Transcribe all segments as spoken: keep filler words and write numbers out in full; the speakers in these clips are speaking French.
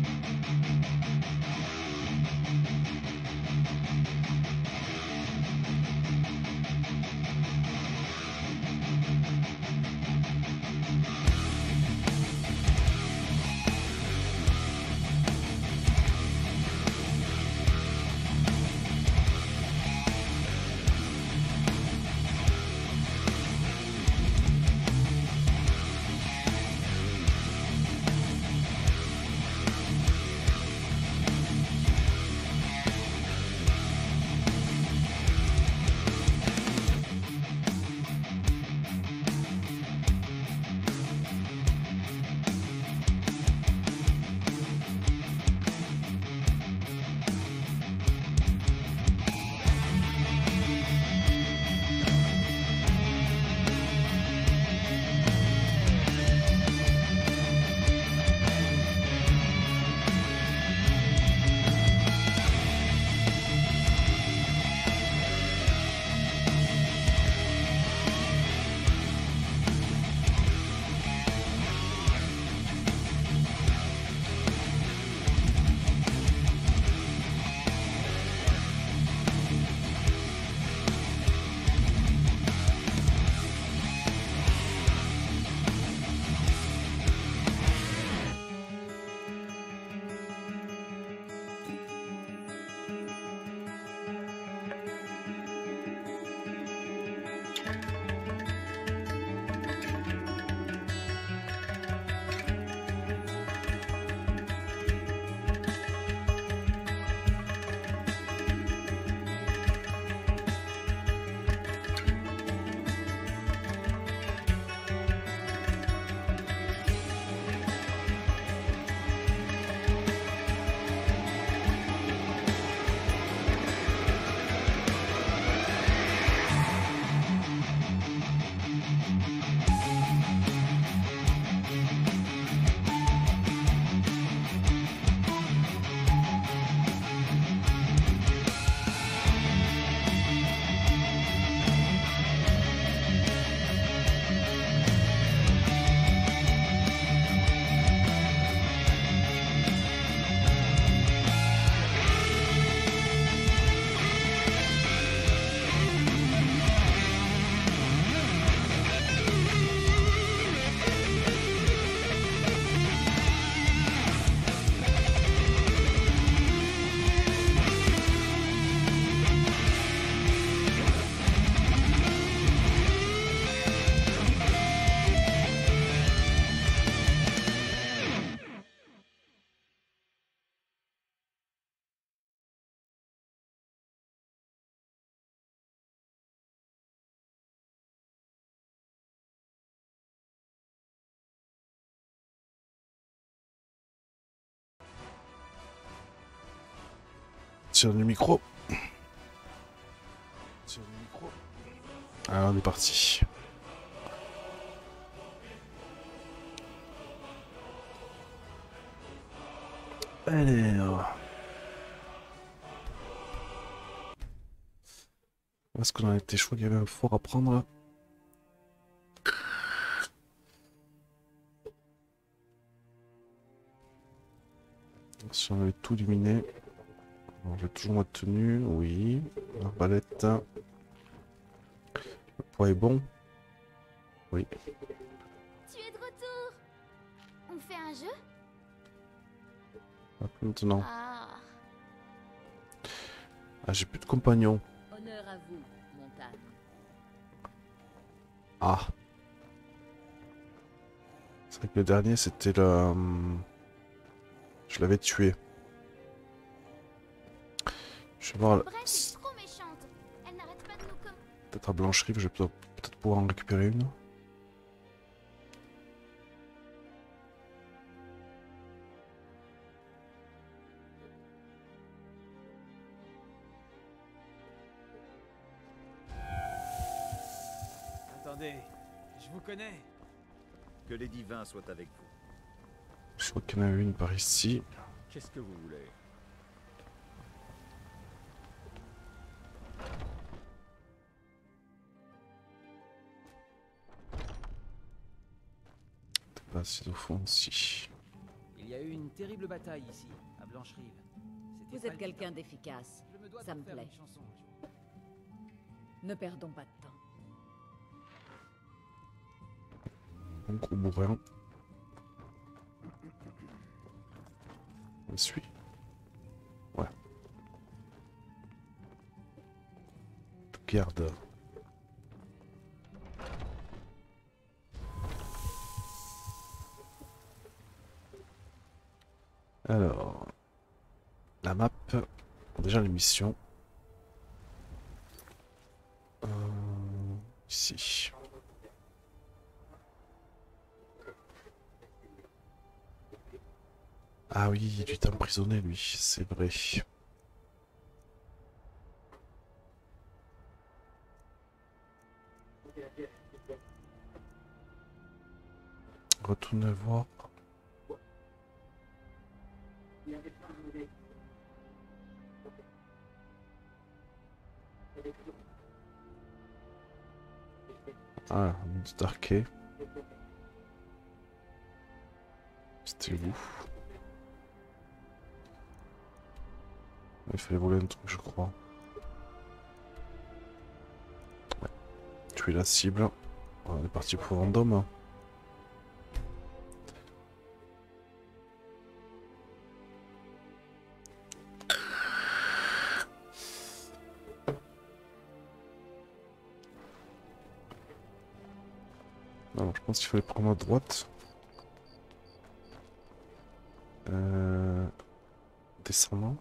Tire du micro. Tire du micro. Alors on est parti. Alors. Où est-ce qu'on en était? Je crois qu'il y avait un fort à prendre là. Si on avait tout éliminé. J'ai toujours ma tenue, oui. L'arbalète. Le poids est bon. Oui. Tu es de retour. On fait un jeu? Pas maintenant. Ah. Ah, j'ai plus de compagnons. Honneur à vous, montagne. Ah. C'est vrai que le dernier, c'était le... Je l'avais tué. Je vais voir... Bref, est trop méchante. Elle n'arrête pas de nous com... Peut-être à Blancherie, je vais peut-être pouvoir en récupérer une. Attendez, je vous connais. Que les divins soient avec vous. Je crois qu'il y en a une par ici. Qu'est-ce que vous voulez? T'es pas assis au fond, si. Il y a eu une terrible bataille ici, à Blancherive. C'était Vous êtes palpitant. quelqu'un d'efficace. Je me dois de Ça vous me faire plaît. une chanson un jour. Ne perdons pas de temps. Un gros bourrin. On suit. Ouais. Garde. Alors, la map, déjà les missions. Euh, ici. Ah oui, il est emprisonné lui, c'est vrai. Retourne voir. Ah, Starkey. C'était où? Il fallait voler un truc, je crois. Ouais. Tuer la cible. On est parti pour Vendôme. Alors, je pense qu'il fallait prendre à droite. Euh... Descendant.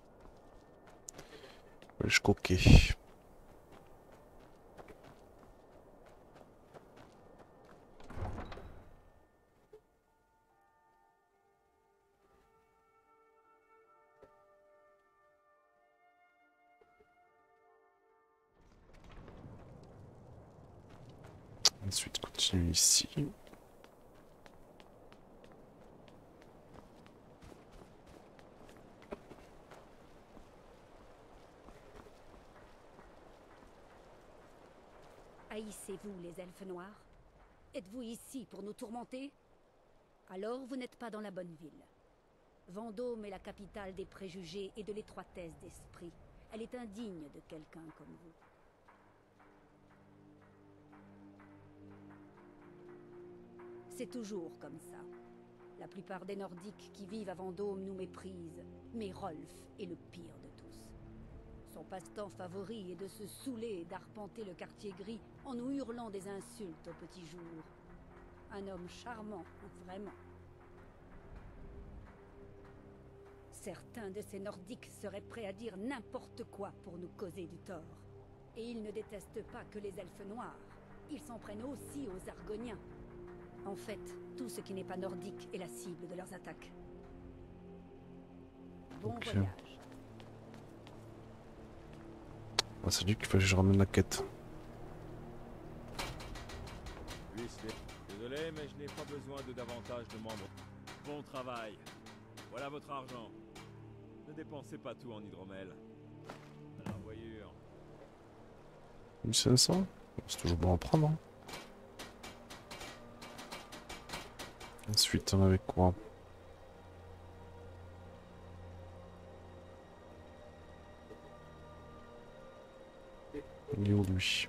Je coquais. Ensuite, continue ici. Haïssez-vous les elfes noirs? Êtes-vous ici pour nous tourmenter? Alors vous n'êtes pas dans la bonne ville. Vendôme est la capitale des préjugés et de l'étroitesse d'esprit. Elle est indigne de quelqu'un comme vous. C'est toujours comme ça. La plupart des Nordiques qui vivent à Vendôme nous méprisent, mais Rolf est le pire de tous. Son passe-temps favori est de se saouler et d'arpenter le quartier gris en nous hurlant des insultes au petit jour. Un homme charmant, vraiment. Certains de ces Nordiques seraient prêts à dire n'importe quoi pour nous causer du tort. Et ils ne détestent pas que les elfes noirs. Ils s'en prennent aussi aux Argoniens. En fait, tout ce qui n'est pas nordique est la cible de leurs attaques. Bon Ok. voyage. Ah, c'est lui qu'il fallait que je ramène la quête. Huisley. Désolé, mais je n'ai pas besoin de davantage de membres. Bon travail. Voilà votre argent. Ne dépensez pas tout en hydromel. À la voyure. mille cinq cents? C'est toujours bon à prendre. Hein. Ensuite, on avait quoi? Il est où lui?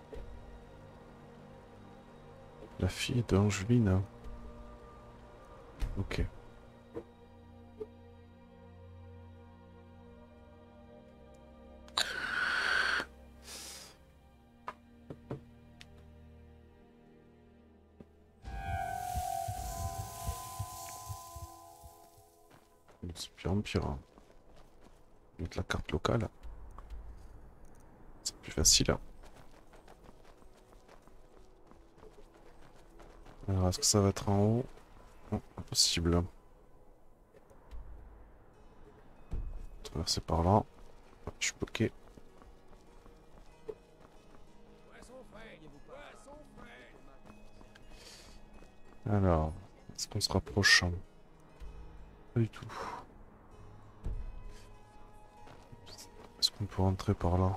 La fille d'Angeline. Ok. C'est pire en pire. Hein. Mettre la carte locale. C'est plus facile. Hein. Alors, est-ce que ça va être en haut? Non, impossible. Traverser par là. Je suis bloqué. Alors, est-ce qu'on se rapproche? Pas du tout. Est-ce qu'on peut rentrer par là?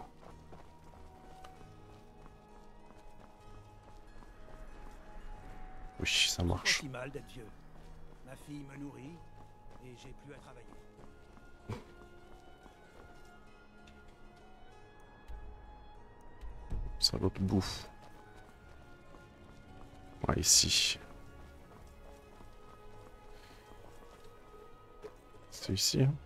Oui, ça marche. Si mal d'être vieux. Ma fille me nourrit et j'ai plus à travailler. Ça l'autre bouffe. Ouais, ici. C'est ici. Hein.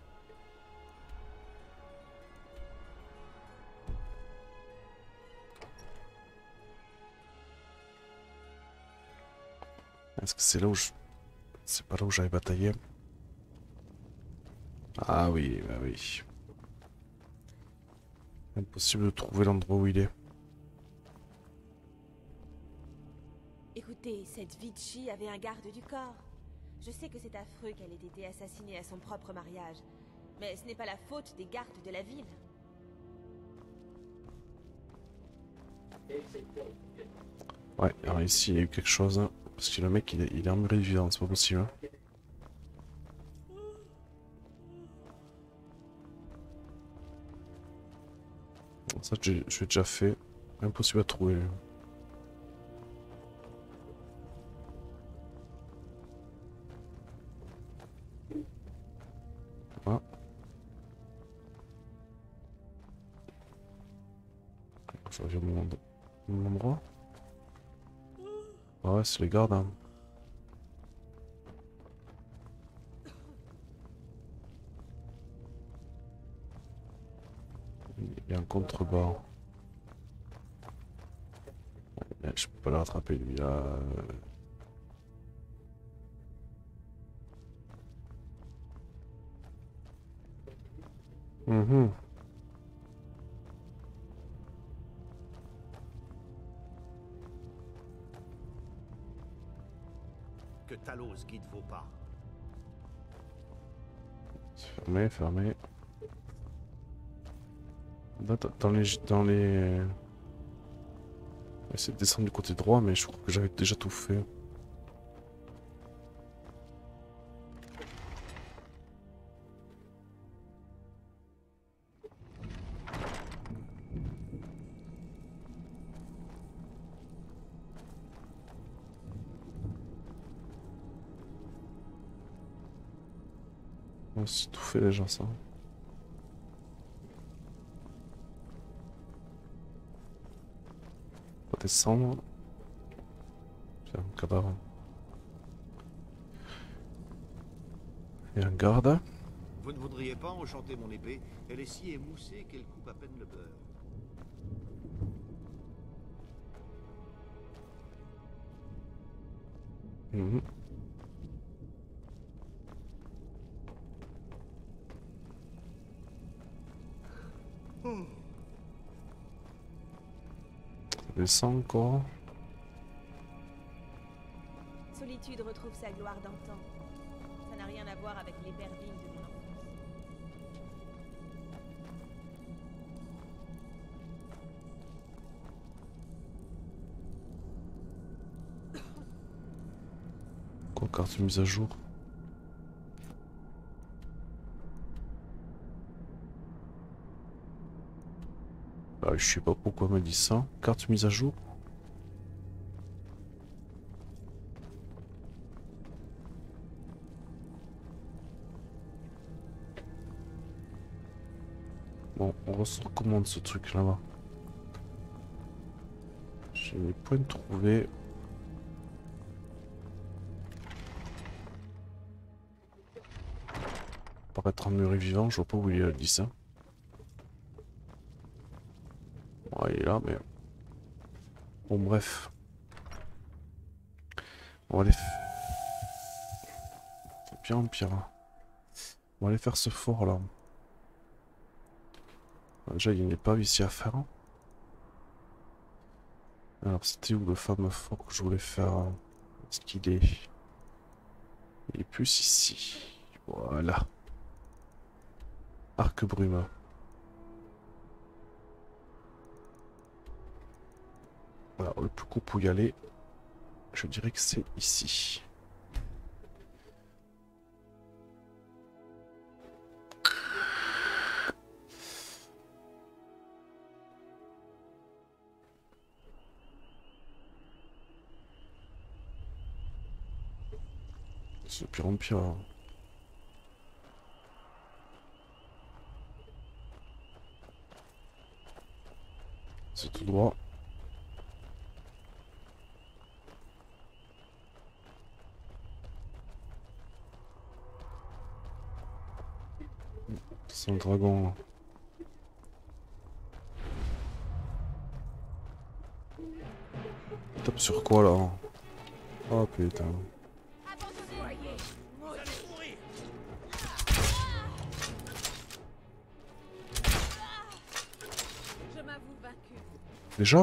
Est-ce que c'est là où je... C'est pas là où j'avais bataillé? Ah oui, bah oui. Impossible de trouver l'endroit où il est. Écoutez, cette Vichy avait un garde du corps. Je sais que c'est affreux qu'elle ait été assassinée à son propre mariage, mais ce n'est pas la faute des gardes de la ville. Ouais, alors ici il y a eu quelque chose. Hein, parce que le mec il est, il est emmuré vivant, c'est pas possible. Hein. Ça je l'ai déjà fait. Impossible à trouver. Voilà. Je reviens mon, mon endroit. Ah ouais, c'est les gardes. Hein. Il y a un contrebas. Je peux pas le rattraper lui là. Mhm. Que Talos guide vos pas. Fermé, fermé. Dans, dans les... Dans les... Essayer de descendre du côté droit, mais je crois que j'avais déjà tout fait. On s'est tout fait déjà ça. On va descendre. Tiens, un cadavre. Et un garde. Vous ne voudriez pas enchanter mon épée? Elle est si émoussée qu'elle coupe à peine le beurre. Mhm. Ça descend encore. Solitude retrouve sa gloire d'antan. Ça n'a rien à voir avec l'Épervigne de mon enfance. Quoi, carte mise à jour? Bah, je sais pas pourquoi elle m'a dit ça. Carte mise à jour? Bon, on se recommande ce truc là-bas. J'ai les points trouvés. Paraître en mur vivant, je vois pas où il a dit ça. Bon, il est là, mais... Bon, bref. On va aller... C'est pire en pire. On va aller faire ce fort là. Déjà, il y a une épave ici à faire. Alors, c'était où le fameux fort que je voulais faire? Est-ce qu'il est... Il est plus ici. Voilà. Arc Brume. Alors, le plus court pour y aller, je dirais que c'est ici. C'est de pire en pire. Hein. C'est tout droit. C'est un dragon là. Tape sur quoi là? Oh putain. Je m'avoue vaincu. Déjà?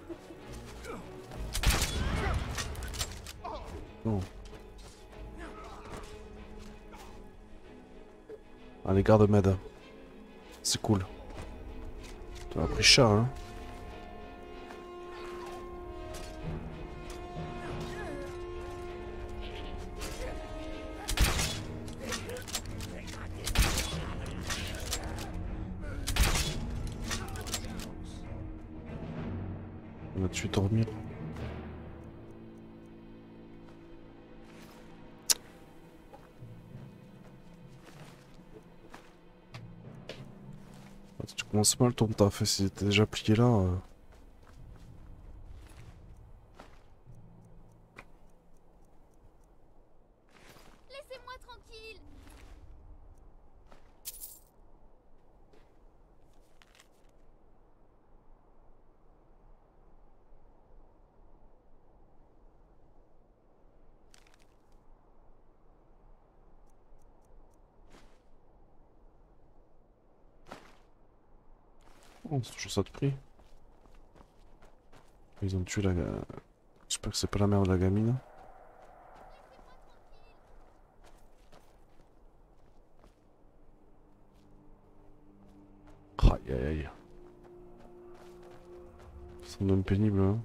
Non. Ah, les gardes m'aident. C'est cool. Tu as pris cher, hein? On a tué dormir. Tu commences mal ton taf, si t'es déjà plié là. Euh... Laissez-moi tranquille. Oh, c'est toujours ça de prix. Ils ont tué la... J'espère que c'est pas la mère de la gamine. Aïe aïe aïe. C'est un homme pénible, hein.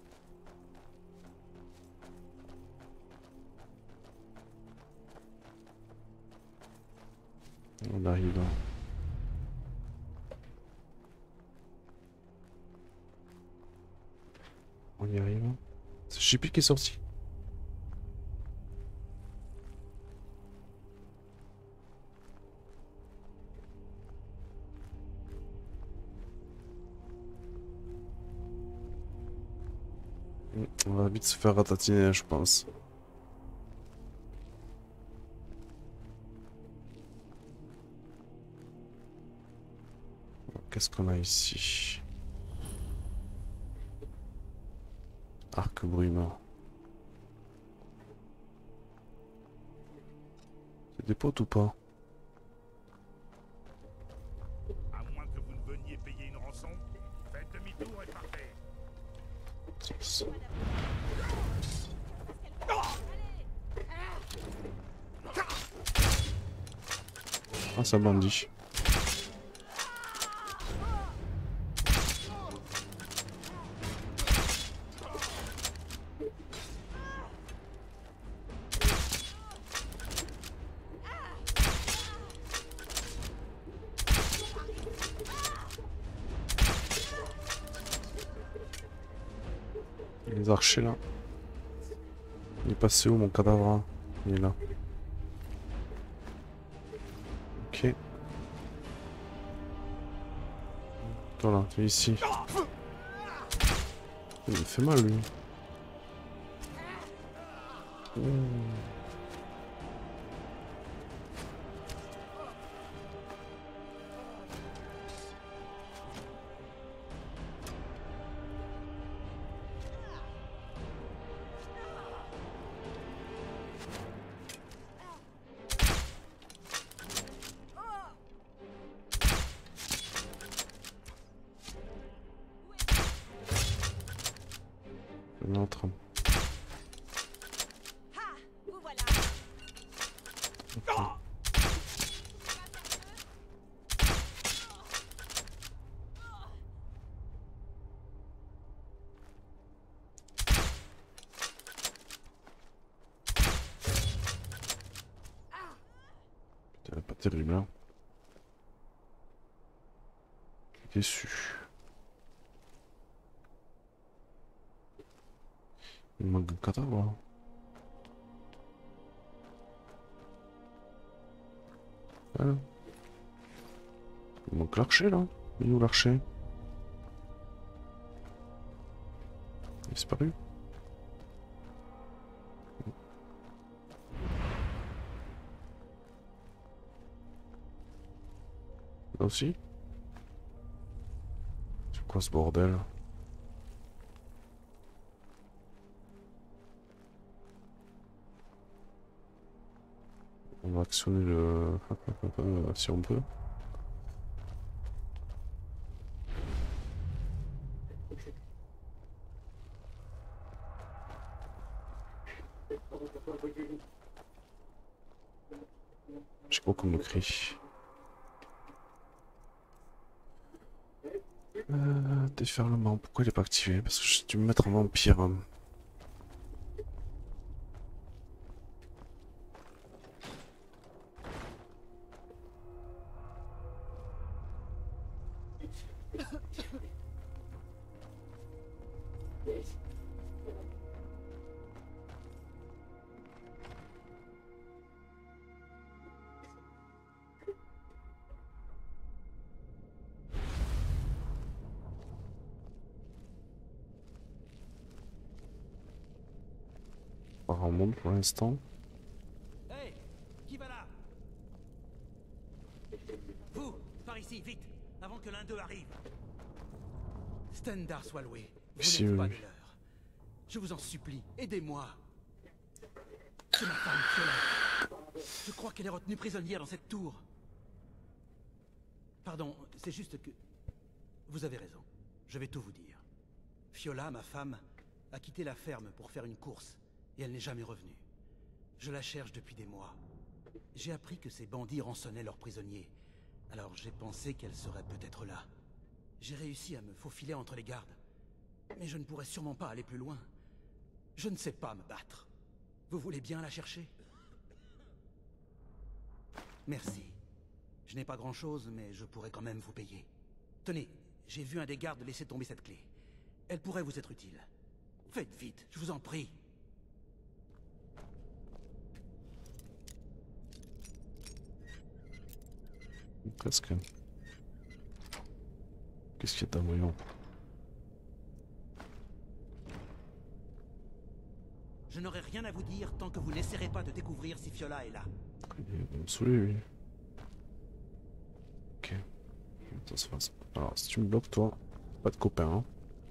On arrive là. On y arrive. C'est Chippy qui est sorti. On va vite se faire ratatiner, je pense. Qu'est-ce qu'on a ici? Arc brumant. C'est des potes ou pas? À moins que vous ne veniez payer une rançon, faites demi-tour et partez. Ah, ça bandit. Les archers là. Il est passé où mon cadavre? Il est là. Ok. Toi là, tu es ici. Il me fait mal lui. Mmh. On est en train. Ah, vous voilà. Okay. Putain, pas terrible hein. Déçu. Il manque un cadavre là. Voilà. Il manque l'archer là. Il est où l'archer? Disparu. Là aussi. C'est quoi ce bordel? On va actionner le... si on peut. J'ai quoi comme cri? Euh, déferlement, pourquoi il est pas activé? Parce que j'ai dû me mettre en vampire. Hein. Pas grand monde pour l'instant. Hey, qui va là? Vous, par ici, vite, avant que l'un d'eux arrive. Stendarr soit loué. Vous Si, n'êtes oui. pas de l'heure. Je vous en supplie, aidez-moi. C'est ma femme, Fiola. Je crois qu'elle est retenue prisonnière dans cette tour. Pardon, c'est juste que... Vous avez raison. Je vais tout vous dire. Fiola, ma femme, a quitté la ferme pour faire une course. Et elle n'est jamais revenue. Je la cherche depuis des mois. J'ai appris que ces bandits rançonnaient leurs prisonniers. Alors j'ai pensé qu'elle serait peut-être là. J'ai réussi à me faufiler entre les gardes. Mais je ne pourrais sûrement pas aller plus loin. Je ne sais pas me battre. Vous voulez bien la chercher? Merci. Je n'ai pas grand-chose, mais je pourrais quand même vous payer. Tenez, j'ai vu un des gardes laisser tomber cette clé. Elle pourrait vous être utile. Faites vite, je vous en prie. Qu'est-ce que... Qu'est-ce qu'il y a d'un voyant? Je n'aurai rien à vous dire tant que vous n'essaierez pas de découvrir si Fiola est là. Il va me saouler, lui. Ok. Ça se passe. Alors, si tu me bloques, toi, pas de copain, hein.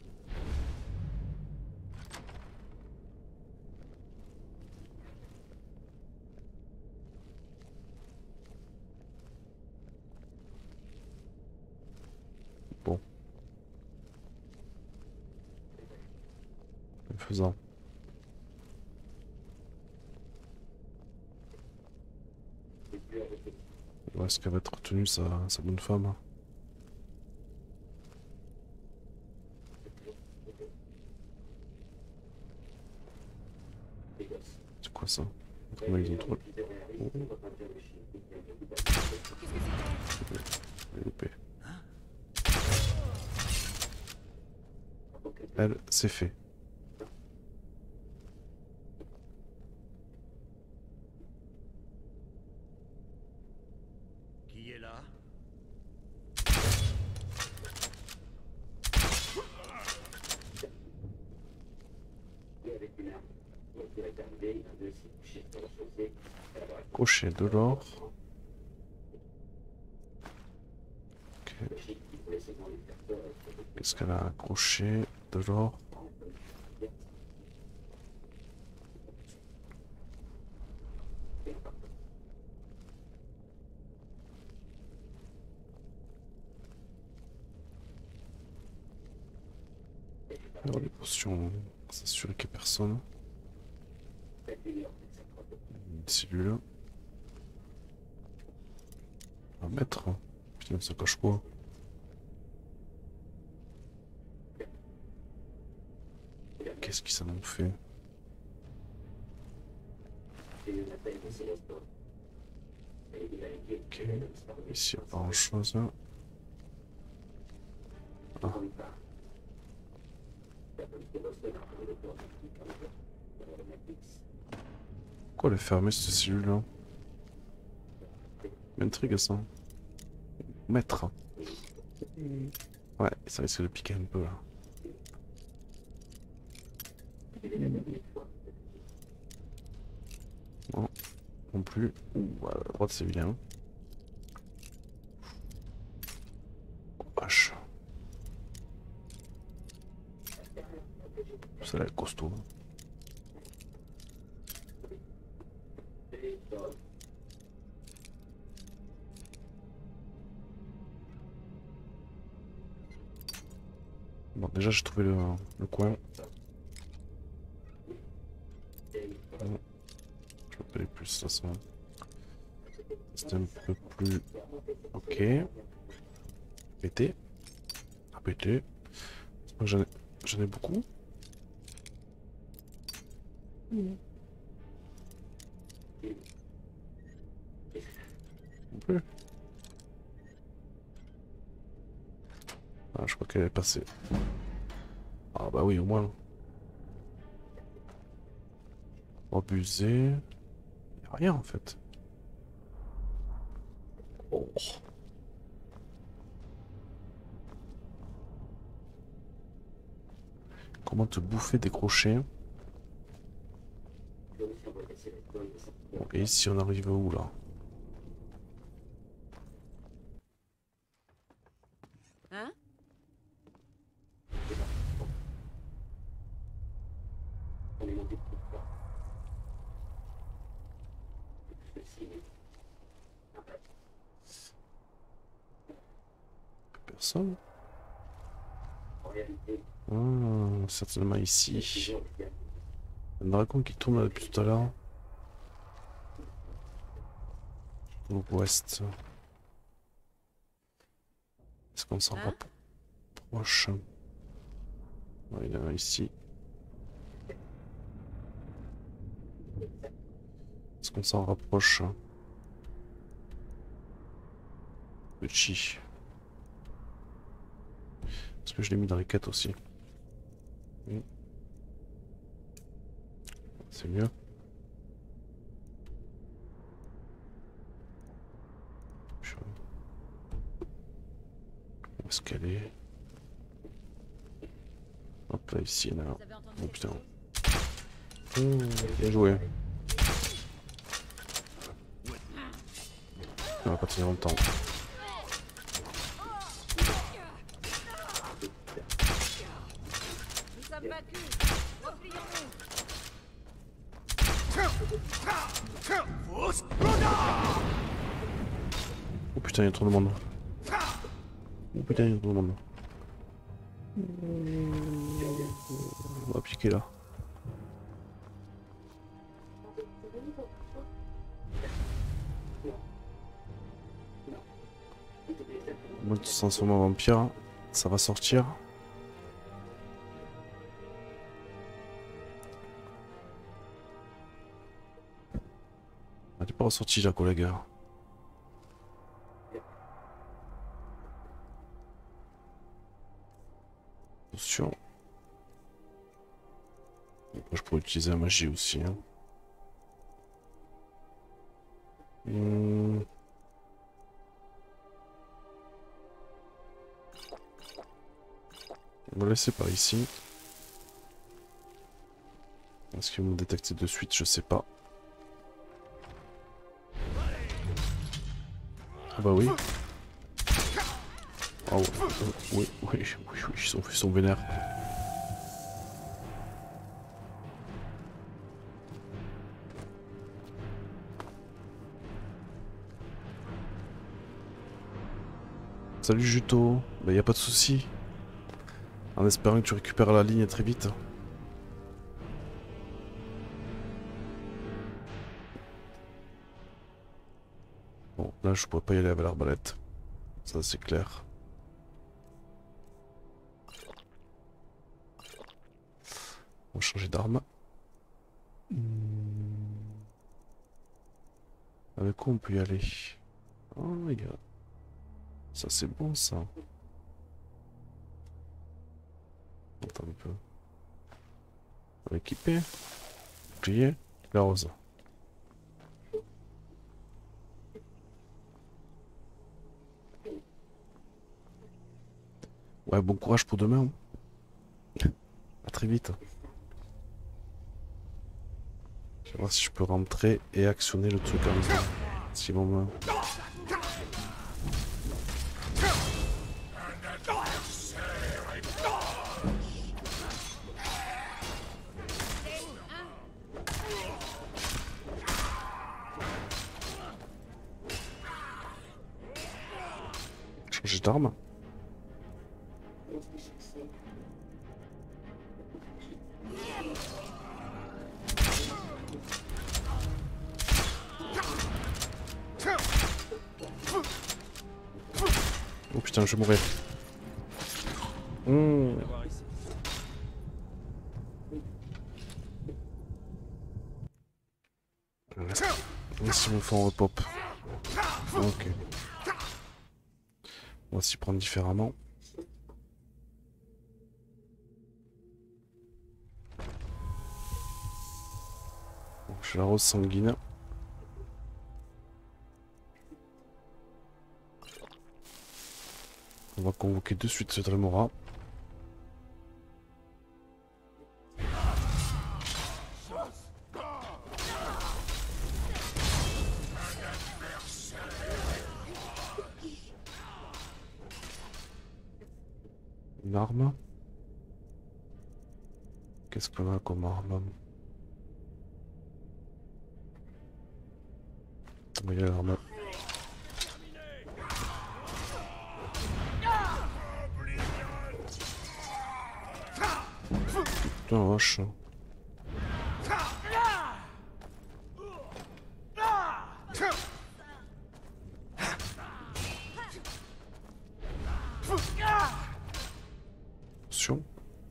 Bon. Faisant. Ouais, est-ce qu'elle va être retenue, sa, sa bonne femme? Hein. C'est quoi ça? Comment ils ont trop... Oh. Loupé. Elle, c'est fait. Qui est là? Crochet de l'or. Ok. Qu'est-ce qu'elle a? Un crochet de l'or. Alors les potions, s'assurer qu'il n'y ait personne. Une cellule. Un mètre. Putain, ça cache quoi? Qu'est-ce qu'ils s'en ont fait? Ok. Ici, il n'y a pas grand chose. Ah. Pourquoi elle est fermée cette cellule là? M'intrigue ça. Maître. Ouais, ça risque de piquer un peu là. Non, non plus. Ouh, à droite c'est bien. Oh, vache. C'est là costaud. Bon, déjà j'ai trouvé le, le coin. Bon. Je peux pas aller plus, ça c'est c'est un peu plus... Ok. Pété. Ah, pété. J'en ai... j'en ai beaucoup. Non plus. Ah, je crois qu'elle est passée. Ah bah oui, au moins. Abusé. Y'a rien en fait. Oh. Comment te bouffer des crochets? Bon, et si on arrive où là? Hein? Personne? Ah, certainement ici. Un dragon qui tourne là depuis tout à l'heure. Au ouest. Est-ce qu'on s'en Hein? rapproche? Ouais, il y en a ici. Est-ce qu'on s'en rapproche? Petit. Est-ce que je l'ai mis dans les quêtes aussi? Oui. C'est mieux. Où est-ce qu'elle est? Hop là, ici, là. Vous avez entendu Oh quelque putain. chose? Mmh, bien joué. On va pas tenir longtemps. Nous sommes vaincus. Replions-nous. Oh putain, il y a trop de monde. Oh putain, il y a trop de monde. On va piquer là. Mode transforme en vampire, ça va sortir. Elle est pas ressortie la collègue. Attention. Je pourrais utiliser la magie aussi. Hein. Hmm. On va laisser par ici. Est-ce qu'ils vont détecter de suite? Je sais pas. Ah bah oui. Oh, oui, oui, oui, oui, ils sont, ils sont vénères. Salut Juto, bah y a pas de souci. En espérant que tu récupères la ligne très vite. Bon, là je pourrais pas y aller avec l'arbalète. Ça c'est clair. On va changer d'arme. Avec quoi on peut y aller? Oh les gars. Ça c'est bon ça. Attends un peu. On va équiper. Bouclier. La rose. Ouais, bon courage pour demain. À très vite. Je vais voir si je peux rentrer et actionner le truc en même temps. Si bon, moi. Changer d'arme. Oh putain, je vais mourir. Mmh. Laisse me faire un repop. Ok. On va s'y prendre différemment. Bon, je la rose sanguine. On va convoquer de suite ce Dremora. Une arme. Qu'est-ce qu'on a comme arme? Il y a l'arme. Putain, vache. Attention.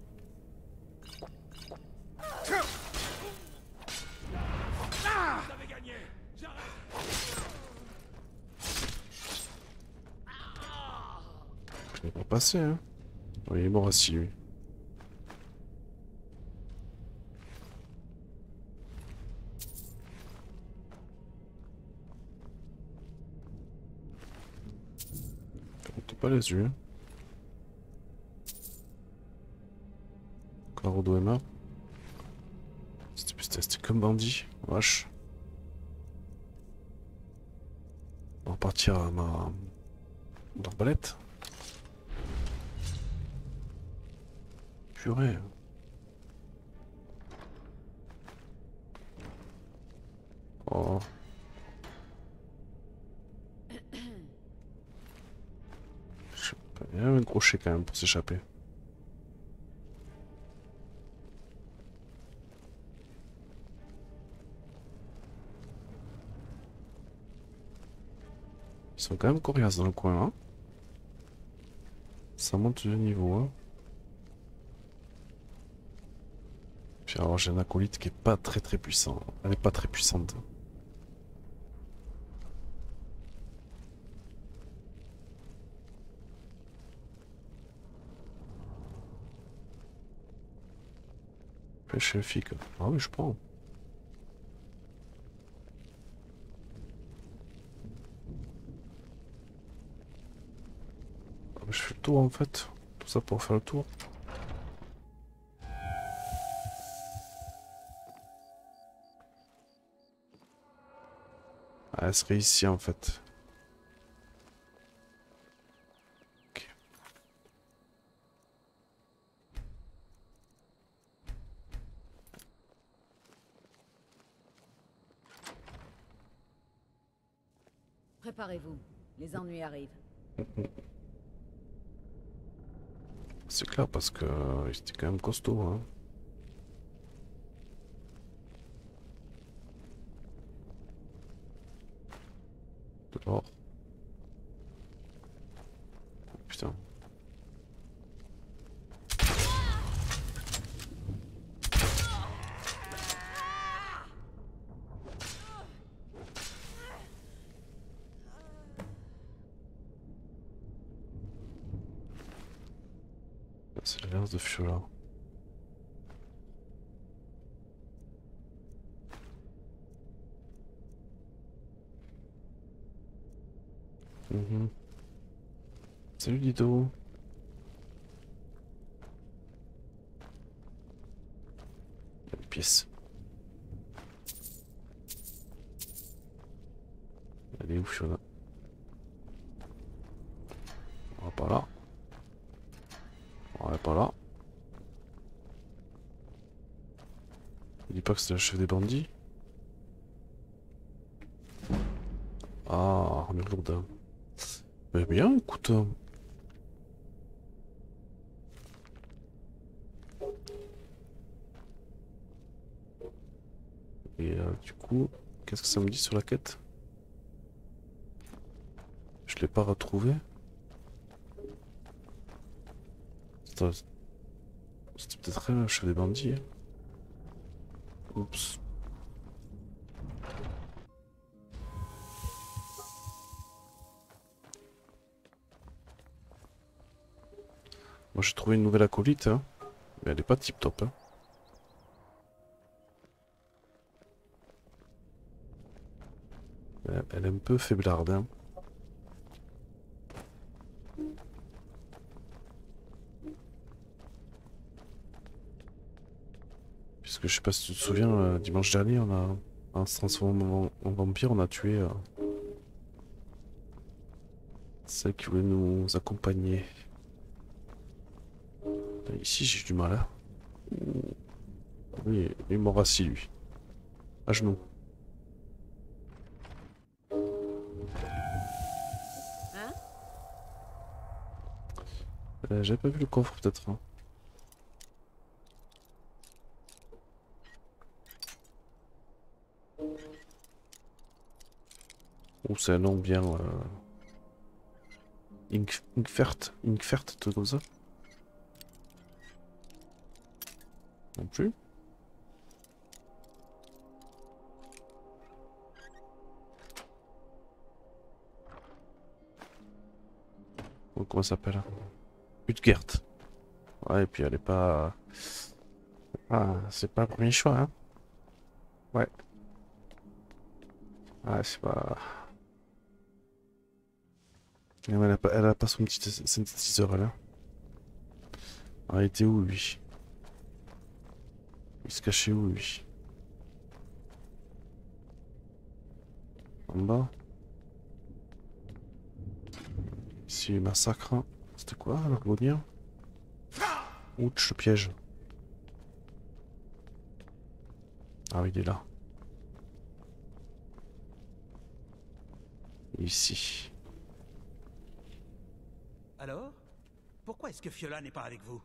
Je n'ai pas passé, hein. Oh, il est mort assis, lui. Ferme pas les yeux. Encore d'O M A. C'était comme bandit. Vache. On va repartir à ma... arbalète. Purée. Oh. Je sais pas, il y a un crochet quand même pour s'échapper. Ils sont quand même coriaces dans le coin là. Ça monte de niveau. Hein. Puis alors j'ai un acolyte qui est pas très très puissant. Elle est pas très puissante. Pêche elfique. Ah oui, je prends. Je fais le tour en fait. Tout ça pour faire le tour. Ah, elle serait ici en fait. Ok. Préparez-vous, les ennuis arrivent. C'est clair parce que euh, c'était quand même costaud. Hein. De l'or. Putain. C'est l'alliance de Fiola. Mmh. Salut Dido. Une pièce. où Fiona? On va pas là. On va pas là. Il dit pas que c'était le chef des bandits. Ah, on est lourd. Mais bien, écoute. Et euh, du coup, qu'est-ce que ça me dit sur la quête? Je l'ai pas retrouvé. C'était peut-être elle, le chef des bandits. Hein. Oups. Moi j'ai trouvé une nouvelle acolyte, hein. Mais elle est pas tip top. Hein. Elle, elle est un peu faiblarde. Hein. Puisque je sais pas si tu te souviens, euh, dimanche dernier, on a, en se transformant en, en vampire, on a tué euh, celle qui voulait nous accompagner. Ici j'ai du mal. Hein. Oui, il m'aura assis lui. À genoux. Hein? Euh, J'avais pas vu le coffre peut-être. Hein. Oh, c'est un nom bien. Euh... Ink... Inkfert. Inkfert, tout comme ça. Non plus. Oh, comment ça s'appelle? Utgert. Ouais, et puis elle est pas. Ah, c'est pas le premier choix, hein. Ouais. Ah, c'est pas. Elle a pas, elle a pas son petit synthétiseur là. Ah, il était où lui? Il se cachait où lui? En bas. Ici, massacre. C'était quoi l'argonien? Ouch, le piège. Ah oui, il est là. Ici. Alors? Pourquoi est-ce que Fiola n'est pas avec vous?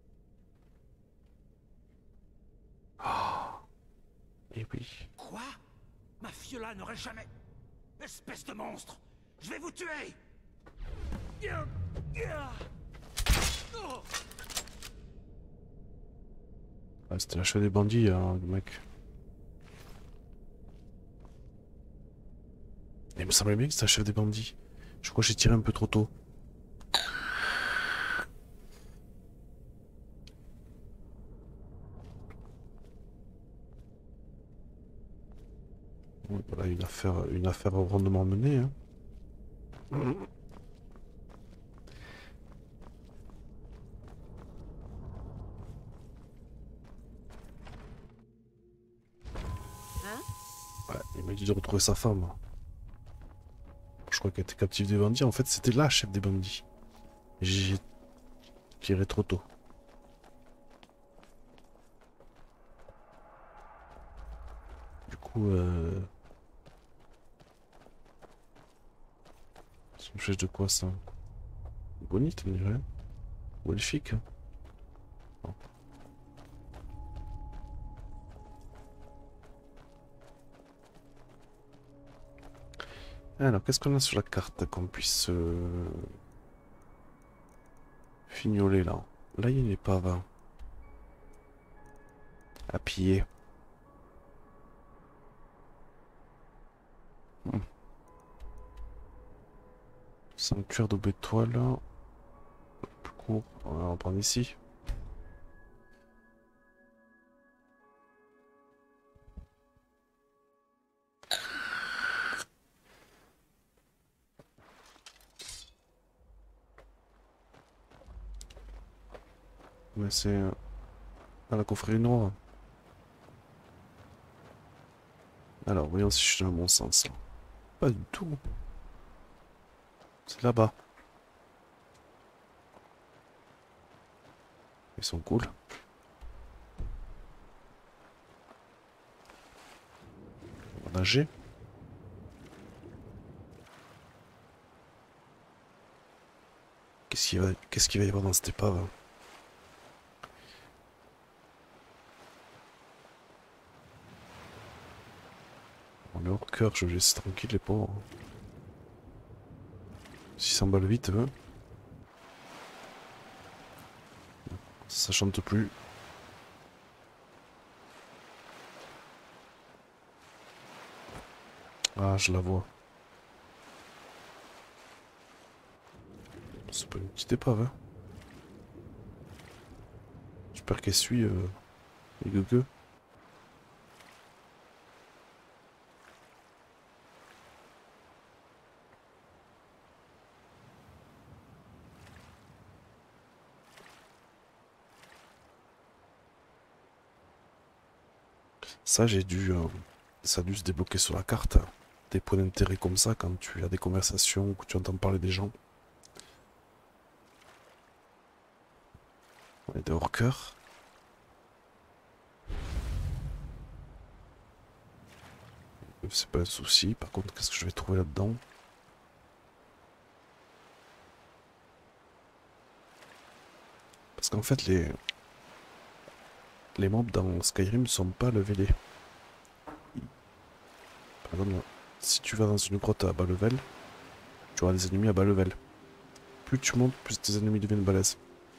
Oh. Et oui. Quoi? Ma Fiola n'aurait jamais... Espèce de monstre! Je vais vous tuer! Ah, c'était la chef des bandits, hein, le mec. Il me semblait bien que c'était la chef des bandits. Je crois que j'ai tiré un peu trop tôt. Voilà une affaire, une affaire rondement menée. Hein. Ouais, il m'a dit de retrouver sa femme. Je crois qu'elle était captive des bandits. En fait, c'était la chef des bandits. J'ai tiré trop tôt. Du coup, euh... ça me cherche de quoi ça? Bonite, on dirait. Ou elfique. Non. Alors, qu'est-ce qu'on a sur la carte qu'on puisse euh... fignoler là? Là, il y a une épave à piller. Hmm. Sanctuaire d'Aube-Étoile. Plus court. On va en prendre ici. Mais c'est euh, à la confrérie noire. Alors, voyons si je suis dans le bon sens. Là. Pas du tout. C'est là-bas. Ils sont cool. On va nager. Qu'est-ce qu'il va... Qu'est-ce qu'il va y avoir dans cette épave? Hein? On est hors cœur, je vais laisser tranquille les pauvres. six cents balles vite, hein. Ça chante plus. Ah, je la vois. C'est pas une petite épave, hein. J'espère qu'elle suit euh, les gueux. Ça, j'ai dû... Euh, ça a dû se débloquer sur la carte. Hein. Des points d'intérêt comme ça quand tu as des conversations ou que tu entends parler des gens. On est des hors-cœur. C'est pas un souci. Par contre, qu'est-ce que je vais trouver là-dedans? Parce qu'en fait, les... Les mobs dans Skyrim ne sont pas levelés. Par exemple, si tu vas dans une grotte à bas level, tu auras des ennemis à bas level. Plus tu montes, plus tes ennemis deviennent balèzes.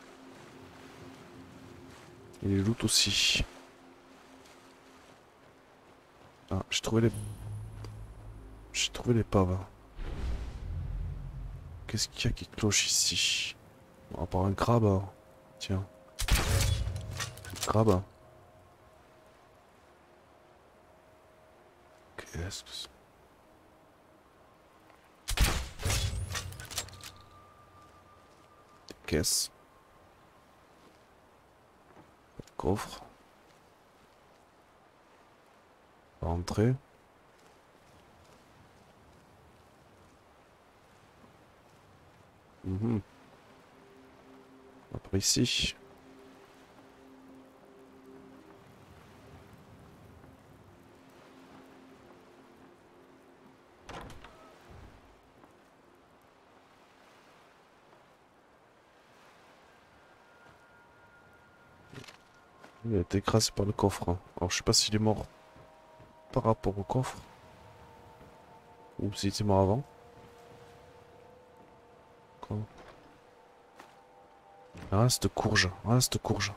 Et les loot aussi. Ah, j'ai trouvé les... J'ai trouvé l'épave. Qu'est-ce qu'il y a qui cloche ici? Bon, à part un crabe. Hein. Tiens. Un crabe. Qu'est-ce que c'est? Des caisses. Coffre. Entrée. Mhm. Après ici. Il a été écrasé par le coffre. Hein. Alors je sais pas s'il est mort par rapport au coffre. Ou s'il était mort avant. Quoi? Ah, cette courge. Ah, cette courge.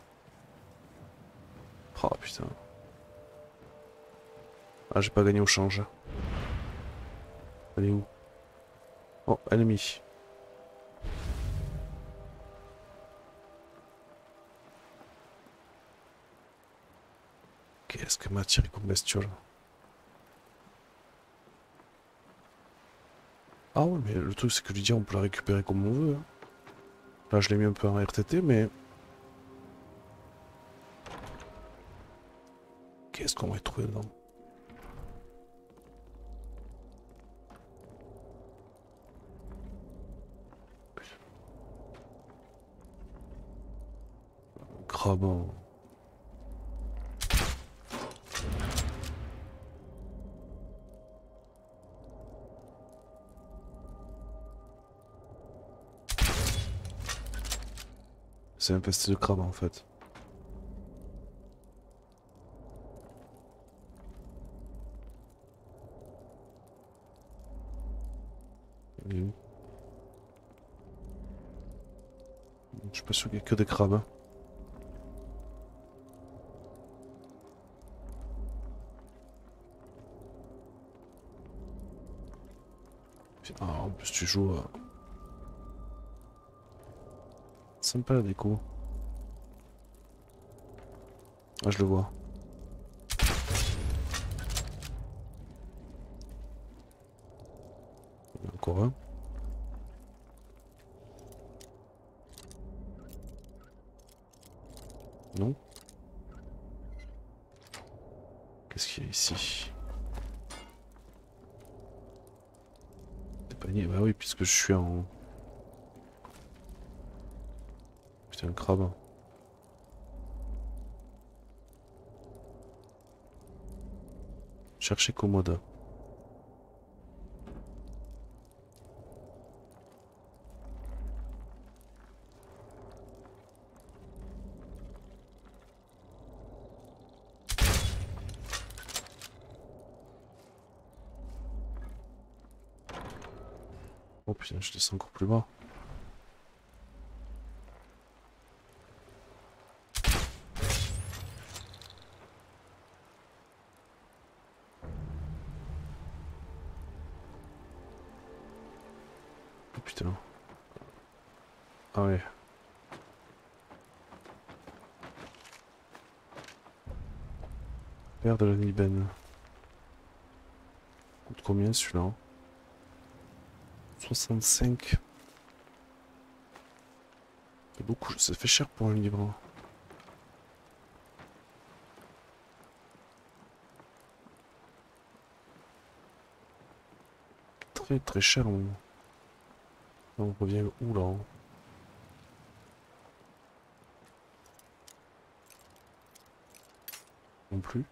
Oh putain. Ah, j'ai pas gagné au change. Elle est où? Oh, ennemi. Qu'est-ce que m'a tiré comme bestiole? Ah ouais, mais le truc c'est que je lui dis on peut la récupérer comme on veut. Hein. Là je l'ai mis un peu en R T T, mais... Qu'est-ce qu'on va y trouver dedans? Crabe. C'est infesté de crabes en fait. Il est où? Je suis pas sûr qu'il y ait que des crabes. Hein. Ah, en plus tu joues à... Sympa la déco. Ah, je le vois. Il y en a encore un. Non. Qu'est-ce qu'il y a ici? Panier, bah oui, puisque je suis en... Putain, un crabe. Chercher commode. Oh putain, je descends encore plus bas. Oh putain. Ah ouais. Père de la Nibène. Coûte combien celui-là? soixante-cinq. C'est beaucoup, ça fait cher pour un livre. Très très cher. On, on revient où là? Non plus.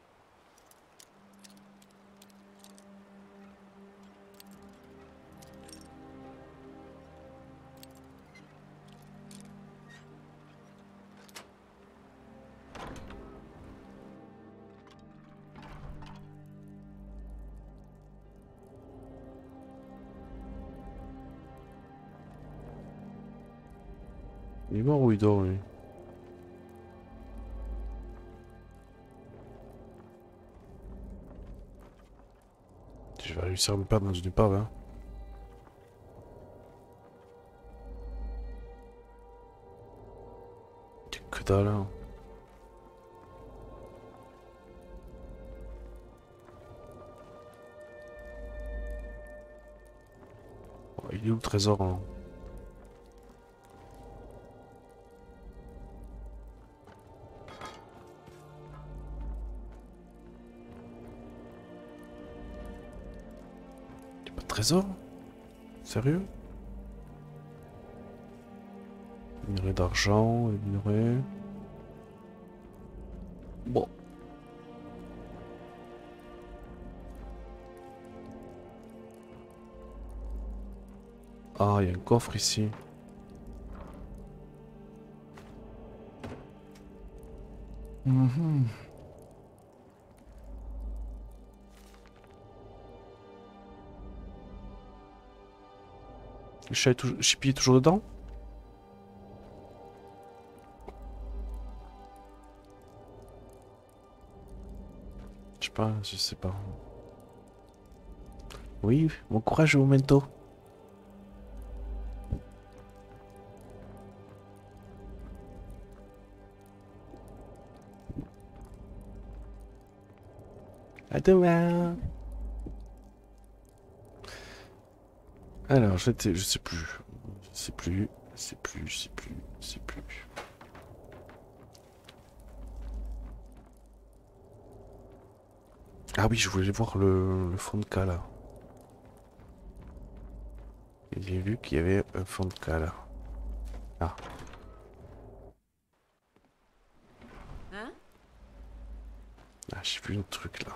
Il est mort ou il dort lui? Je vais réussir à me perdre dans une épave hein. Que dalle hein. Oh, il est où le trésor hein? Trésor? Sérieux? Minerai d'argent, minerai... Bon. Ah, il y a un coffre ici. Mhm. Le chat est toujours... Chippy est toujours dedans? Je sais pas, je sais pas. Oui, bon courage au mento. À demain. Alors, j'étais, je sais plus. Je sais plus, je sais plus, je sais plus, je sais plus. Ah oui, je voulais voir le, le fond de cas là. Et j'ai vu qu'il y avait un fond de cas là. Ah. Hein? Ah, j'ai vu un truc là.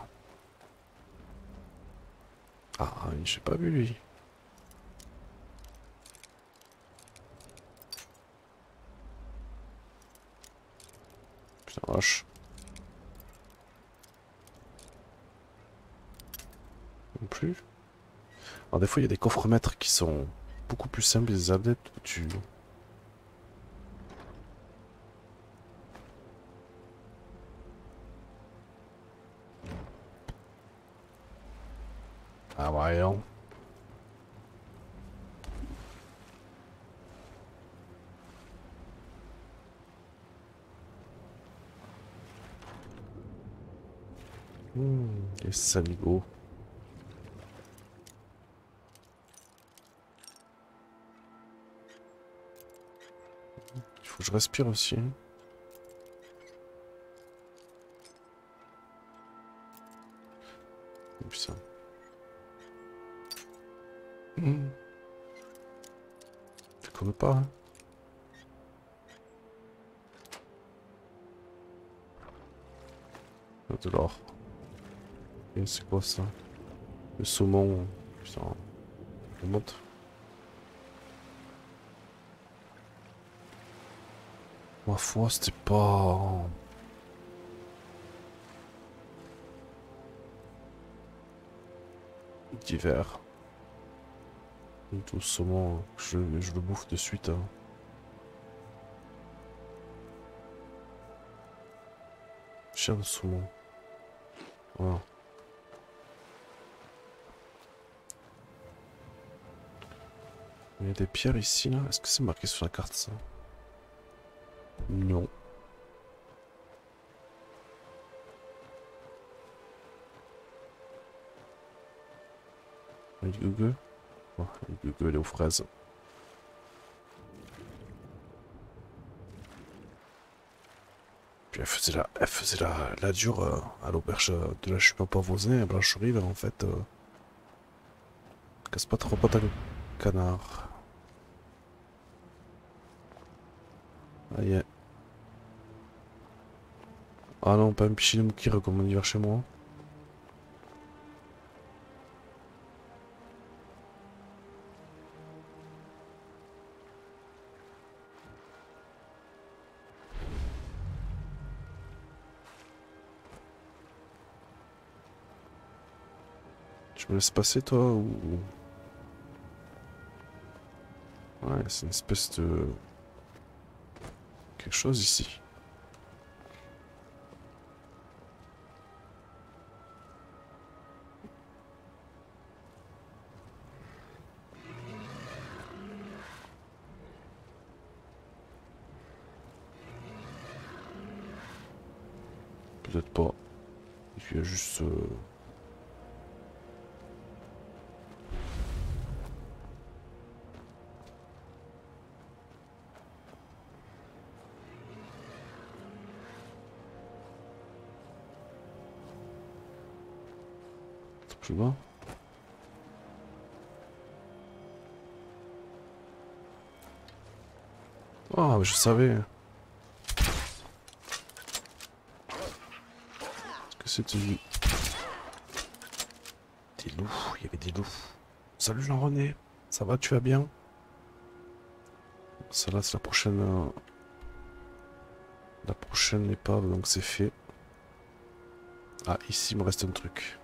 Ah, j'ai pas vu lui. Putain, vache. Non plus. Alors des fois il y a des coffres maîtres qui sont beaucoup plus simples, des adeptes où tu... Ah voyons. Mmh, les saligots. Il faut que je respire aussi. Putain. Mmh. Tu connais pas, hein? De l'or. Et c'est quoi ça? Le saumon. Putain. On monte. Ma foi, c'était pas... d'hiver. Tout le saumon, je, je le bouffe de suite. Hein. Cher le saumon. Voilà. Il y a des pierres ici, là. Est-ce que c'est marqué sur la carte, ça? Non. Le Google. Oh, le Google est aux fraises. Puis elle faisait la, elle faisait la, la dure euh, à l'auberge de la Chupa Pavoisin à Blancherie, là, en fait. Euh, casse pas trop pas le canard. Aïe. Ah non, pas un piché de moukir comme on y va chez moi. Tu me laisses passer toi ou... Ouais, c'est une espèce de... quelque chose ici. Peut-être pas. Il y a juste... Euh... plus bas. Ah, oh, je savais. Est-ce que c'était lui? Des loups, il y avait des loups. Salut Jean-René, ça va, tu vas bien? Ça là c'est la prochaine... Euh... La prochaine épave, donc c'est fait. Ah, ici il me reste un truc.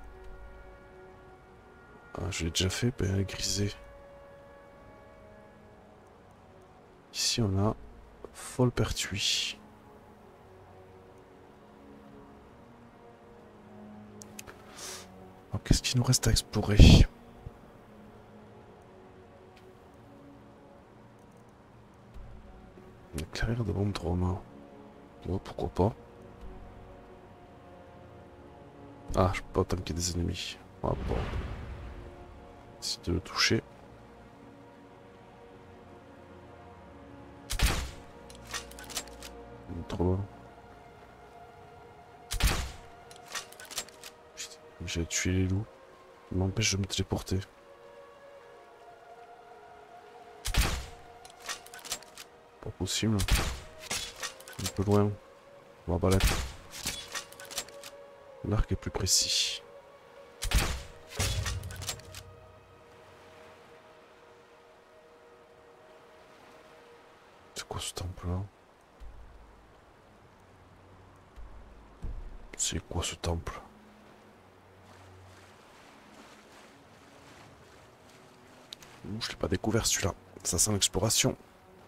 Ah, je l'ai déjà fait, ben grisé. Ici on a Folpertuis. Alors qu'est-ce qu'il nous reste à explorer? La clairière de Vendrome. Ouais, pourquoi pas. Ah, je peux pas tanker des ennemis. Ah bon. Essayer de le toucher. Il est trop loin. J'ai tué les loups. Il m'empêche de me téléporter. Pas possible. Un peu loin. Ma balette. L'arc est plus précis. C'est quoi ce temple là? C'est quoi ce temple? Ouh, je l'ai pas découvert celui-là. Ça sent l'exploration.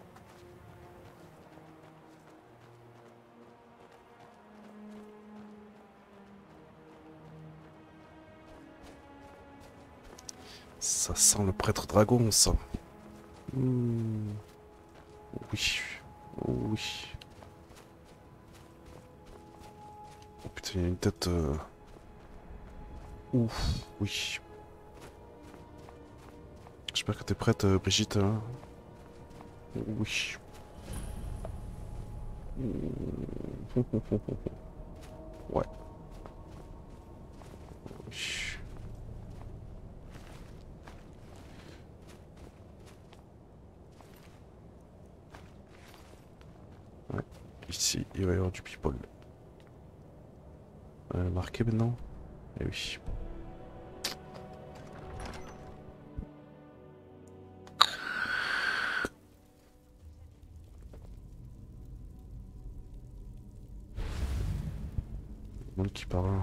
Ça sent le prêtre dragon, ça. Mmh. Oui. Oh, oui. Oh putain, il y a une tête... Euh... Ouf, oui. J'espère que t'es prête, euh, Brigitte. Hein. Oui. Ouais. Oui. Ouais. Ici, il va y avoir du people. Euh, marqué maintenant? Eh oui. Le monde qui parle.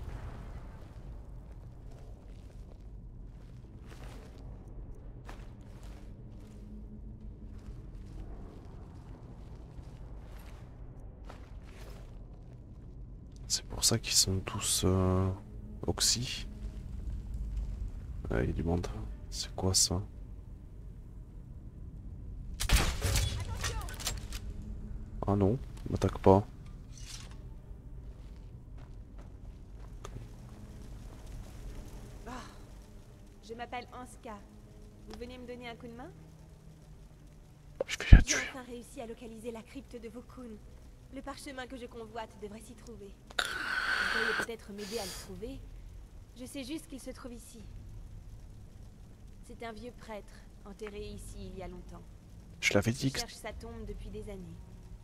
C'est pour ça qu'ils sont tous euh, oxy. Ah, il y a du monde. C'est quoi ça? Ah non, m'attaque pas. Je m'appelle Anska. Vous venez me donner un coup de main? Je vais la J'ai tuer. enfin réussi à localiser la crypte de Vokun. Le parchemin que je convoite devrait s'y trouver. Vous pourriez peut-être m'aider à le trouver. Je sais juste qu'il se trouve ici. C'est un vieux prêtre, enterré ici il y a longtemps. Je l'avais Je dit que, cherche sa tombe depuis des années.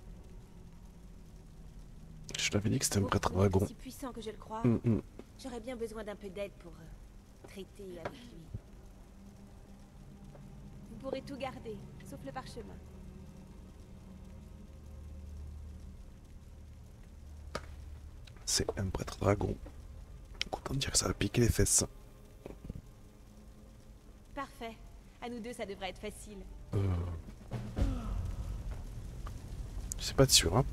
je l'avais dit que c'était un prêtre Vokun est dragon. aussi puissant que je le crois. Hum, hum. J'aurais bien besoin d'un peu d'aide pour euh, traiter avec lui. Vous pourrez tout garder, sauf le parchemin. C'est un prêtre dragon. Content de dire que ça va piquer les fesses. Parfait. À nous deux, ça devrait être facile. Euh... C'est pas sûr, hein.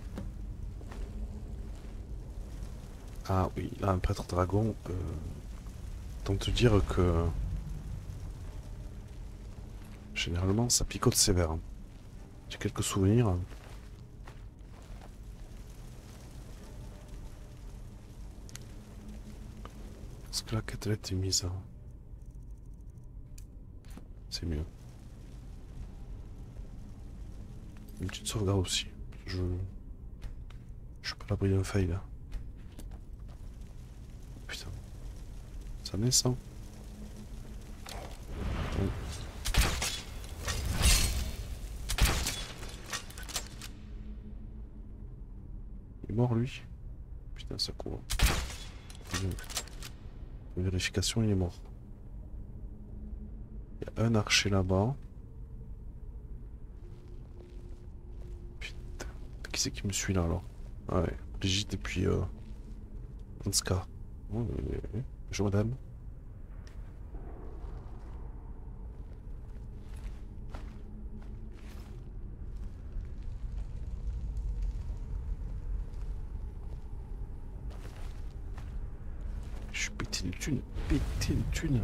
Ah oui, là, un prêtre dragon. Euh... Tant te dire que... Généralement, ça picote sévère. J'ai quelques souvenirs. Est-ce que la quête est mise? C'est mieux. Une petite sauvegarde aussi. Je... Je suis pas à l'abri d'un fail là. Putain. Ça naît ça. Bon. Il est mort lui. Putain ça court. Vérification, il est mort. Il y a un archer là-bas. Putain. Qui c'est qui me suit là alors? Ah ouais, Brigitte et puis euh... Anska. Oh, euh, bonjour madame. Je suis pété de thunes, pété de thunes.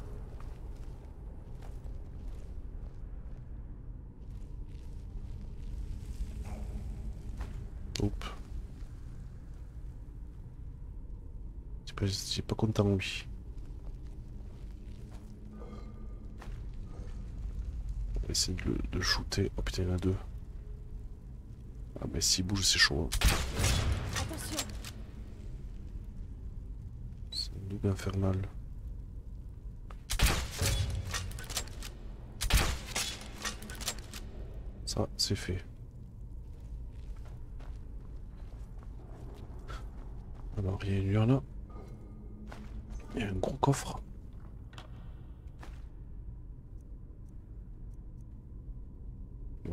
Oups. J'ai pas, j'ai pas content lui. On va essayer de le de shooter. Oh putain, il y en a deux. Ah mais s'il bouge c'est chaud. Hein. Attention. C'est un double infernal. Ça, c'est fait. Alors, il y a une urne. Il y a un gros coffre. Ouais.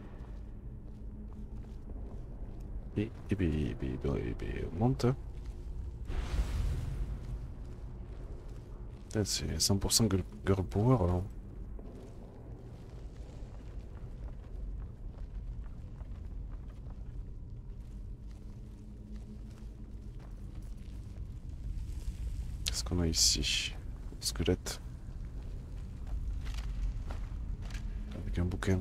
Et, et, ben, et, ben, et, ben, on monte. C'est cent pour cent girl power alors. Qu'est-ce qu'on a ici? Squelette. Avec un bouquin.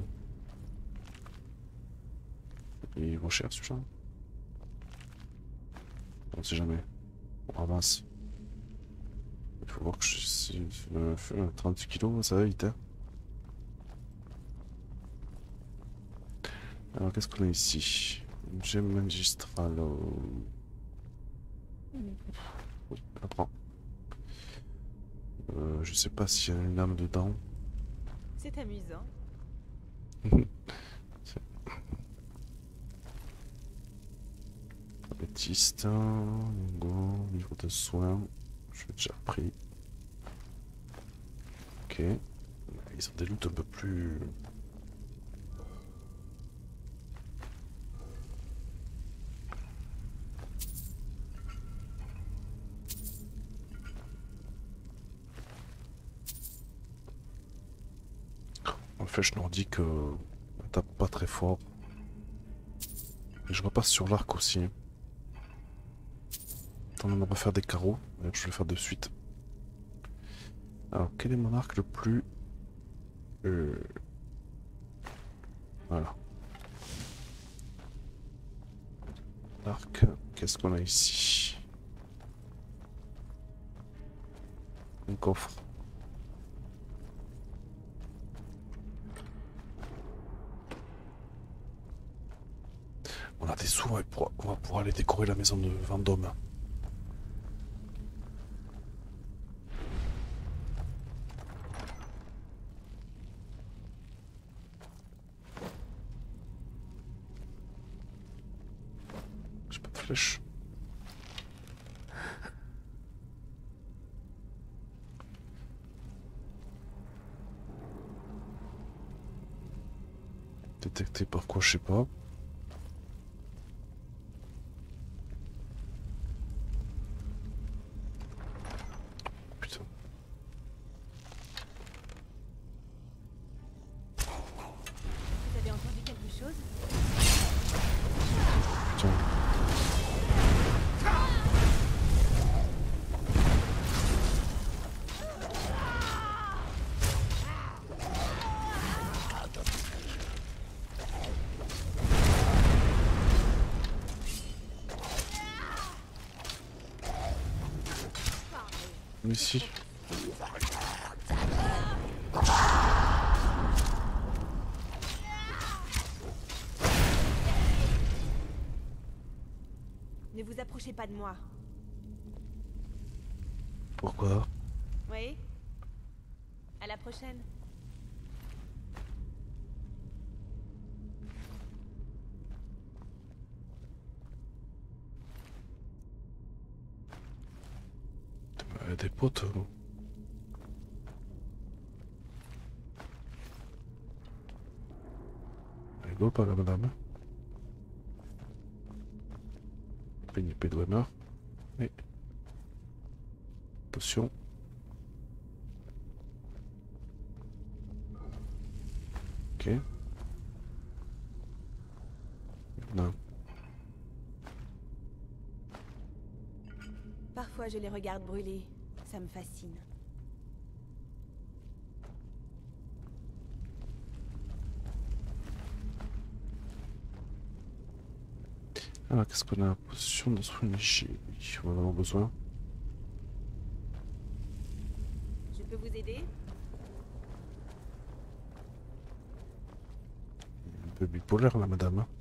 Il vaut cher celui-là. On sait jamais. On ramasse. Il faut voir que je si, euh, trente kilos, ça va vite. Hein. Alors qu'est-ce qu'on a ici? Une gemme magistrale. Oui, on la prend. Euh, je sais pas s'il y a une âme dedans. C'est amusant. Baptiste, go, niveau de soins, je l'ai déjà pris. Ok, ils ont des loots un peu plus... En flèche nordique, euh, on tape pas très fort. Et je repasse sur l'arc aussi. Attends, on va faire des carreaux. Je vais le faire de suite. Alors, quel est mon arc le plus... Euh... Voilà. L'arc, qu'est-ce qu'on a ici? Un coffre. On a des sous, ouais, pour- on va pouvoir aller décorer la maison de Vendôme. J'ai pas de flèche. Détecté par quoi, je sais pas. Putain. Vous avez entendu quelque chose? Putain. Ici. Ne vous approchez pas de moi. Pourquoi? Oui? À la prochaine. Euh, Des potes. euh. Elle rigole pas la madame. Une épée de Weimar. Oui. Potion. Ok. Non. Parfois, je les regarde brûler. Ça me fascine. Alors, qu'est-ce qu'on a? Potion de soin léger. On va en avoir besoin. Je peux vous aider? Un peu bipolaire, la madame. hein.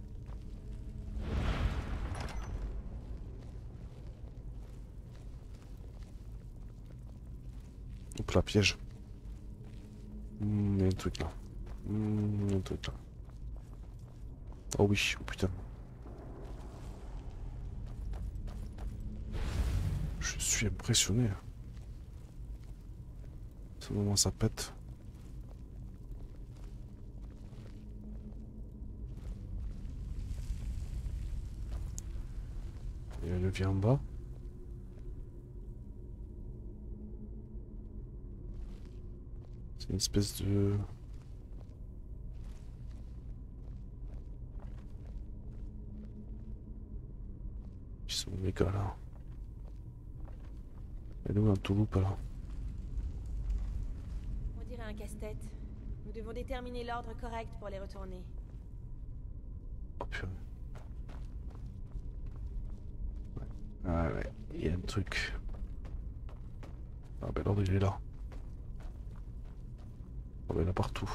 Hop là, piège. Hmm, il y a un truc là. Hmm, il y a un truc là. Oh oui, oh putain. Je suis impressionné. À ce moment, ça pète. Il y a un levier en bas. C'est une espèce de... Ils sont méga là. Et nous, un touloupe là. On dirait un casse-tête. Nous devons déterminer l'ordre correct pour les retourner. Oh purée. Ouais. Ah ouais, il y a un truc. Ah ben l'ordre il est là. Ah ben il y en a partout.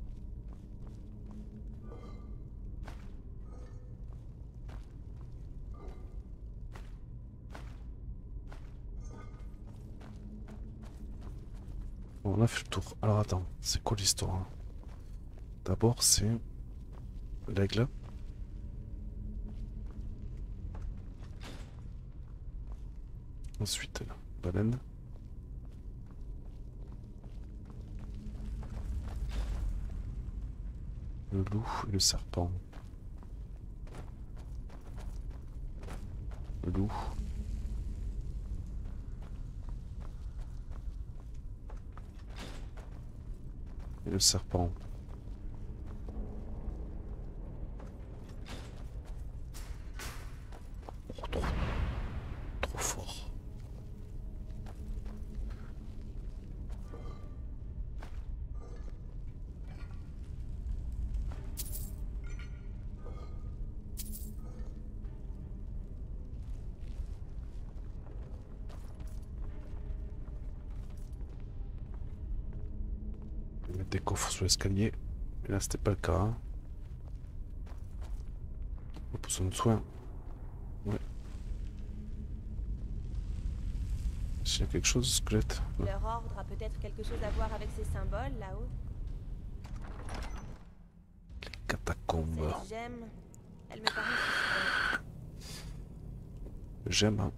Bon, on a fait le tour. Alors attends, c'est quoi l'histoire hein? D'abord c'est l'aigle. Ensuite, la baleine. Le loup et le serpent. Le loup. Et le serpent. Oh, trop, trop fort. Mettre des coffres sur l'escalier. Mais là, c'était pas le cas. Hein. On a besoin de soins. Ouais. S'il y a quelque chose, squelette. Ouais. Leur ordre a peut-être quelque chose à voir avec ces symboles là-haut. Catacombes. Cette gemme, elle me paraît suspecte. J'aime. Hein.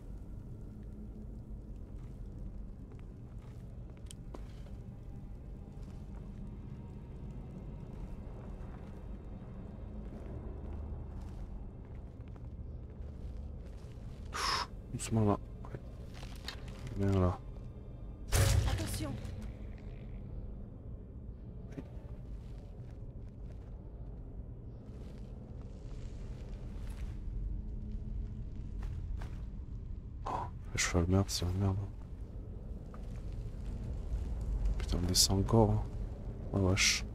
Doucement là. Ouais. Bien là. Attention. Oh, le cheval merde, c'est une merde. Putain, on descend encore. Hein. Oh wesh.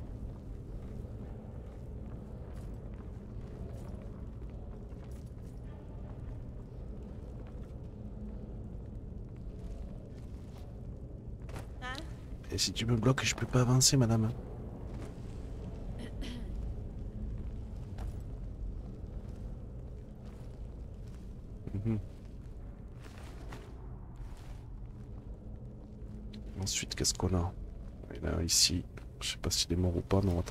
Et si tu me bloques, je peux pas avancer, madame. Mmh. Ensuite, qu'est-ce qu'on a? Et là, ici, je sais pas s'il est mort ou pas. Non, attends.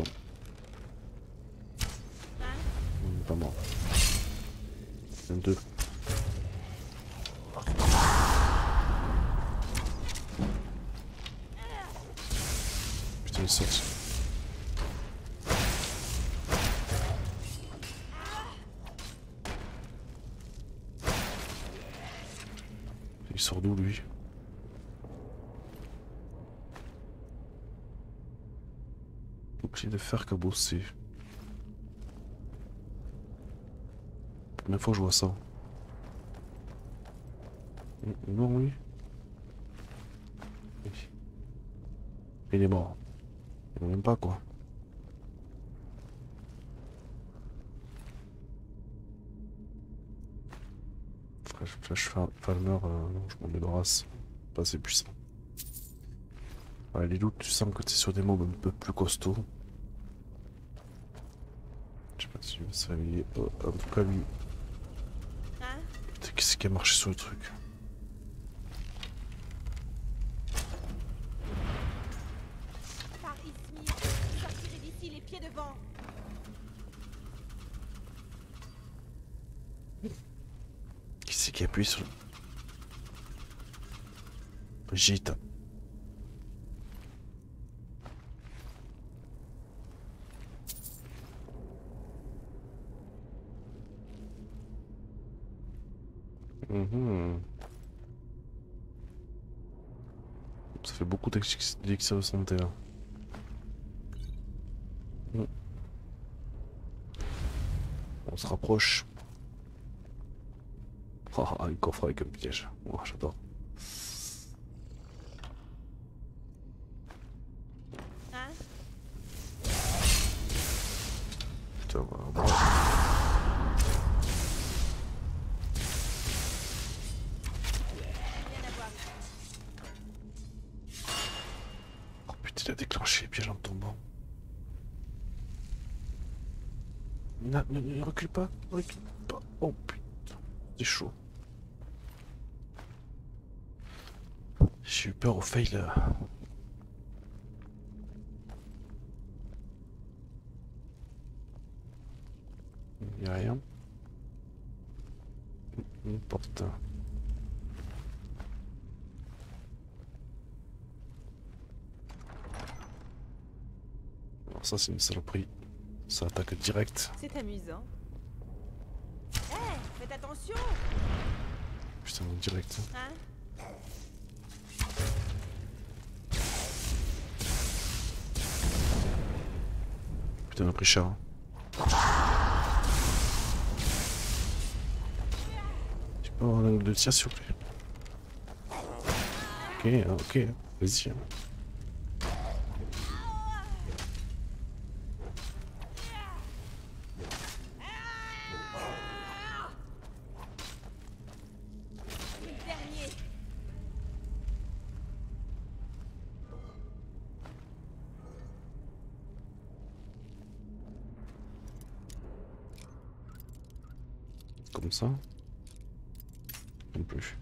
Il est pas mort. Il y en a deux. Putain, il saute. Il sort d'où, lui? Bouclier de fer cabossé. Première fois que je vois ça. Non, oui. Oui. Il est mort. Il ne m'aime pas, quoi. Flash, flash Falmer, euh, non, je m'en débarrasse. Pas assez puissant. Ouais, les loups, tu sens que tu es sur des mobs un peu plus costauds. Je sais pas si tu veux se réveiller. Oh, en tout cas, lui. Hein? Putain, qu'est-ce qui a marché sur le truc? Par Ismir, sortirez d'ici les pieds devant. Qui c'est qui appuie sur le... Brigitte. Mmh. Ça fait beaucoup d'élixir de santé là. Mmh. On se rapproche. Oh, un coffre avec un piège. Oh, j'adore. Hein? Putain, voilà. Rien à voir ici. Oh putain, il a déclenché les pièges en tombant. Ne, ne, ne recule pas, ne recule pas. Oh putain, c'est chaud. J'ai eu peur au fail. Là. Il n'y a rien. Une porte. ça c'est une saloperie. Ça attaque direct. C'est amusant. Hé, hey, faites attention. Putain, direct. Hein? Putain, on a pris cher. Hein. Tu peux avoir un de tir s'il vous plaît. Ok, ok, vas-y. Comme ça. Non plus.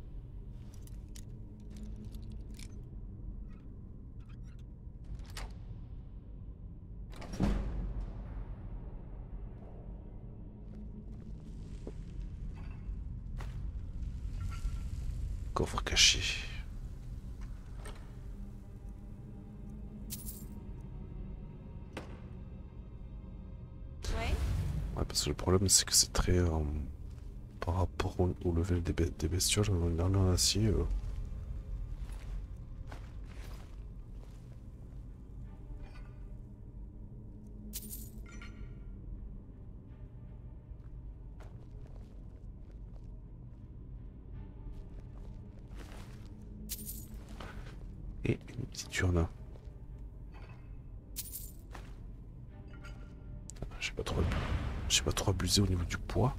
Coffre caché. Ouais. Ouais, parce que le problème c'est que c'est très... Euh, par rapport au, au level des, des bestioles, une armure en acier... Euh, et une petite urne. Je sais pas trop, je sais pas trop abusé au niveau du poids.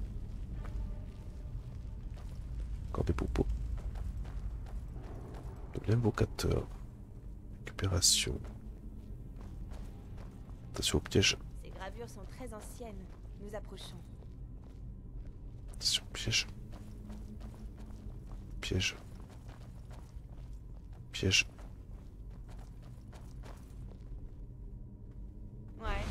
Encore des popos. De l'invocateur. Récupération. Attention au piège. Ces gravures sont très anciennes. Nous approchons. Attention au piège. Piège. Piège. Ouais.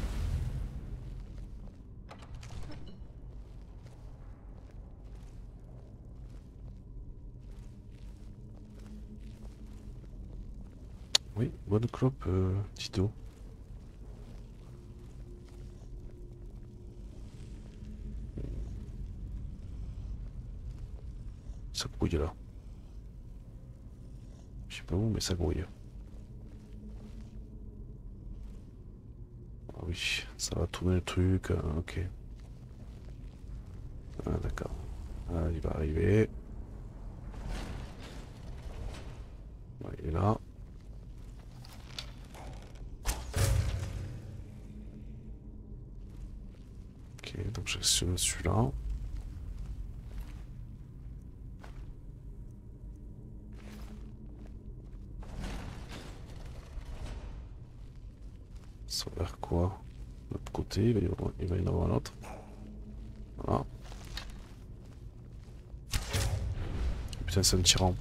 Oui, bonne clope, euh, Tito. Ça grouille là. Je sais pas où, mais ça grouille. Ah oui, ça va tourner le truc, euh, ok. Ah d'accord. Ah, il va arriver. Ouais, il est là. Ok, donc j'actionne celui-là. Ça va vers quoi? De l'autre côté, il va y avoir, il va y en avoir un autre. Voilà. Putain, c'est un tyran.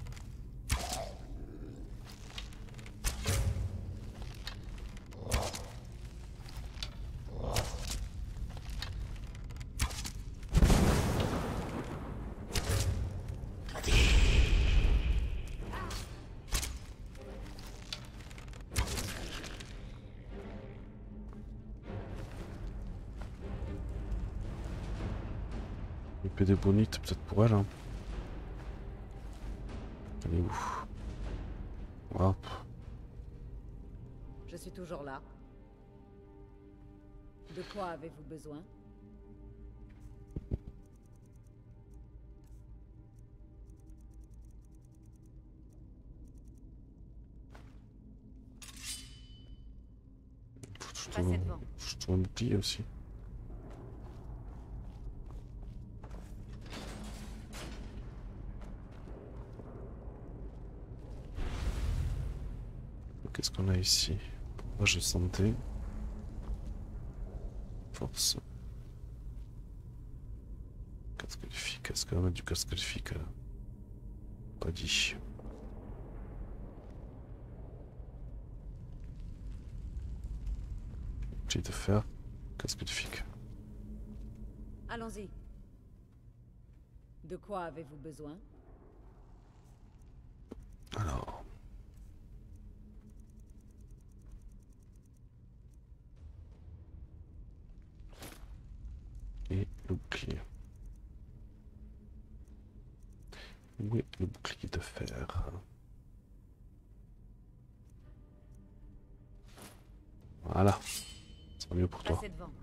Épée des bonites, peut-être pour elle. Hein. Elle est où? Hop. Je suis toujours là. De quoi avez-vous besoin? Je Passez trouve, devant. je trouve un bouclier aussi. Qu'est-ce qu'on a ici? Pommage de santé. Force. Casque qualifique. Est-ce qu'on va mettre du casque qualifique là? Pas dit. J'ai de faire. Casque qualifique. Allons-y. De quoi avez-vous besoin? Alors. Et le bouclier. Où est le bouclier de fer? Voilà. C'est mieux pour toi. Passez devant.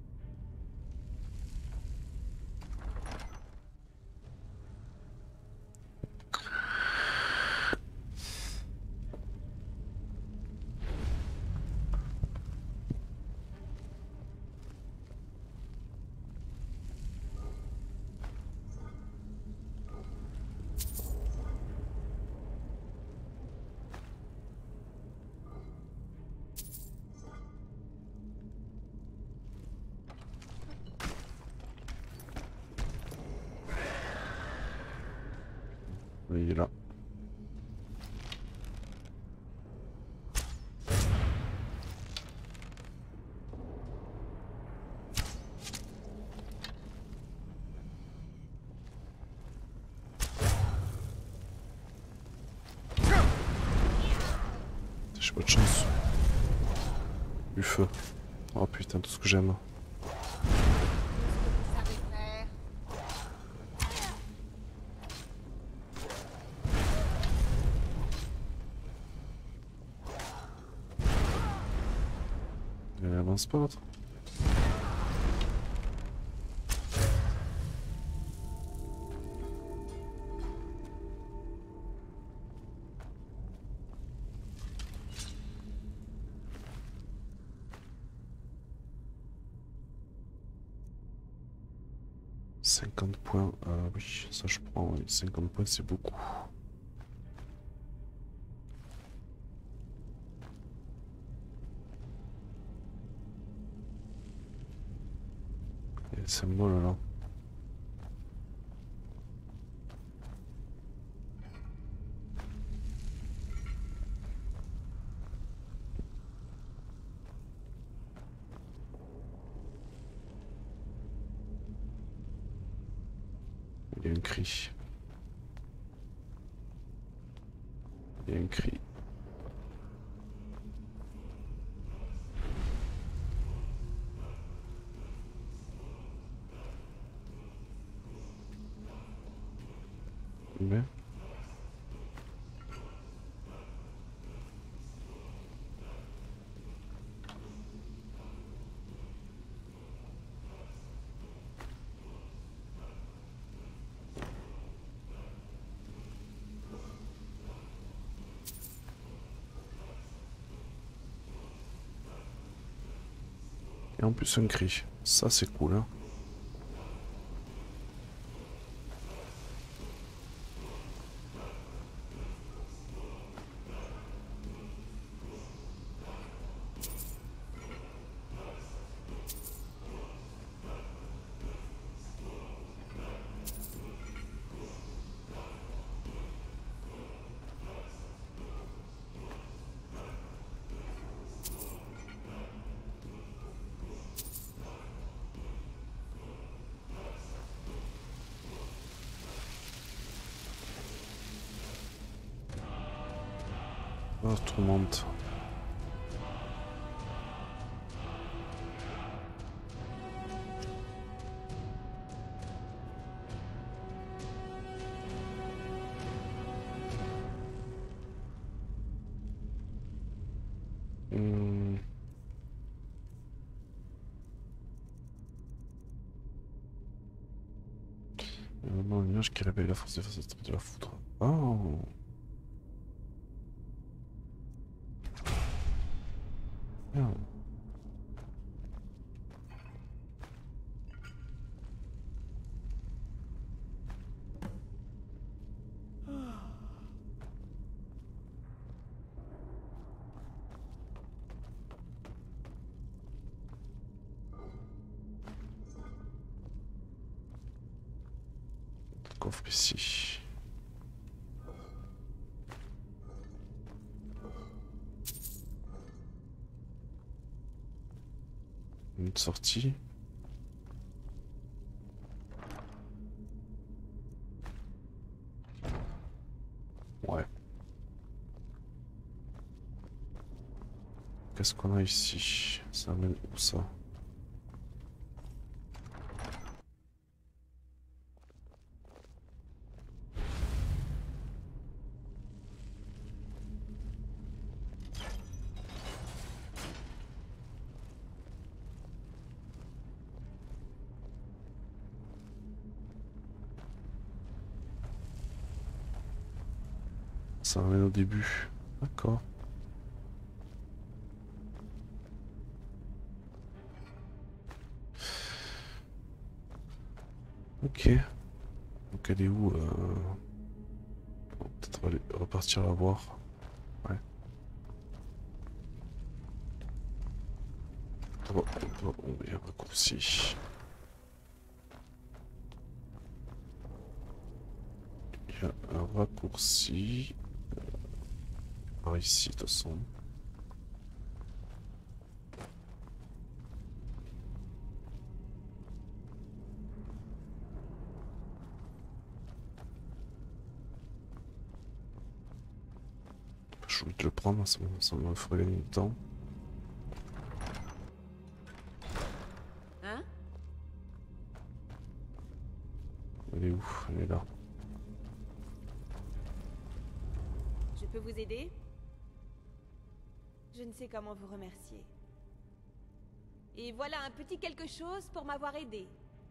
Oui, il est là. J'ai pas de chance. Du feu. Oh putain, tout ce que j'aime. Elle avance pas l'autre. cinquante points, euh, oui, ça je prends, oui. cinquante points c'est beaucoup. Et c'est moi là là. Il y a un cri. Il y a un cri. Mais... Et en plus un cri. Ça c'est cool hein. Oh, tout monte. Hmm. Euh, non, une nuage qui réveille la force des faces de la foudre. Oh. Bien. Coffre ici. Une sortie. Ouais. Qu'est-ce qu'on a ici? Ça amène où ça? Ça ramène au début. D'accord. Ok. Donc elle est où euh... bon, peut-être on va aller repartir la voir. Ouais. Oh, oh, oh, il y a un raccourci. Il y a un raccourci. Par ici de toute façon. Je voulais te le prendre, ça, ça me ferait gagner du temps. Hein? Elle est où? Elle est là. Je peux vous aider? Je ne sais comment vous remercier. Et voilà un petit quelque chose pour m'avoir aidé.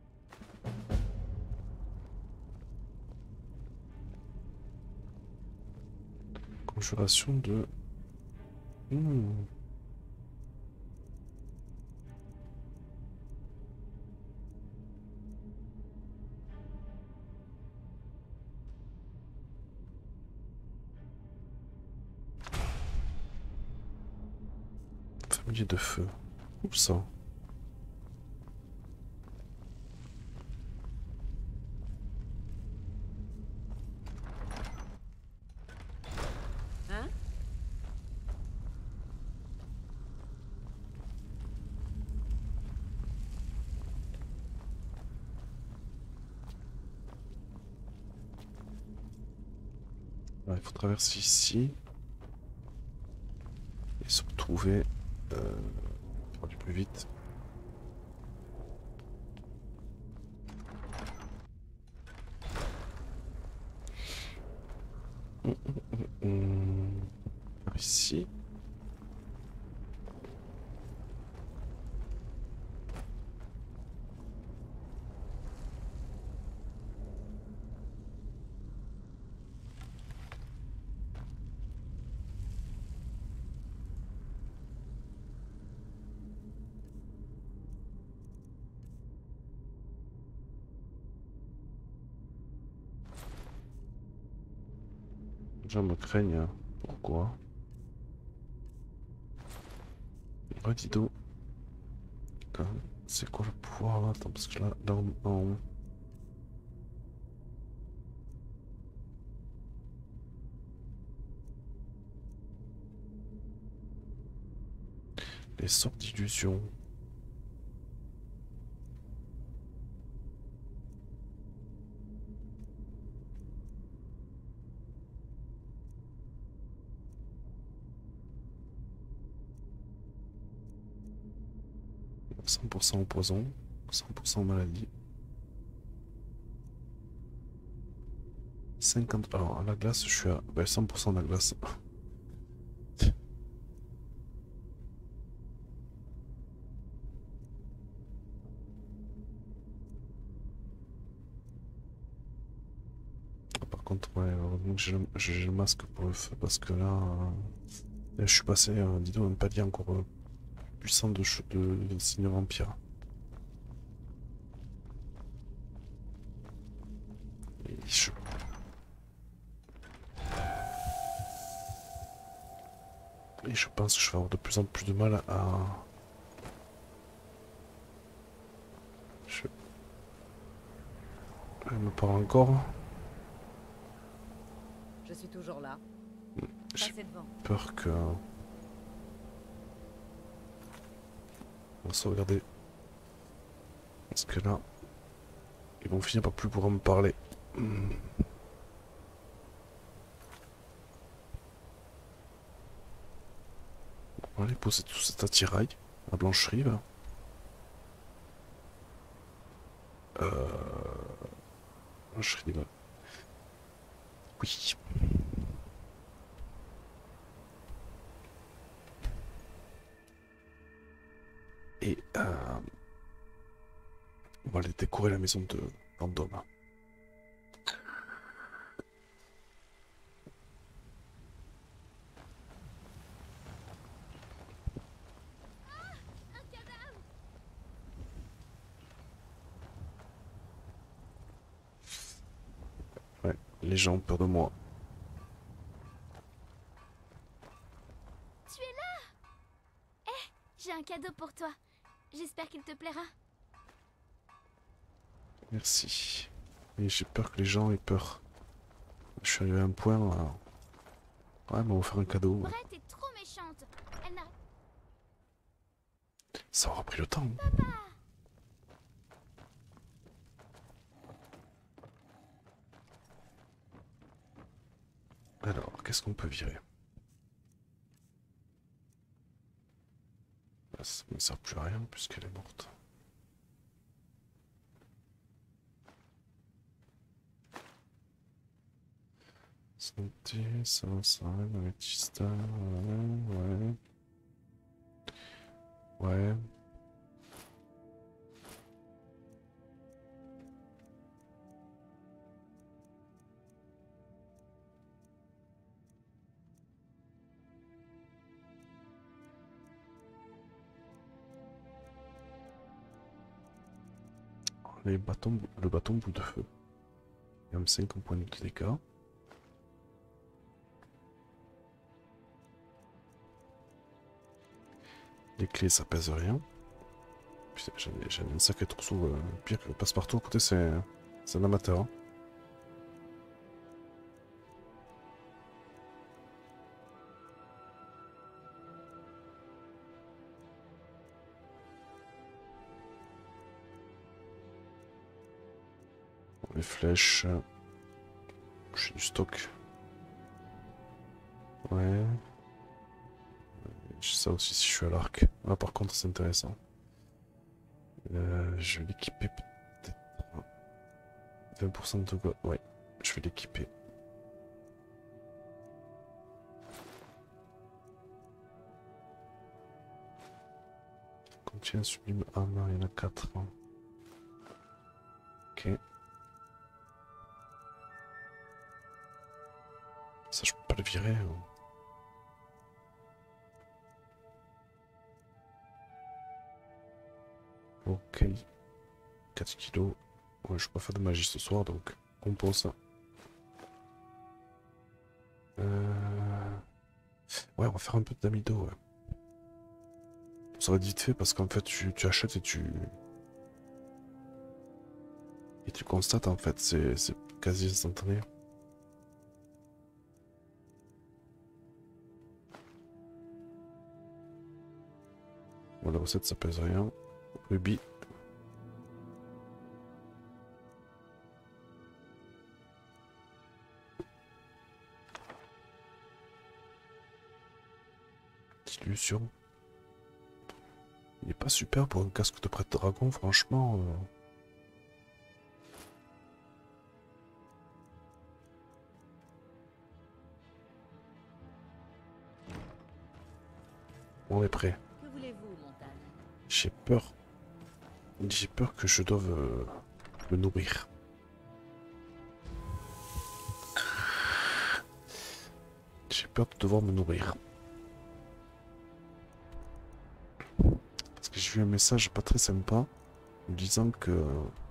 Conjuration de... Mmh. Familier de feu. Où ça? Hein? Là, il faut traverser ici. Et se retrouver... Euh... pour aller plus vite. Hum, hum, hum, hum. Par ici. Les gens me craignent. Pourquoi? Oh, dis donc. C'est quoi le pouvoir là? Attends, parce que là, là en haut. Les sortes d'illusions. cent pour cent au poison, cent pour cent maladie. cinquante... Alors, à la glace, je suis à ouais, cent pour cent de la glace. Par contre, ouais, heureusement que j'ai le, j'ai le masque pour le feu, parce que là, euh, je suis passé, euh, dis donc, un palier encore euh, puissant de, de, de signe vampire. Et je... Et je pense que je vais avoir de plus en plus de mal à... Je... Elle me parle encore. Je suis toujours là. J'ai Passez devant. peur que... On va sauvegarder. Parce que là... Ils vont finir par plus pouvoir me parler. Hmm. On va aller poser tout cet attirail à Blancherive. Euh... Blancherive. Oui. Et euh... on va aller décorer la maison de Vendôme. Les gens ont peur de moi. Tu es là! Eh, j'ai un cadeau pour toi. J'espère qu'il te plaira. Merci. Et j'ai peur que les gens aient peur. Je suis arrivé à un point là. Ouais, mais on va faire un cadeau. Brett est trop méchante. Elle n'a... Ça aura pris le temps. Papa! Alors, qu'est-ce qu'on peut virer? Là, ça ne sert plus à rien puisqu'elle est morte. Santé, ça, ça, Amethysta, ouais, ouais. Ouais. Les bâtons, le bâton bout de feu. Il y a cinq points de dégâts. Les clés ça pèse rien. Putain, j'ai un sacré trousseau. Euh, pire que le passe-partout à côté, c'est un amateur. Hein. Bon, les flèches. J'ai du stock. Ouais. J'ai ça aussi si je suis à l'arc. Là par contre c'est intéressant. Euh, je vais l'équiper peut-être. vingt pour cent de go. Ouais, je vais l'équiper. Contient sublime armor, il y en a quatre. Hein. Ok. Ça je peux pas le virer. Hein. Ok. quatre kilos. Ouais, je peux pas faire de magie ce soir donc on pose ça. Euh... Ouais, on va faire un peu d'amido. Ouais. Ça va être vite fait parce qu'en fait tu, tu achètes et tu. Et tu constates en fait, c'est quasi instantané. Bon, la recette ça pèse rien. Ruby. Dilution. Il est pas super pour un casque de prêtre dragon, franchement. Euh... On est prêt. Que voulez-vous, montagne? J'ai peur. J'ai peur que je doive euh, me nourrir. J'ai peur de devoir me nourrir. Parce que j'ai vu un message pas très sympa me disant que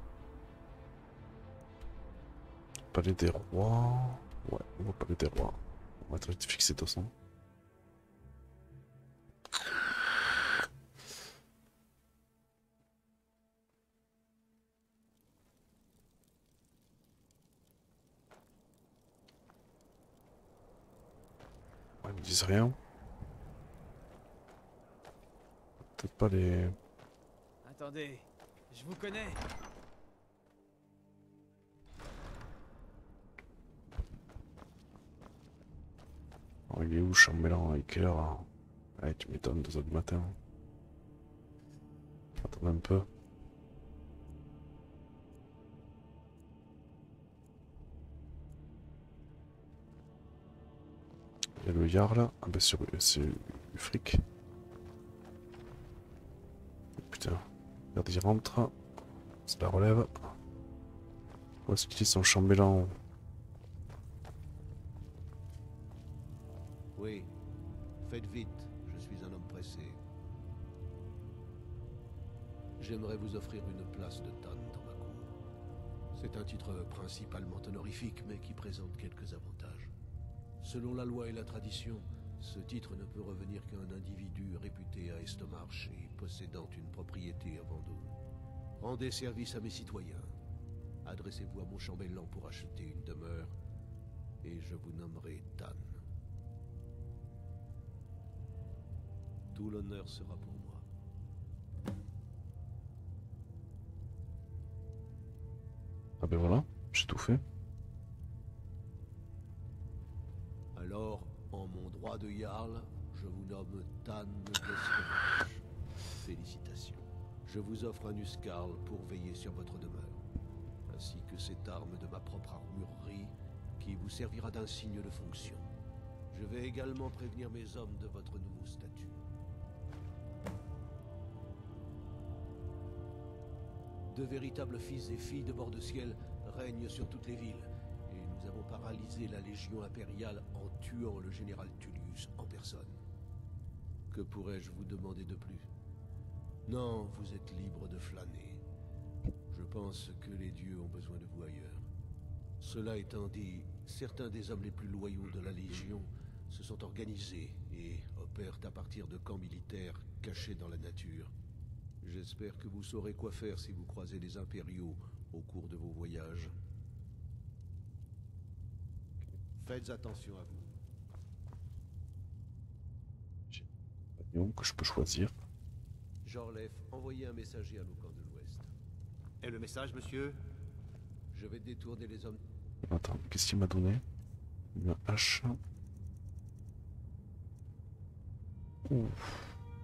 Palais des Rois. Ouais, on va Palais des Rois. On va être fixé de toute façon. Ouais, ils me disent rien. Peut-être pas les... Attendez, je vous connais. Oh, il est où, chambellan? À quelle heure hein? Ouais, tu m'étonnes, deux heures du matin. Attends un peu. Il y a le yard là. Ah bah c'est du fric. Putain. Regarde, il rentre. Ça la relève. Où est-ce qu'il est son chambellan? Oui. Faites vite, je suis un homme pressé. J'aimerais vous offrir une place de tonne dans ma cour. C'est un titre principalement honorifique, mais qui présente quelques avantages. Selon la loi et la tradition, ce titre ne peut revenir qu'à un individu réputé à Estomarche et possédant une propriété à Vendôme. Rendez service à mes citoyens. Adressez-vous à mon chambellan pour acheter une demeure, et je vous nommerai Tan. Tout l'honneur sera pour moi. Ah ben voilà, j'ai tout fait. Alors, en mon droit de Jarl, je vous nomme Tan d'Estomarche. Félicitations. Je vous offre un Huskarl pour veiller sur votre demeure, ainsi que cette arme de ma propre armurerie qui vous servira d'insigne de fonction. Je vais également prévenir mes hommes de votre nouveau statut. De véritables fils et filles de bord de ciel règnent sur toutes les villes, et nous avons paralysé la Légion impériale en tuant le général Tullius en personne. Que pourrais-je vous demander de plus? Non, vous êtes libre de flâner. Je pense que les dieux ont besoin de vous ailleurs. Cela étant dit, certains des hommes les plus loyaux de la Légion se sont organisés et opèrent à partir de camps militaires cachés dans la nature. J'espère que vous saurez quoi faire si vous croisez les impériaux au cours de vos voyages. Faites attention à vous. J'ai un compagnon que je peux choisir. Jorlef, envoyez un messager à nos camps de l'Ouest. Et le message, monsieur? Je vais détourner les hommes... Attends, qu'est-ce qu'il m'a donné? Une hache. Ouf.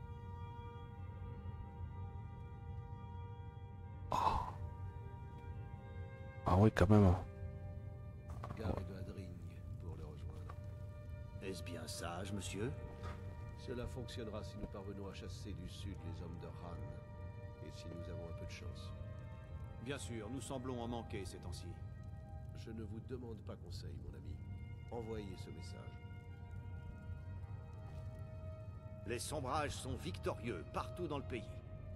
Oh. Ah oui, quand même. Gar et de Hadring pour le rejoindre. Est-ce bien sage, monsieur? Cela fonctionnera si nous parvenons à chasser du sud les hommes de Han, et si nous avons un peu de chance. Bien sûr, nous semblons en manquer ces temps-ci. Je ne vous demande pas conseil, mon ami. Envoyez ce message. Les sombrages sont victorieux partout dans le pays.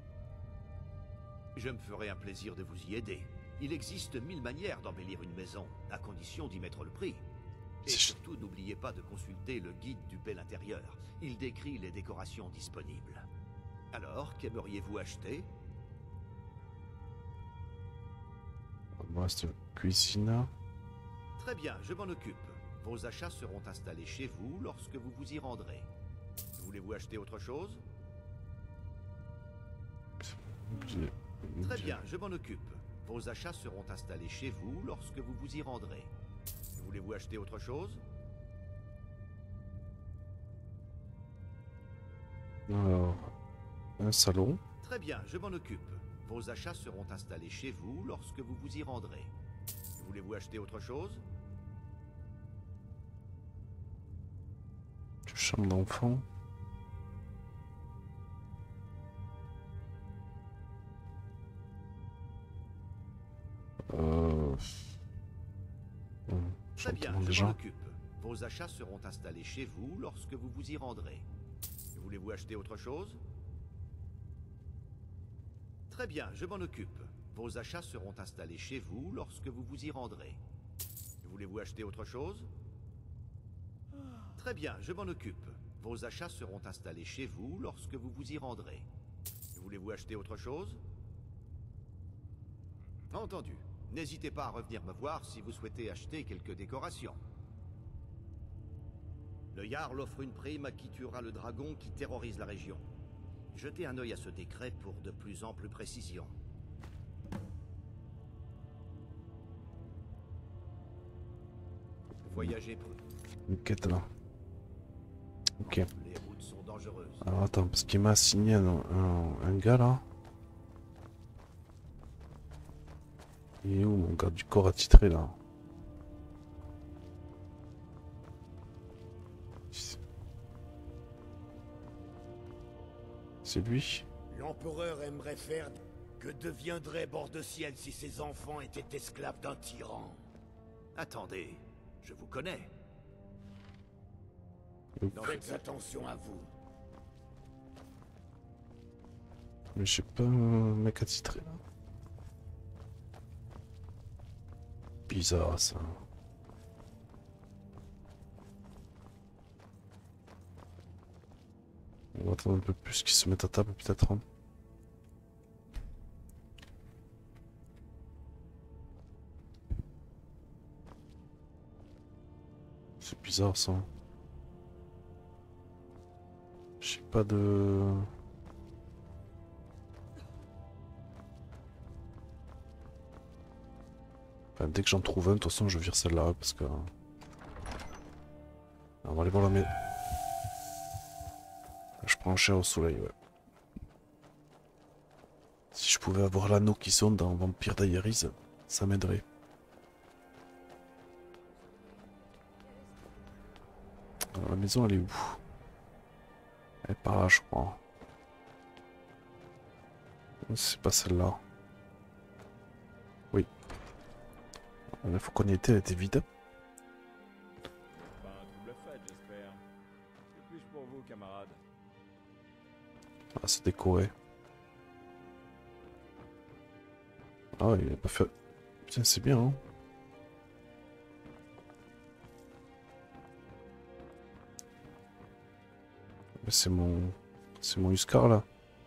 Je me ferai un plaisir de vous y aider. Il existe mille manières d'embellir une maison, à condition d'y mettre le prix. Et surtout, n'oubliez pas de consulter le guide du bel intérieur. Il décrit les décorations disponibles. Alors, qu'aimeriez-vous acheter? Moi, c'est cuisine. Très bien, je m'en occupe. Vos achats seront installés chez vous lorsque vous vous y rendrez. Voulez-vous acheter autre chose? Très bien, je m'en occupe. Vos achats seront installés chez vous lorsque vous vous y rendrez. Voulez-vous acheter autre chose? Alors, un salon. Très bien, je m'en occupe. Vos achats seront installés chez vous lorsque vous vous y rendrez. Voulez-vous acheter autre chose? Une chambre d'enfant. Euh... Très bien, je m'en occupe. Vos achats seront installés chez vous lorsque vous vous y rendrez. Voulez-vous acheter autre chose? Très bien, je m'en occupe. Vos achats seront installés chez vous lorsque vous vous y rendrez. Voulez-vous acheter autre chose? Très bien, je m'en occupe. Vos achats seront installés chez vous lorsque vous vous y rendrez. Voulez-vous acheter autre chose? Entendu. N'hésitez pas à revenir me voir si vous souhaitez acheter quelques décorations. Le Jarl offre une prime à qui tuera le dragon qui terrorise la région. Jetez un œil à ce décret pour de plus amples précisions. Voyagez pour... Une quête là. Ok. Les routes sont dangereuses. Alors attends, parce qu'il m'a assigné un, un, un gars là. Il est où mon gars du corps attitré là? C'est lui? L'empereur aimerait faire... Que deviendrait Bord de Ciel si ses enfants étaient esclaves d'un tyran? Attendez, je vous connais. Faites attention à vous. Mais je sais pas un mec attitré là. bizarre ça. On va attendre un peu plus qu'ils se mettent à table peut-être. Hein. C'est bizarre ça. J'ai pas de... Enfin, dès que j'en trouve un, de toute façon je vire celle-là parce que... On va aller voir la maison. Je prends cher au soleil, ouais. Si je pouvais avoir l'anneau qui sonne dans Vampire Diaries, ça m'aiderait. Alors, la maison elle est où? Elle est par là je crois. C'est pas celle-là. Oui. Il faut qu'on y était, elle était vide. Pas un double fait, j'espère. Que puis-je pour vous, camarade? Ah, c'est décoré. Ah ouais, il a pas fait... Putain, c'est bien, hein. C'est mon... C'est mon Huskar, là.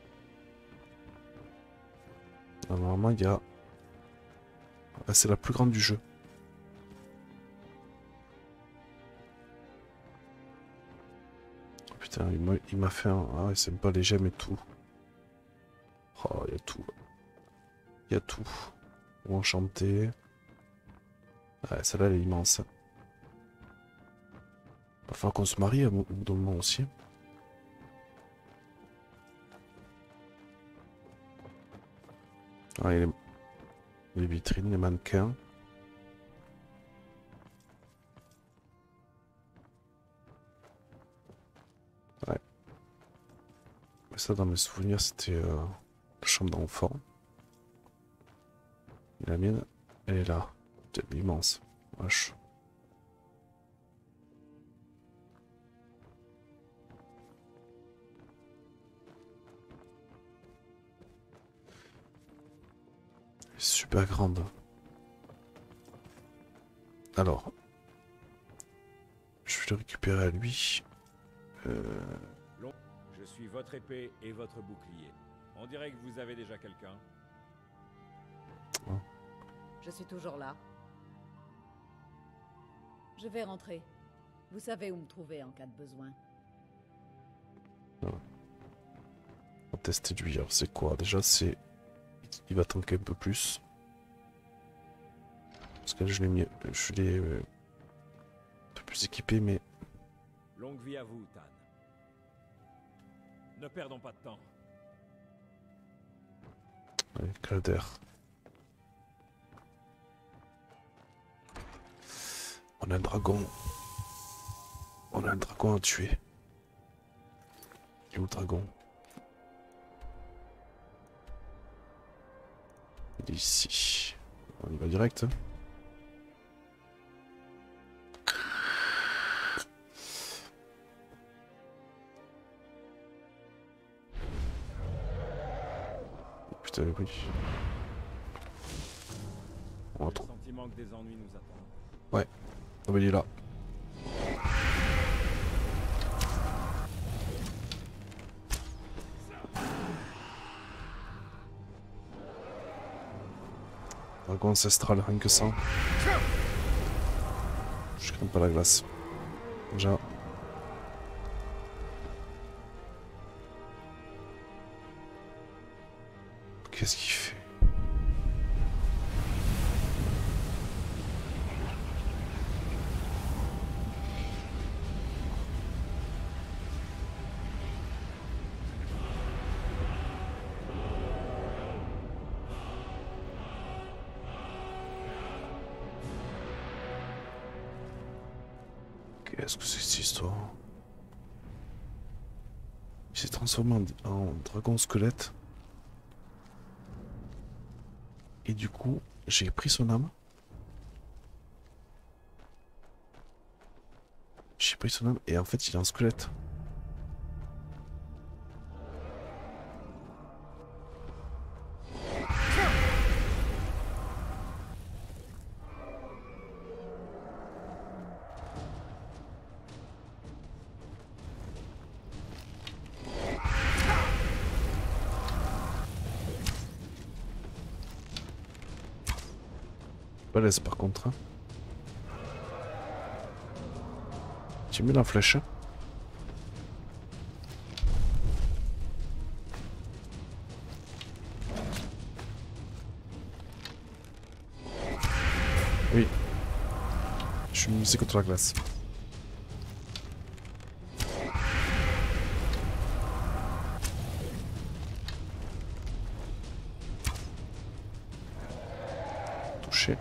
Ah, normalement, il y a... Ah, c'est la plus grande du jeu. Putain, il m'a fait un... Ah, c'est pas les gemmes et tout. Oh, il y a tout. Il y a tout. Ou enchanté. Ouais, celle-là, elle est immense. Il va falloir qu'on se marie au bout d'un moment aussi. Ah, il y a les... les vitrines, les mannequins. Ouais. Mais ça, dans mes souvenirs, c'était euh, la chambre d'enfant. Et la mienne, elle est là. C'est immense. Wesh. Super grande. Alors, je vais le récupérer à lui. Euh... Je suis votre épée et votre bouclier. On dirait que vous avez déjà quelqu'un. Oh. Je suis toujours là. Je vais rentrer. Vous savez où me trouver en cas de besoin. On va tester lui. Alors c'est quoi? Déjà c'est... Il va tanker un peu plus. Parce que là je l'ai mis... Je l'ai... Euh, un peu plus équipé mais... Longue vie à vous, Tan. Ne perdons pas de temps. Allez, Calder. On a un dragon. On a un dragon à tuer. Il est où le dragon? Il est ici. On y va direct. Putain, oui. On va trop. Le sentiment que des ennuis nous attendent. Ouais. Oh, il est là. Dragon ancestral, rien que ça. Je crains pas la glace. Déjà. Qu'est-ce qu'il fait? Qu'est-ce que c'est cette histoire? Il s'est transformé en, en dragon squelette. Et du coup, j'ai pris son âme. J'ai pris son âme et en fait il est en squelette. Balèze par contre. Hein. Tu mets la flèche. Hein. Oui. Je suis mis contre la glace. Touché.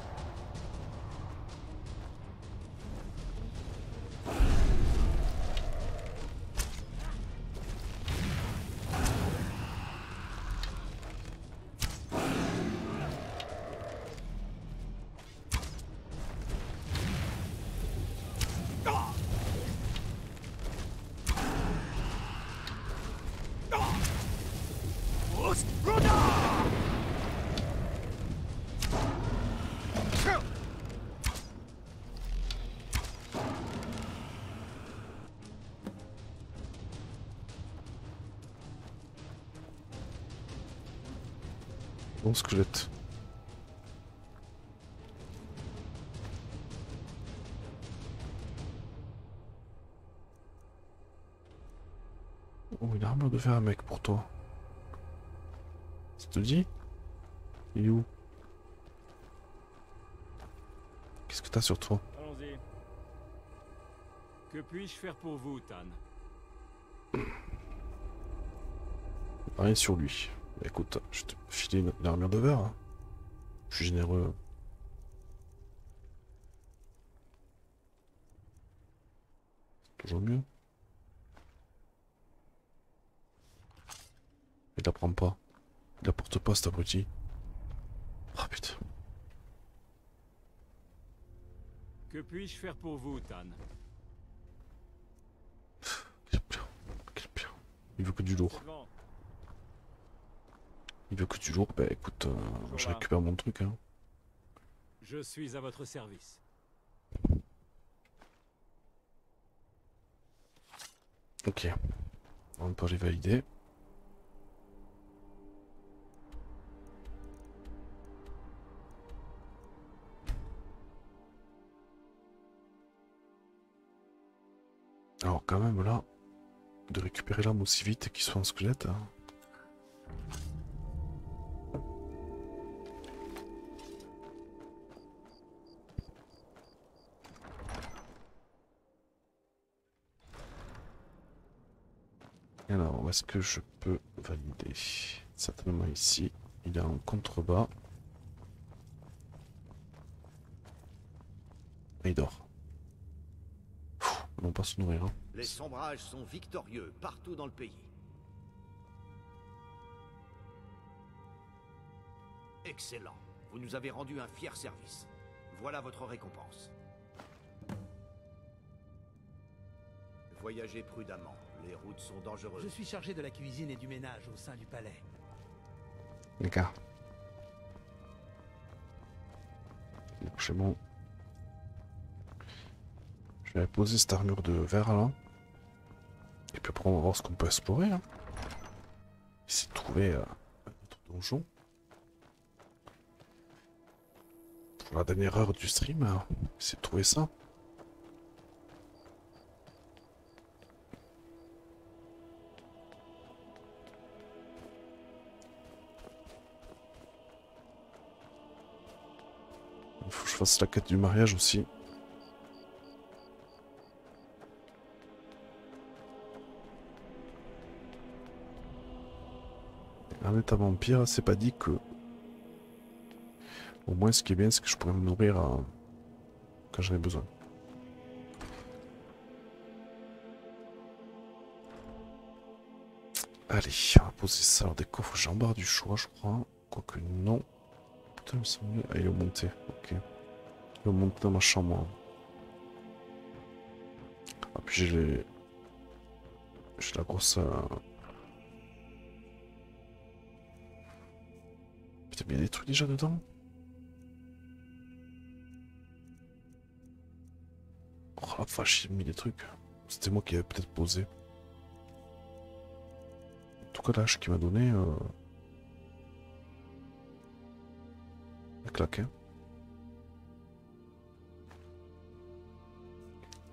Bon squelette. Oh, une armure de fer, mec, pour toi. Ça te dit? Il est où? Qu'est-ce que t'as sur toi? Allons-y. Que puis-je faire pour vous, Tan? Rien sur lui. Écoute, je te filer une, une armure de verre. Hein. Je suis généreux. Toujours mieux. Il la prend pas. Il la porte pas, cet abruti. Ah putain. Que puis-je faire pour vous, Tan? Quel pire. Quel pire. Il veut que du lourd. Il veut que du lourd. Bah écoute, euh, je récupère mon truc. Hein. Je suis à votre service. Ok. On peut les valider. Alors quand même là, de récupérer l'arme aussi vite et qu'il soit en squelette. Hein. Alors, où est-ce que je peux valider? Certainement ici. Il est en contrebas. Et il dort. Pfff, on va pas se nourrir. Hein. Les sombrages sont victorieux partout dans le pays. Excellent. Vous nous avez rendu un fier service. Voilà votre récompense. Voyagez prudemment. Les routes sont dangereuses. Je suis chargé de la cuisine et du ménage au sein du palais. D'accord. C'est bon. Je vais poser cette armure de verre là. Et puis après on va voir ce qu'on peut explorer. Hein. Essayer de trouver euh, notre donjon. Pour la dernière heure du stream, hein. Essayer de trouver ça. Il faut que je fasse la quête du mariage aussi. Un état vampire, c'est pas dit que... Au moins ce qui est bien, c'est que je pourrais me nourrir à... quand j'en ai besoin. Allez, on va poser ça. Alors des coffres, j'ai en barre du choix, je crois. Quoique non. Putain, il me semble... Ah, il est monté, ok. Il est monté dans ma chambre. Ah, puis j'ai les... J'ai la grosse... Euh... Putain, mais il y a des trucs déjà dedans. Oh la vache, il a mis des trucs. C'était moi qui avais peut-être posé. En tout cas, l'âge qu'il m'a donné... Euh... Il a claqué.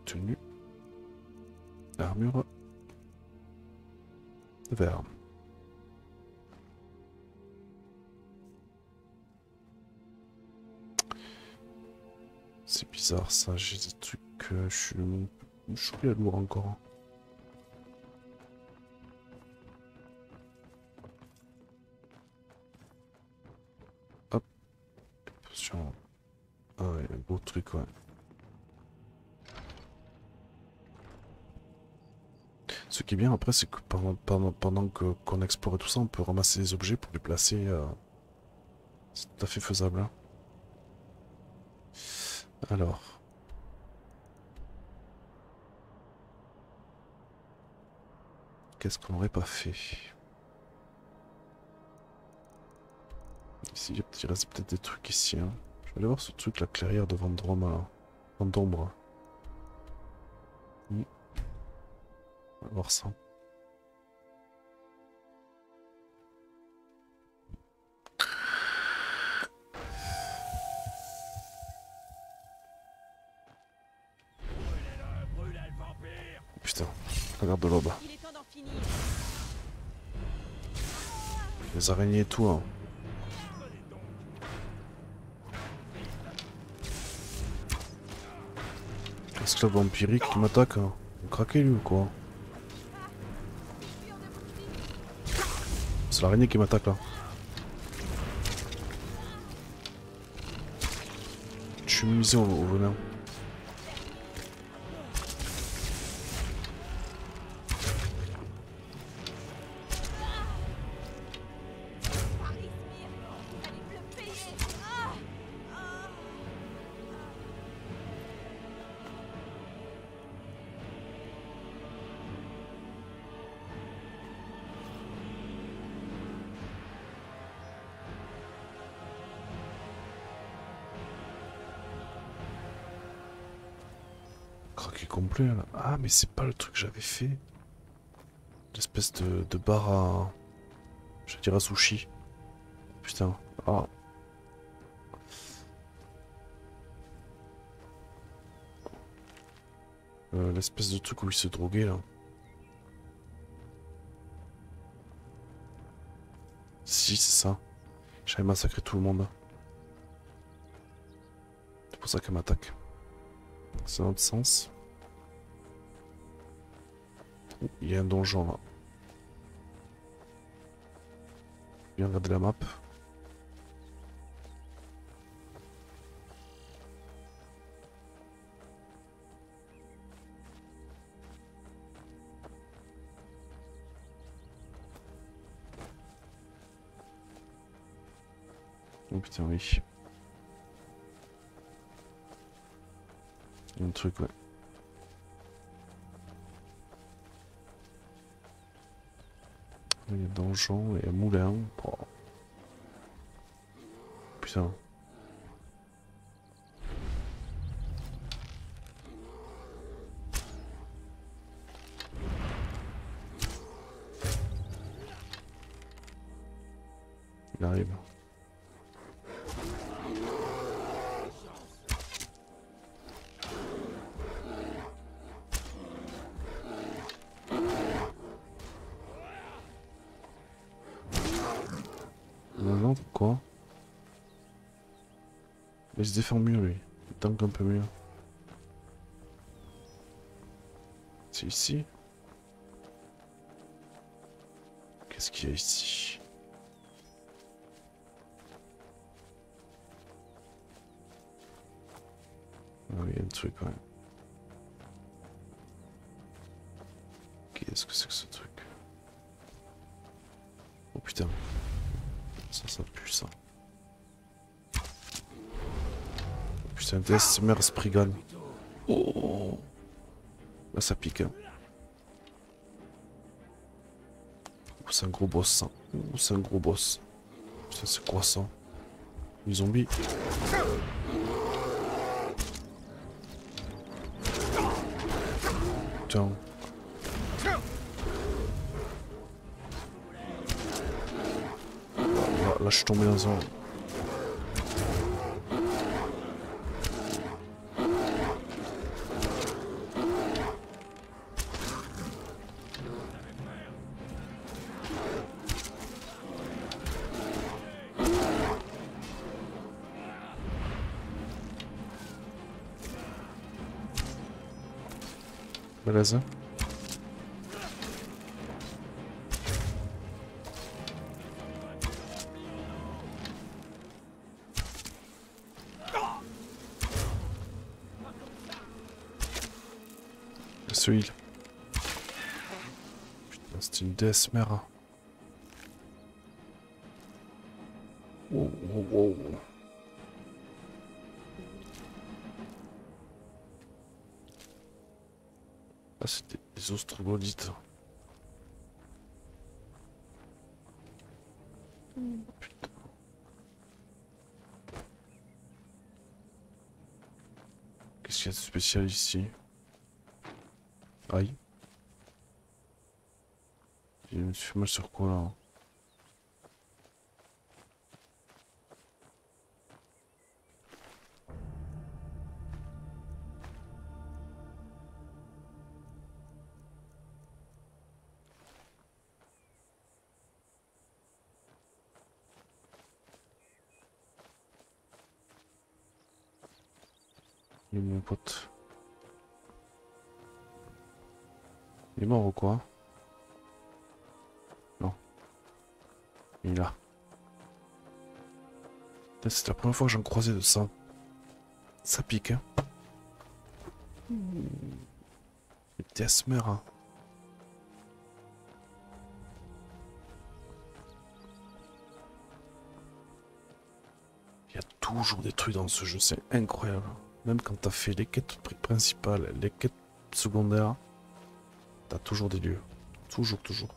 Tenue. Armure. Vert. C'est bizarre ça, j'ai des trucs que euh, je suis... Je suis bien lourd encore. Hop. Potion. Ah ouais, beau truc, ouais. Ce qui est bien après, c'est que pendant, pendant, pendant que qu'on explore tout ça, on peut ramasser des objets pour les placer. Euh... C'est tout à fait faisable. Hein. Alors. Qu'est-ce qu'on n'aurait pas fait? Ici, il reste peut-être des trucs ici. Hein. Je vais aller voir ce truc, la clairière de Vendôme. Vendôme. Hmm. On va voir ça. Putain, regarde de l'aube. Les araignées et tout. Hein. Esclave vampirique qui m'attaque. Hein. Vous craquez lui ou quoi? C'est l'araignée qui m'attaque là. Je suis misé au, au venin. Craqué complet là. Ah mais c'est pas le truc que j'avais fait. L'espèce de, de bar à... Je dirais à sushi. Putain. Ah. Euh, L'espèce de truc où il se droguait là. Si c'est ça. J'avais massacré tout le monde. C'est pour ça qu'elle m'attaque. C'est dans l'autre sens. Il y a un donjon là. Viens regarder la map. Oh putain oui. Il y a un truc ouais. Il y a donjon et un moulin. Oh. Putain. Il arrive. Non, pourquoi? Il se défend mieux lui. Il tank un peu mieux. C'est ici? Qu'est-ce qu'il y a ici? Ah oui, il y a un truc, ouais. Qu'est-ce que c'est que ce truc? Oh putain. Ça, ça pue ça. Oh, putain, D S M R Spriggan. Oh! Là, ça pique. Hein. Oh, c'est un gros boss ça. Oh, c'est un gros boss. Putain, c'est quoi ça? Les zombies. Putain. Là, je suis tombé dans un... Balèze. Hein. Ce heal. Putain, c'est une déesse mère. Wow, wow, wow. Ah, c'était des ostrogolites. Mm. Putain. Qu'est-ce qu'il y a de spécial ici? Aïe. Je me suis fait mal sur quoi là? Il est mon pote. Il est mort ou quoi? Non. Il est là. C'est la première fois que j'en croisais de ça. Ça pique, hein. Les petits asmer, hein. Il y a toujours des trucs dans ce jeu, c'est incroyable. Même quand t'as fait les quêtes principales, les quêtes secondaires, t'as toujours des lieux. Toujours, toujours.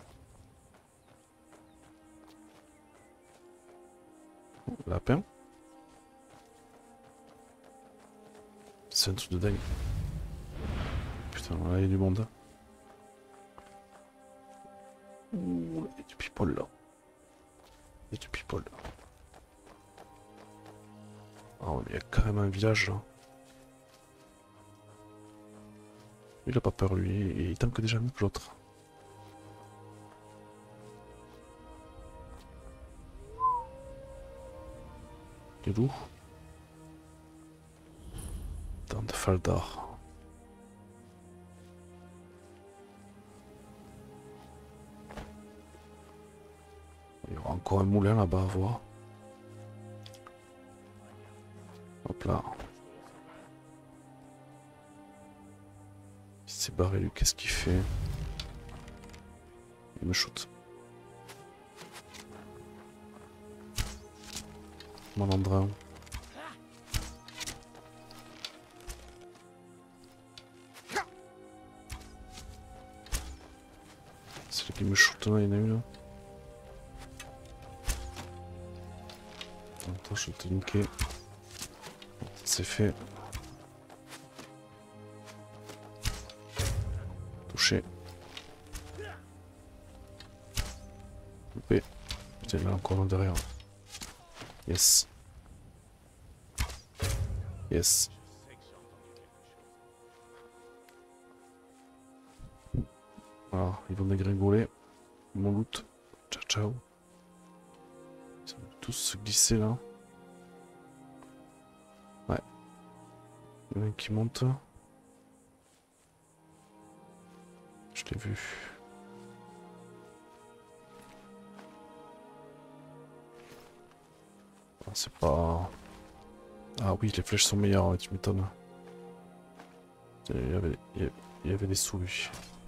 Lapin. C'est un truc de dingue. Putain, là il y a du monde. Ouh, il y a du people là. Il y a du people là. Oh, il y a carrément un village là. Il a pas peur lui, et il tanque déjà mieux que l'autre. Il est où? Dans de Faldar. Il y aura encore un moulin là-bas à voir. Hop là. Il s'est barré lui, qu'est-ce qu'il fait? Il me shoot. Malandrin. C'est lui qui me shoot là, il y en a une là. Attends, je vais te niquer. C'est fait. Touché. Loupé. Putain, là encore un derrière. Yes. Yes. Voilà, ils vont dégringoler. Mon loot. Ciao, ciao. Ils vont tous se glisser là. Ouais. Il y en a un qui monte. Je l'ai vu. Ah, c'est pas... Ah oui, les flèches sont meilleures, ouais, tu m'étonnes. Il y avait, il y avait, il y avait des sous, lui.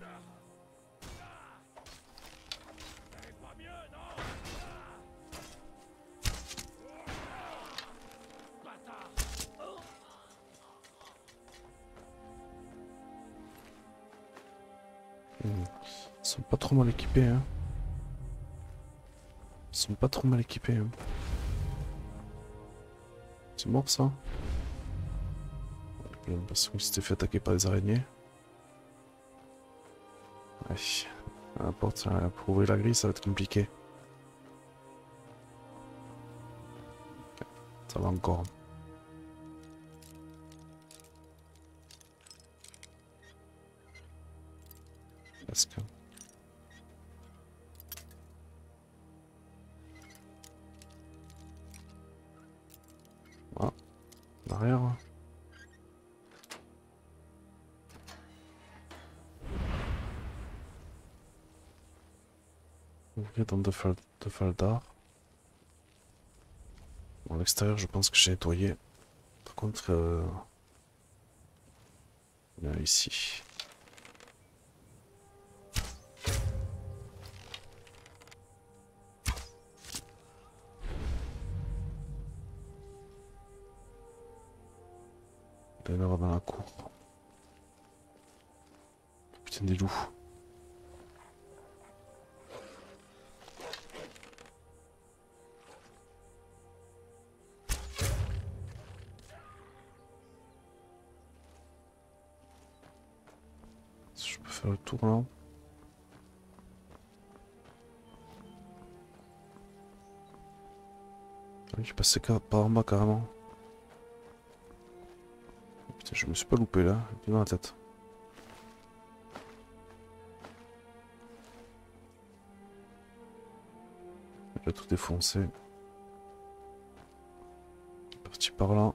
Hmm. Ils sont pas trop mal équipés, hein. Ils sont pas trop mal équipés, hein. C'est mort ça? J'ai l'impression qu'il s'était fait attaquer par les araignées. Ouais. N'importe, pour ouvrir la grille ça va être compliqué. Ça va encore. Est-ce que... Ah, derrière. Ouvrir dans deux Fal de Faldar. Bon, l'extérieur, je pense que j'ai nettoyé. Par contre, euh... il y en a ici. Il doit y en avoir dans la cour. Putain, des loups. Je peux faire le tour là. Oui, je passais par en bas carrément. Putain, je me suis pas loupé là, dans la tête. Il a tout défoncé. Parti par là.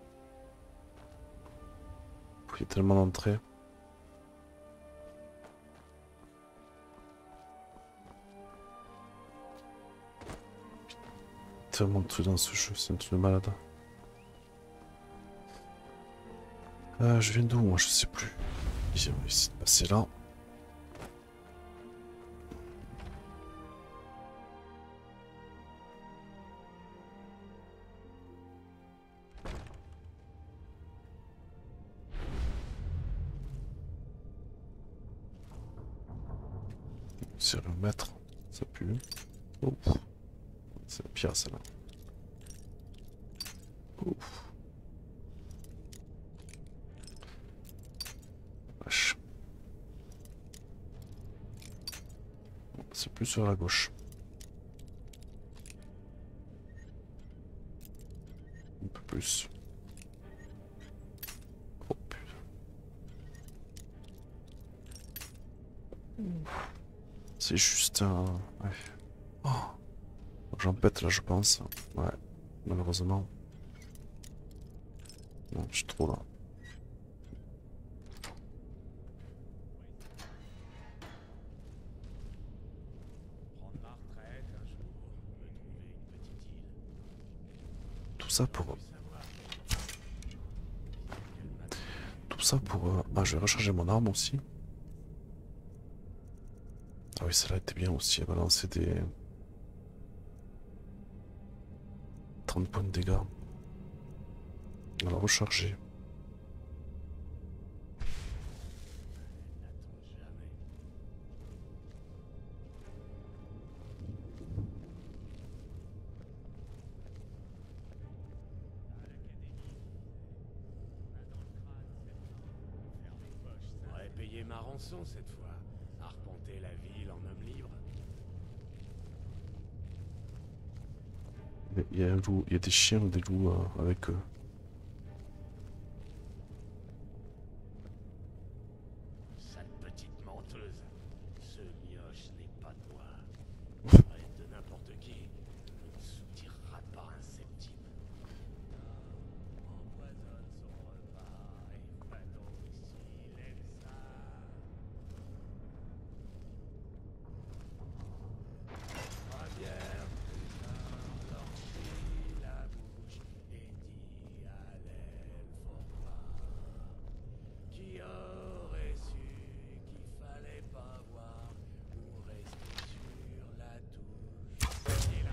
Il y a tellement d'entrées. Tellement de trucs dans ce jeu, c'est un truc de malade. Euh, je viens d'où moi, je sais plus. On va essayer de passer là. C'est le maître, ça pue. Oh. C'est pire celle-là. Ouf. Vache. C'est plus sur la gauche. Un peu plus. Oh putain. C'est juste un... Ouais. Oh. J'en pète là, je pense. Ouais, malheureusement. Non, je suis trop là. Tout ça pour... Tout ça pour... Euh... Ah, je vais recharger mon arme aussi. Ah oui, celle-là était bien aussi. Elle va lancer des... trente points de dégâts. On va recharger. J'aurais payé ma rançon cette fois. Arpenter la ville en homme libre. Il y a un loup, il y a des chiens ou des loups euh, avec eux. Sale petite menteuse. Ce mioche n'est pas de moi. Arrête de n'importe qui. Ne me soutireras pas un septime. Empoisonne son repas et va-t'en ici, lève ça. Trois bières. Qui aurait su qu'il fallait pas voir ou rester sur la touche. Et là.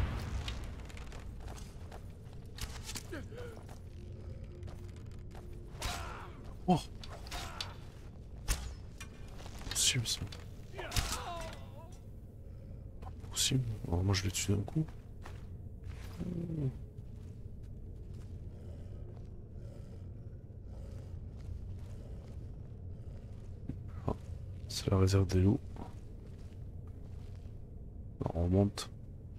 Oh. Possible ça. Pas possible. Alors, moi je l'ai tué d'un coup. C'est la réserve des loups. Alors, on remonte.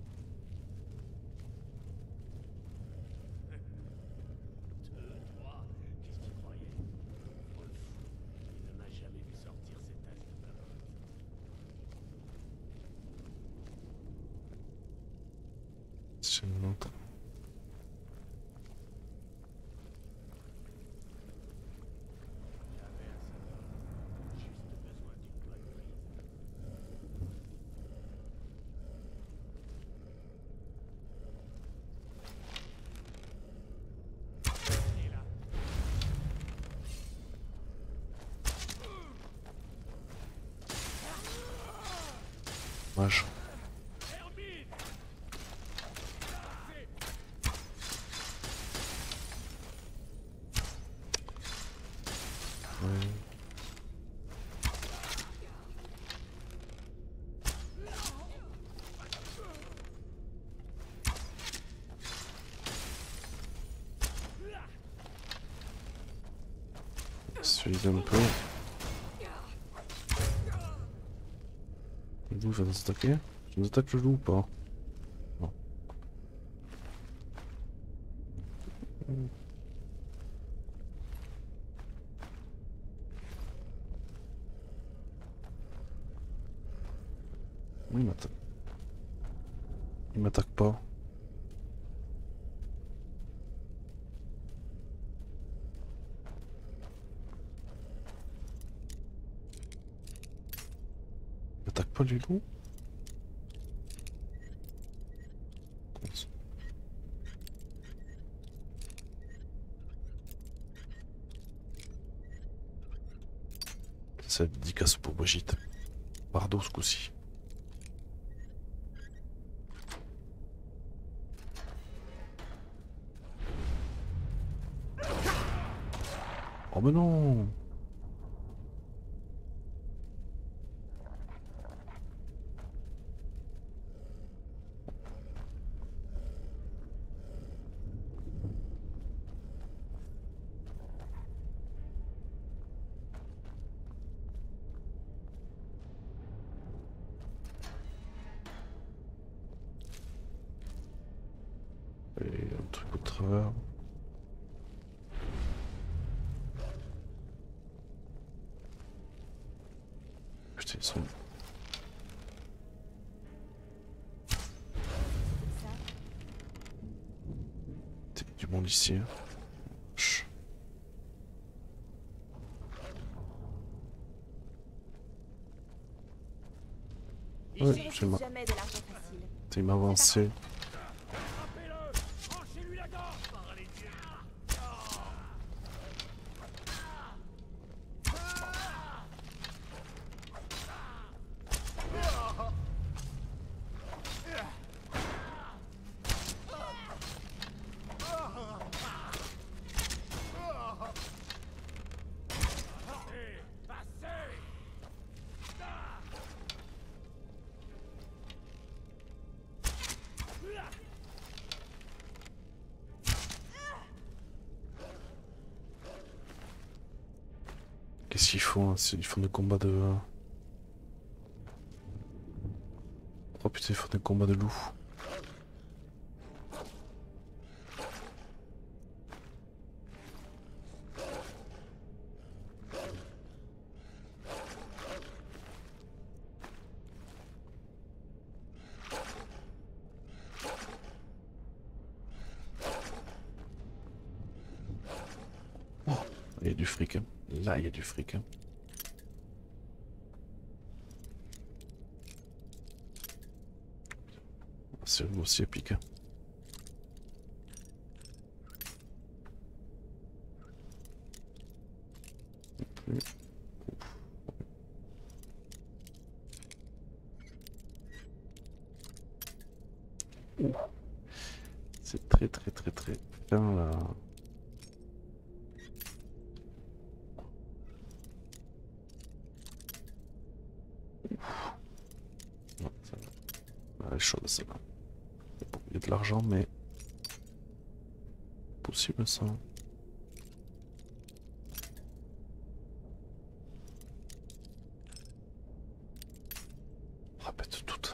C'est une montre. Dommage. Ouais. Suivez un peu. Le loup va nous attaquer. Je nous attaque le loup ou pas? Non. Oui, il m'attaque. Il m'attaque pas. Il m'attaque pas les loups? C'est la dédicace pour Brigitte. Bardo ce coup-ci. Oh mais non! Et un truc au travers. Putain, ils sont... T'as du monde ici. Hein. Chut. Ouais, j'ai ma... Il m'a avancé. Qu'est-ce qu'ils font? Ils font des combats de... Oh putain, ils font des combats de loups. Oh, il y a du fric. Hein. Là, il y a du fric. Hein. C'est aussi épique. Hein. C'est très très très très bien là. Non, ça va. Elle est chaude celle-là. Il y a de l'argent mais possible ça. Répète tout.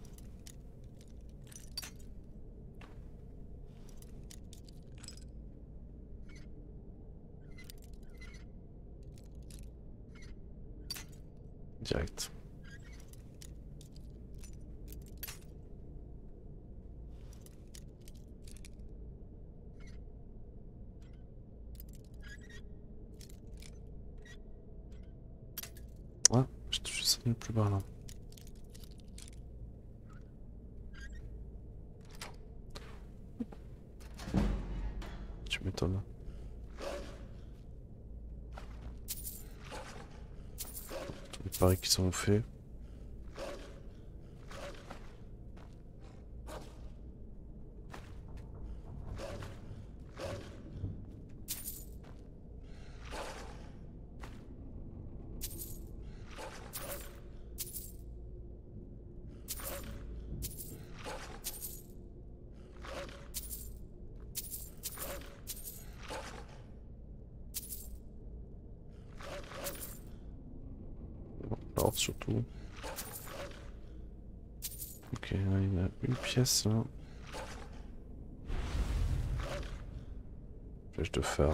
Direct. Ouais, je te suis ça plus bas là. Tu m'étonnes. Tous les paris qui sont faits. transport surtout. Ok, là, il y a une pièce là. Flèche de fer.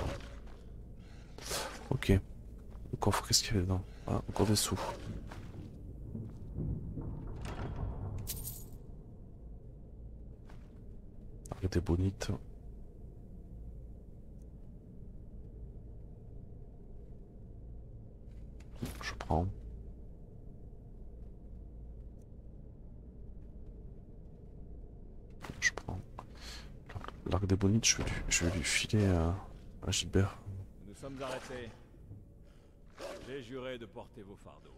Ok. Le coffre, qu'est-ce qu'il y avait dedans? Ah, encore des sous. Des bonites. Je prends. Je prends. L'arc des bonites, je vais lui, je vais lui filer à, à Gilbert. Nous sommes arrêtés. J'ai juré de porter vos fardeaux.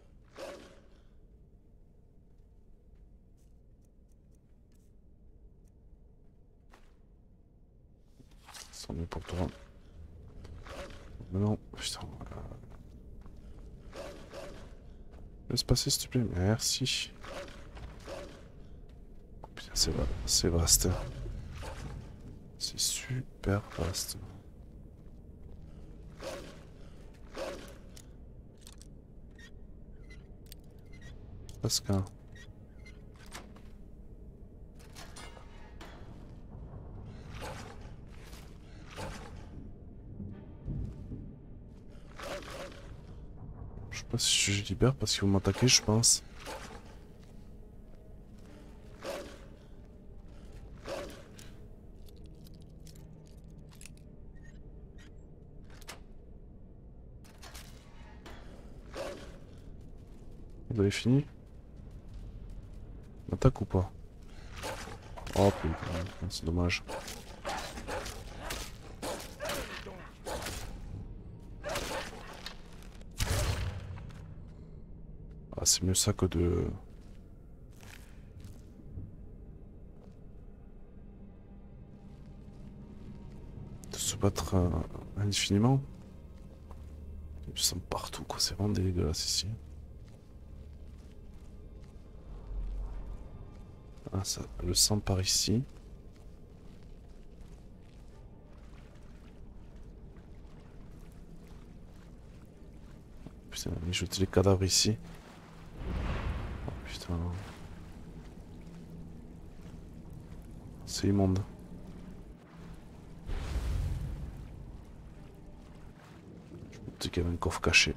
C'en est pour toi. Mais non, putain. Euh... Laisse passer s'il te plaît. Merci. Oh, putain, c'est va... c'est vaste. C'est super vaste. Parce qu'un... Je sais pas si je libère parce qu'ils vont m'attaquer, je pense. Vous avez fini? M'attaque ou pas? Oh putain, c'est dommage. Ah, c'est mieux ça que de... de se battre euh, indéfiniment. Ils sont partout quoi, c'est vraiment dégueulasse ici. Ah, ça, le sang par ici. Putain, ils jetent les cadavres ici. Oh putain. C'est immonde. Je me dis qu'il y avait un coffre caché.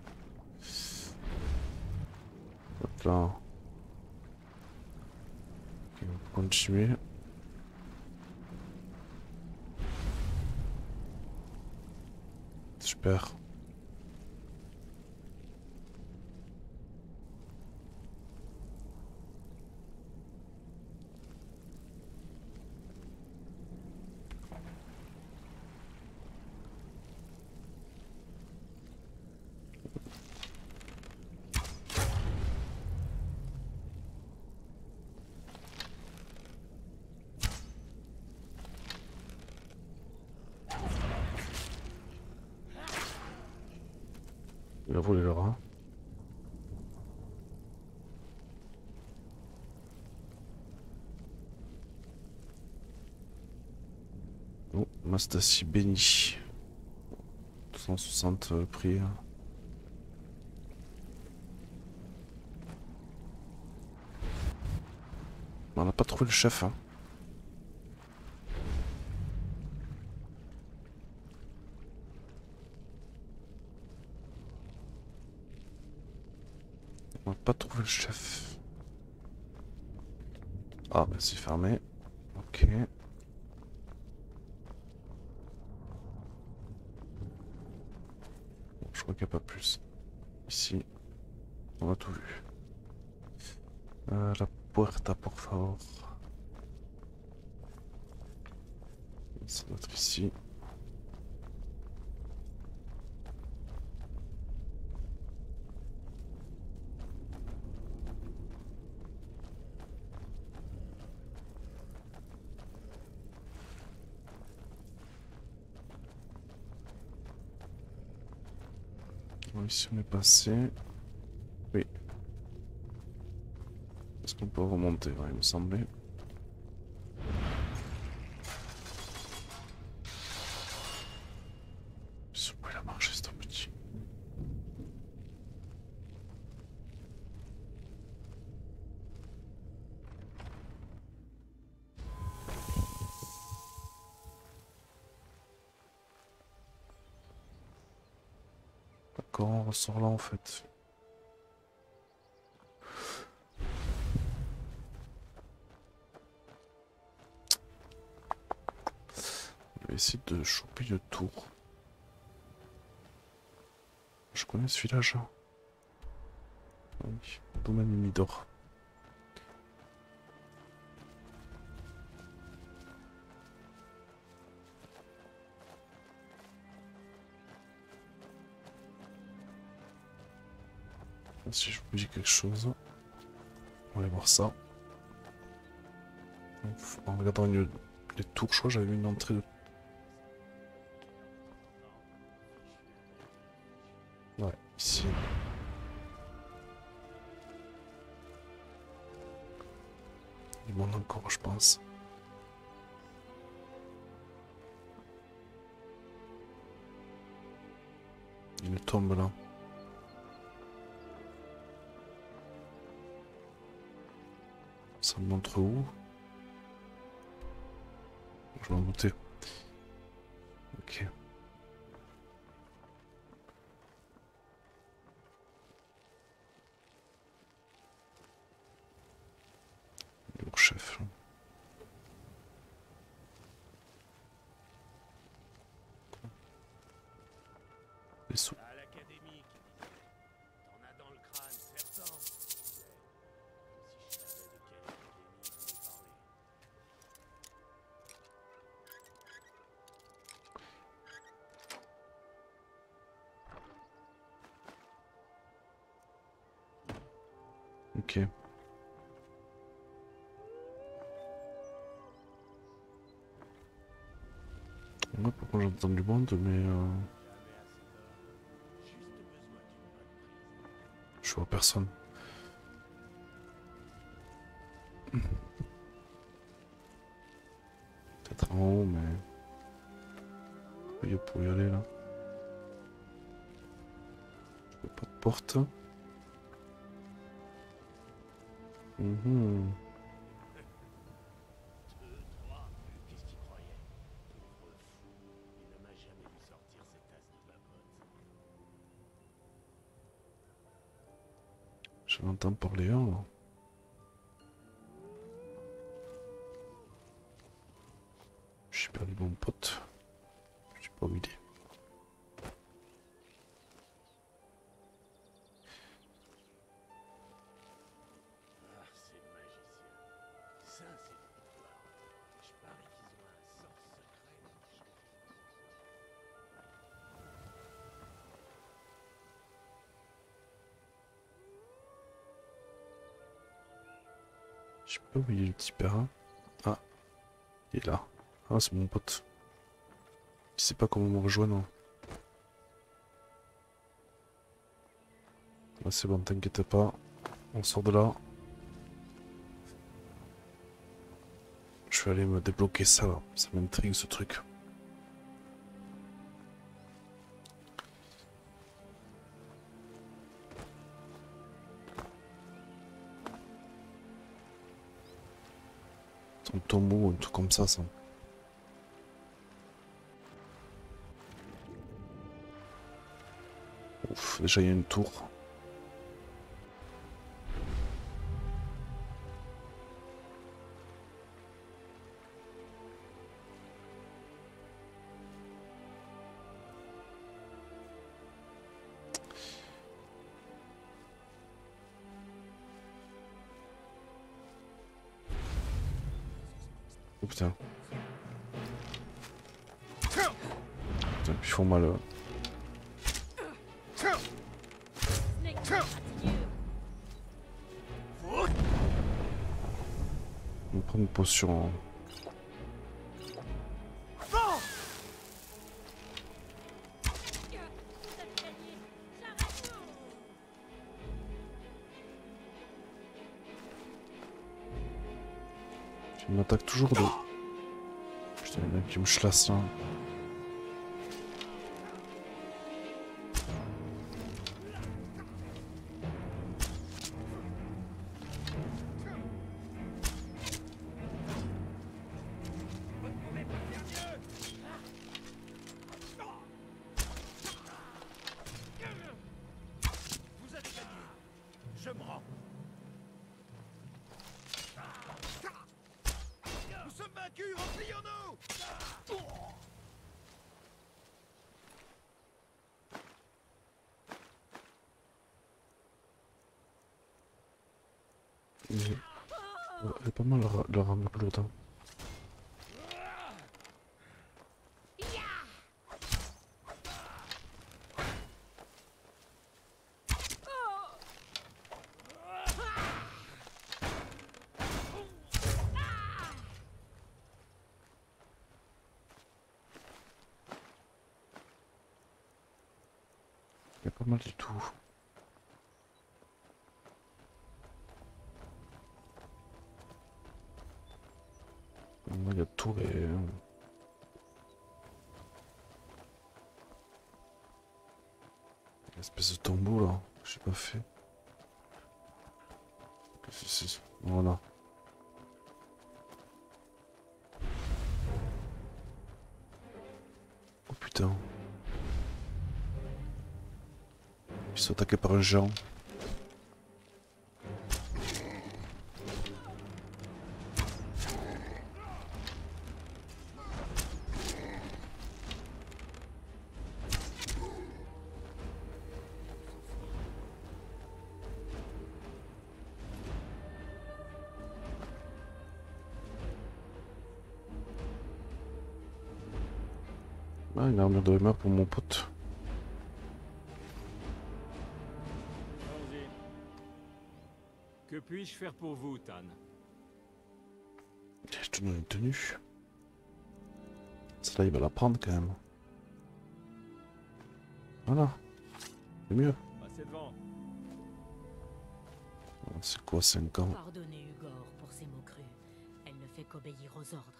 Hop là. Ok, on va continuer. Super. Il a volé le rat. Oh, Mastassi béni. deux cent soixante euh, prix. On n'a pas trouvé le chef. Hein. On n'a pas trouvé le chef. Ah, bah c'est fermé. Ok. Bon, je crois qu'il n'y a pas plus. Ici, on a tout vu. Euh, la puerta, por favor. Ça doit être ici. Bon, ici on est passé. Oui. Est-ce qu'on peut remonter? Ouais, il me semblait. Sur quoi il a marché, c'est un petit. D'accord, on ressort là en fait. On va essayer de choper une tour. Je connais ce village. Oui, domaine Humidor. Si je vous dis quelque chose, on va aller voir ça. En regardant une, les tours, je crois que j'avais vu une entrée de... Ouais, ici. Il manque encore, je pense. Une tombe là. Ça me montre où? Je m'en doutais. Ok. Lourd chef. Les sous. À l'académie, t'en as dans le crâne, certain. Comme si je savais de quelle académie vous voulez parler. Ok. Ouais, pourquoi j'entends du monde, mais euh... je vois personne. Peut-être en haut, mais il y a pour y aller là. Je vois pas de porte. Mmh. Deux, trois, qu'est-ce qu'il croyait? Pauvre fou, il ne m'a jamais vu sortir cette tasse de vapote. Je l'entends parler un là. J'ai perdu mon pote. Je sais pas où il est. Ah, ces magiciens. Ça, c'est du pouvoir. Je parie qu'ils ont un sort secret. Je sais pas où il est le petit perrin. Ah, il est là. Ah, c'est mon pote. Il sait pas comment me rejoindre. Ah, c'est bon, t'inquiète pas. On sort de là. Je vais aller me débloquer ça là. Ça m'intrigue ce truc. Un tombeau, un truc comme ça, ça. Ouf, déjà il y a une tour. Oh putain. Putain, ils font mal. Euh. On va prendre une potion. Hein. Il m'attaque toujours de... Putain, il y en a qui me chlasse là. Mais... Elle est pas mal leur, leur armure lourde. Hein. Il y a pas mal du tout. Il y a tout et... Une espèce de tombeau là, j'ai pas fait. Qu'est-ce que c'est? Voilà. Oh putain. Ils sont attaqués par un géant. Ah, une armure de humeur pour mon pote. Allons-y. Que puis-je faire pour vous, Tan? Je te donne une tenue. Celle-là, il va la prendre quand même. Voilà. C'est mieux. Passez devant. C'est quoi, cinq ans? Pardonnez Ugor pour ses mots crus. Elle ne fait qu'obéir aux ordres.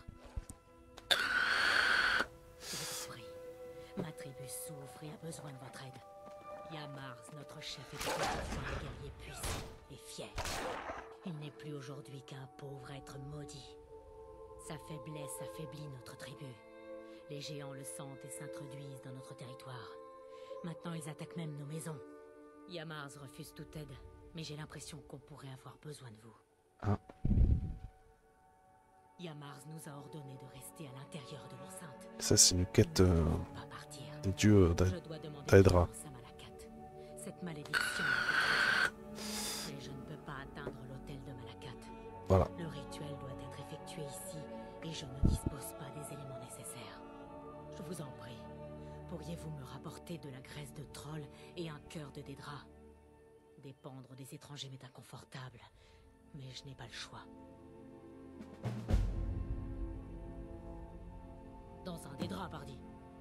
Je vous prie. Ma tribu souffre et a besoin de votre aide. Yamars, notre chef, est autrefois un guerrier puissant et fier. Il n'est plus aujourd'hui qu'un pauvre être maudit. Sa faiblesse affaiblit notre tribu. Les géants le sentent et s'introduisent dans notre territoire. Maintenant, ils attaquent même nos maisons. Yamars refuse toute aide, mais j'ai l'impression qu'on pourrait avoir besoin de vous. Ah. Yamars nous a ordonné de rester à l'intérieur de l'enceinte. Ça, c'est une quête euh, des dieux d'Aedra. Cette malédiction mais je ne peux pas atteindre l'hôtel de Malakat. Voilà. Le rituel doit être effectué ici et je ne dispose pas des éléments nécessaires. Je vous en prie, pourriez-vous me rapporter de la graisse de troll et un cœur de Daedra? Dépendre des étrangers m'est inconfortable, mais je n'ai pas le choix. Dans un Daedra, pardi.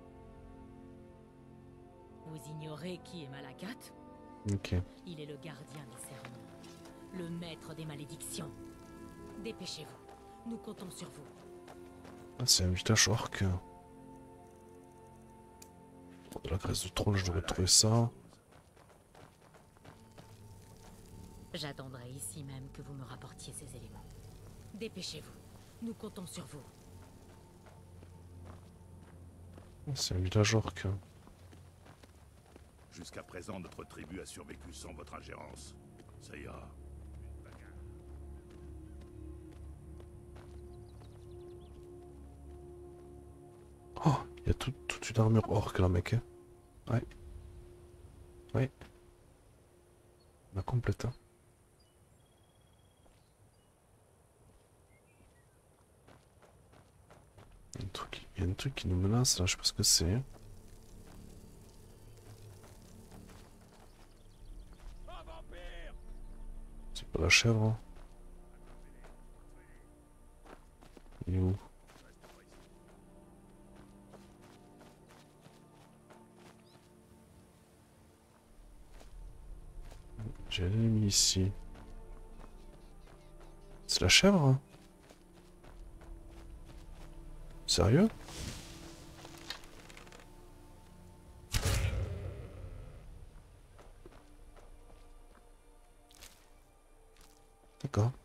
Vous ignorez qui est Malakat? Ok. Il est le gardien des serments, le maître des malédictions. Dépêchez-vous, nous comptons sur vous. Ah, c'est un village orc. De la graisse de troll, je devrais trouver ça. J'attendrai ici même que vous me rapportiez ces éléments. Dépêchez-vous, nous comptons sur vous. C'est un village orc. Jusqu'à présent, notre tribu a survécu sans votre ingérence. Ça ira. Oh, il y a tout, toute une armure orc là, mec. Ouais. Ouais. La complète. Hein. Il y a un truc, il y a un truc qui nous menace là, je sais pas ce que c'est. C'est pas la chèvre. Hein. Il est où? J'ai un ennemi ici. C'est la chèvre? Hein? Sérieux? D'accord.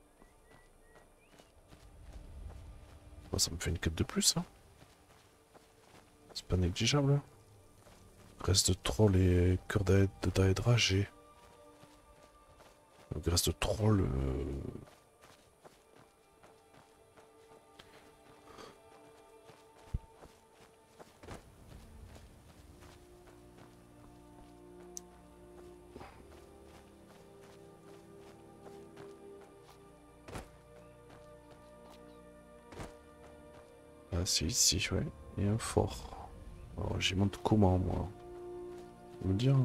Bon, ça me fait une quête de plus, hein. C'est pas négligeable. Graisse de troll et cœur de Daedra, j'ai. Graisse de troll. Euh... Ah, c'est ici, ouais. Il y a un fort. Alors, j'y monte comment, moi? Vous me dire?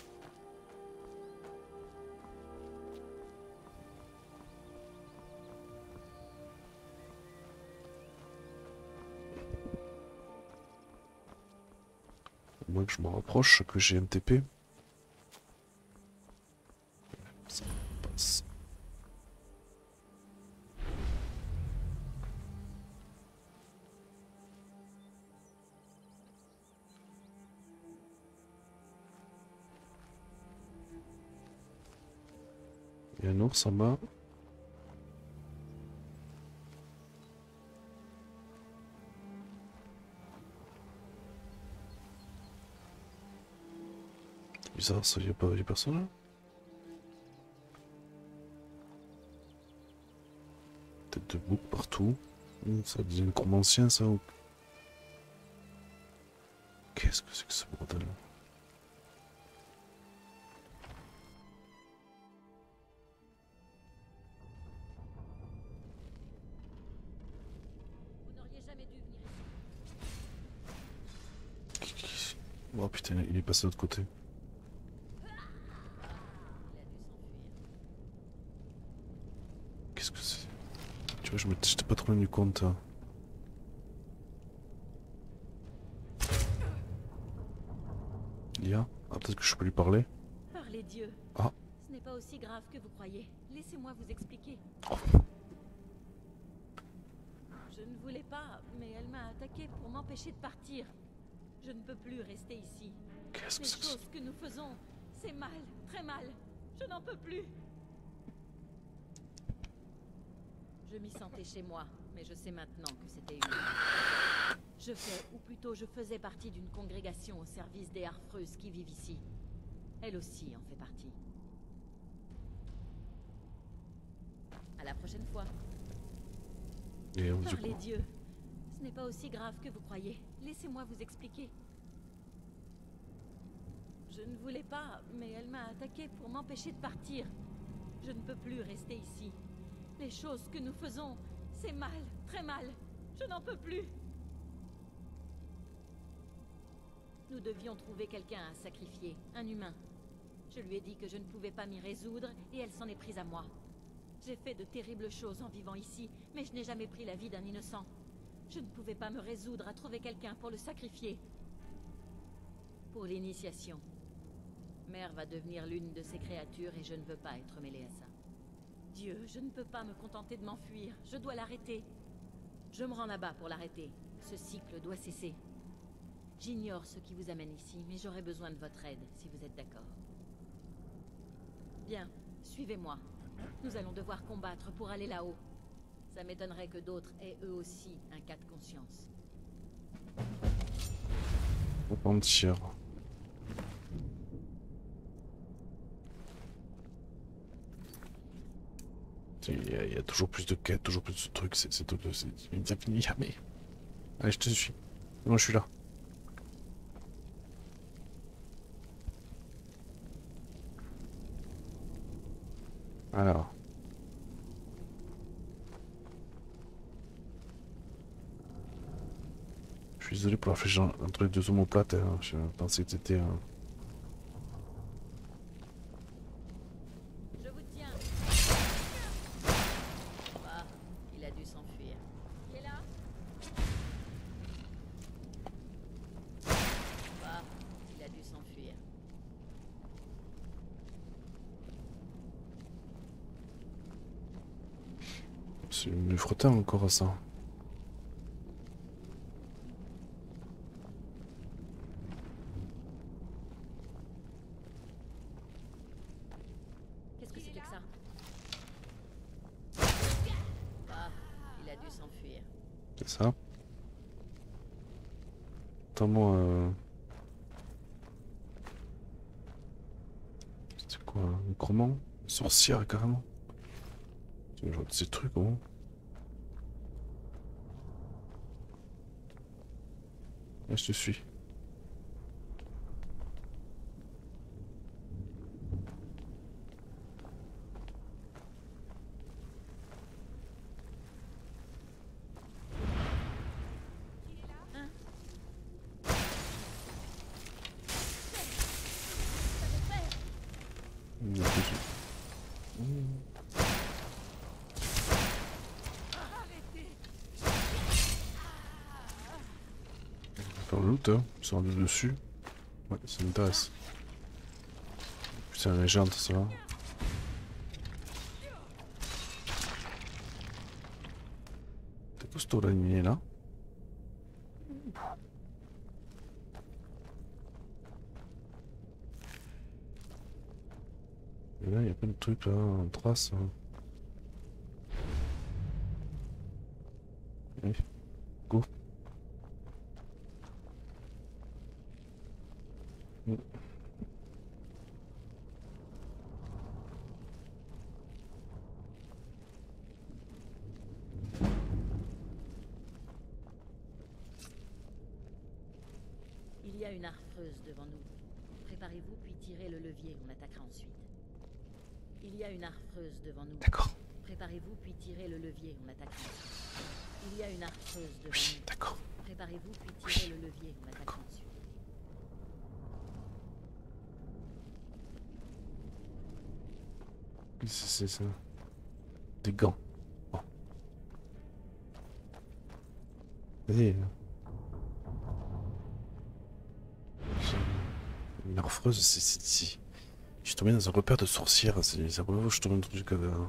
Au moins que je me rapproche, que j'ai un T P. Ça passe. Il y a un ours en bas. C'est bizarre, ça, y a pas, y a personne là? Tête de bouc partout. Mmh, ça devient une courbe ancien ça ou... Qu'est-ce que c'est que ce bordel là? Oh putain, il est passé de l'autre côté. Qu'est-ce que c'est? Tu vois, je m'étais pas trop rendu compte. Hein. Il y a... Ah, peut-être que je peux lui parler. Par les dieux. Ah. Ce n'est pas aussi grave que vous croyez. Laissez-moi vous expliquer. Oh. Je ne voulais pas, mais elle m'a attaqué pour m'empêcher de partir. Je ne peux plus rester ici. Qu'est-ce que Les c'est? choses que nous faisons, c'est mal, très mal. Je n'en peux plus. Je m'y sentais chez moi, mais je sais maintenant que c'était une erreur. Je fais, ou plutôt je faisais partie d'une congrégation au service des harfreuses qui vivent ici. Elle aussi en fait partie. À la prochaine fois. Et on dit Par les quoi? dieux. Ce n'est pas aussi grave que vous croyez. Laissez-moi vous expliquer. Je ne voulais pas, mais elle m'a attaqué pour m'empêcher de partir. Je ne peux plus rester ici. Les choses que nous faisons, c'est mal, très mal. Je n'en peux plus. Nous devions trouver quelqu'un à sacrifier, un humain. Je lui ai dit que je ne pouvais pas m'y résoudre et elle s'en est prise à moi. J'ai fait de terribles choses en vivant ici, mais je n'ai jamais pris la vie d'un innocent. Je ne pouvais pas me résoudre à trouver quelqu'un pour le sacrifier. Pour l'initiation. Mère va devenir l'une de ces créatures et je ne veux pas être mêlée à ça. Dieu, je ne peux pas me contenter de m'enfuir. Je dois l'arrêter. Je me rends là-bas pour l'arrêter. Ce cycle doit cesser. J'ignore ce qui vous amène ici, mais j'aurai besoin de votre aide, si vous êtes d'accord. Bien, suivez-moi. Nous allons devoir combattre pour aller là-haut. Ça m'étonnerait que d'autres aient eux aussi un cas de conscience. Faut pas mentir. Il y, a, il y a toujours plus de quêtes, toujours plus de trucs, c'est tout, c'est infini jamais. Allez, je te suis. Moi, je suis là. Alors. Je suis désolé pour la flèche entre les deux omoplates, hein. Je pensais que c'était... Hein. Je vous tiens. Ah, il a dû s'enfuir. Il est là? Ah, il a dû s'enfuir. C'est une frottin encore à ça. Qu'est-ce que c'était que ça? Ah, il a dû s'enfuir. C'est ça. Attends-moi... Euh... C'est quoi? Un chromant? Une sorcière carrément? C'est genre de ces trucs, comment? Là, je te suis. Il y a plus de- Mmh. Faire le loot, hein. Ils sont dessus. Ouais, ça m'intéresse. Putain, la légende, ça va. T'es costaud là, il est là. Et là, il y a plein de trucs là, en trace. Hein. Allez, go. Mm. Il y a une harfreuse devant nous. Préparez-vous puis tirez le levier, on attaquera ensuite. Il y a une harfreuse devant nous. D'accord. Préparez-vous puis tirez le levier, on attaquera ensuite. Il y a une harfreuse devant Oui, nous. d'accord. Préparez-vous puis tirez le levier, on attaquera ensuite. Qu'est-ce que c'est ça? Des gants. Bon. Vas-y. Une harfreuse, c'est ici. Je suis tombé dans un repère de sorcières. C'est la première fois que je tombe dans un truc. Euh...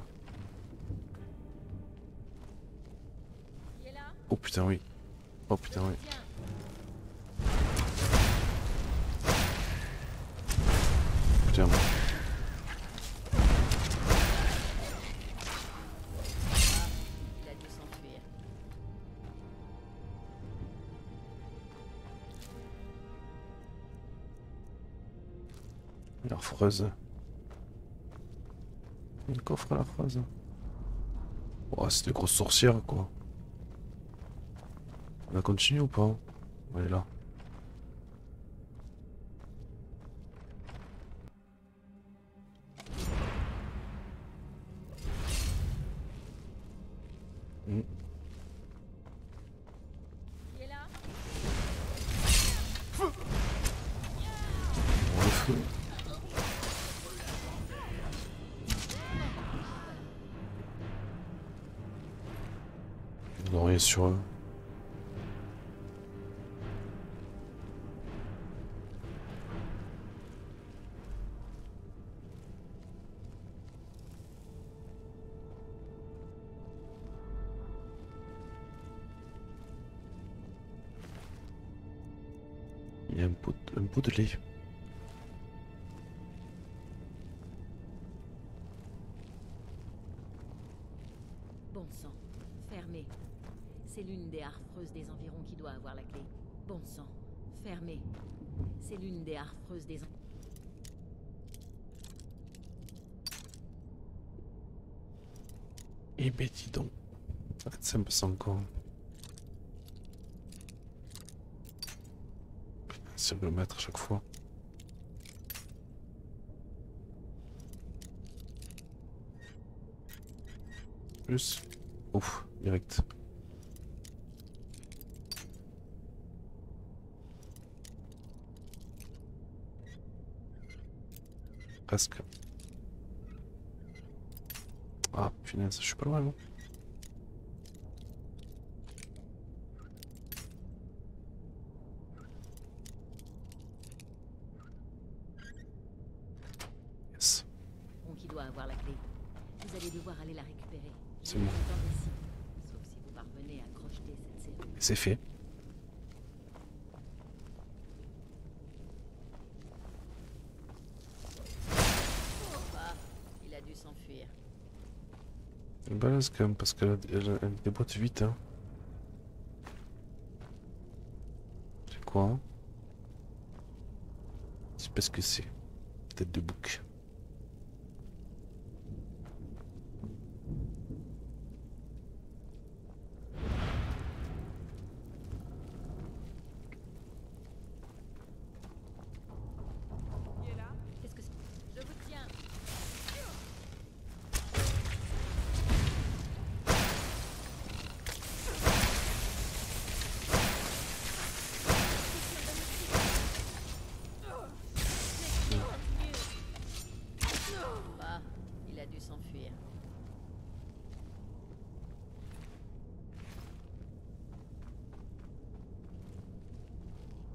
Oh putain, oui. Oh putain, oui. Putain. Il a dû s'enfuir. Une harfreuse. Un coffre à harfreuse. Oh, c'est des grosses sorcières, quoi. On va continuer ou pas? Elle est là. Mm. Il est là. Oh, le feu. Ils n'ont rien sur eux. Il y a un pot, un pot de lait. Bon sang, fermé. C'est l'une des harfreuses des environs qui doit avoir la clé. Bon sang, fermé. C'est l'une des harfreuses des environs. Eh ben dis donc. Ça me passe encore. C'est de le mettre à chaque fois. Plus. Ouf, direct. Presque. Ah, punaise, je suis pas loin, non? Yes. Bon, qui doit avoir la clé. Vous allez devoir aller la récupérer. C'est bon. Ici, sauf si vous parvenez à crocheter cette serrure. C'est fait. Bah, il a dû s'enfuir. C'est balèze quand même parce qu'elle elle, elle déboîte vite. Hein. C'est quoi hein? Je sais pas ce que c'est. Tête de bouc. Qu'est-ce que c'est? Je vous tiens.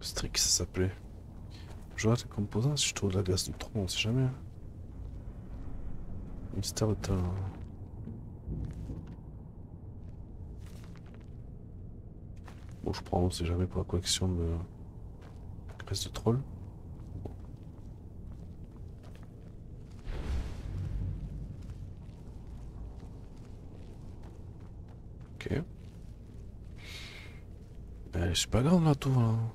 Strix, ça s'appelait. Je vois les composants si je trouve la glace de trop, on sait jamais. Mystère de talent. Bon, je prends, on sait jamais pour la collection de graisse de troll. Ok. Ben, c'est pas grave la tour là.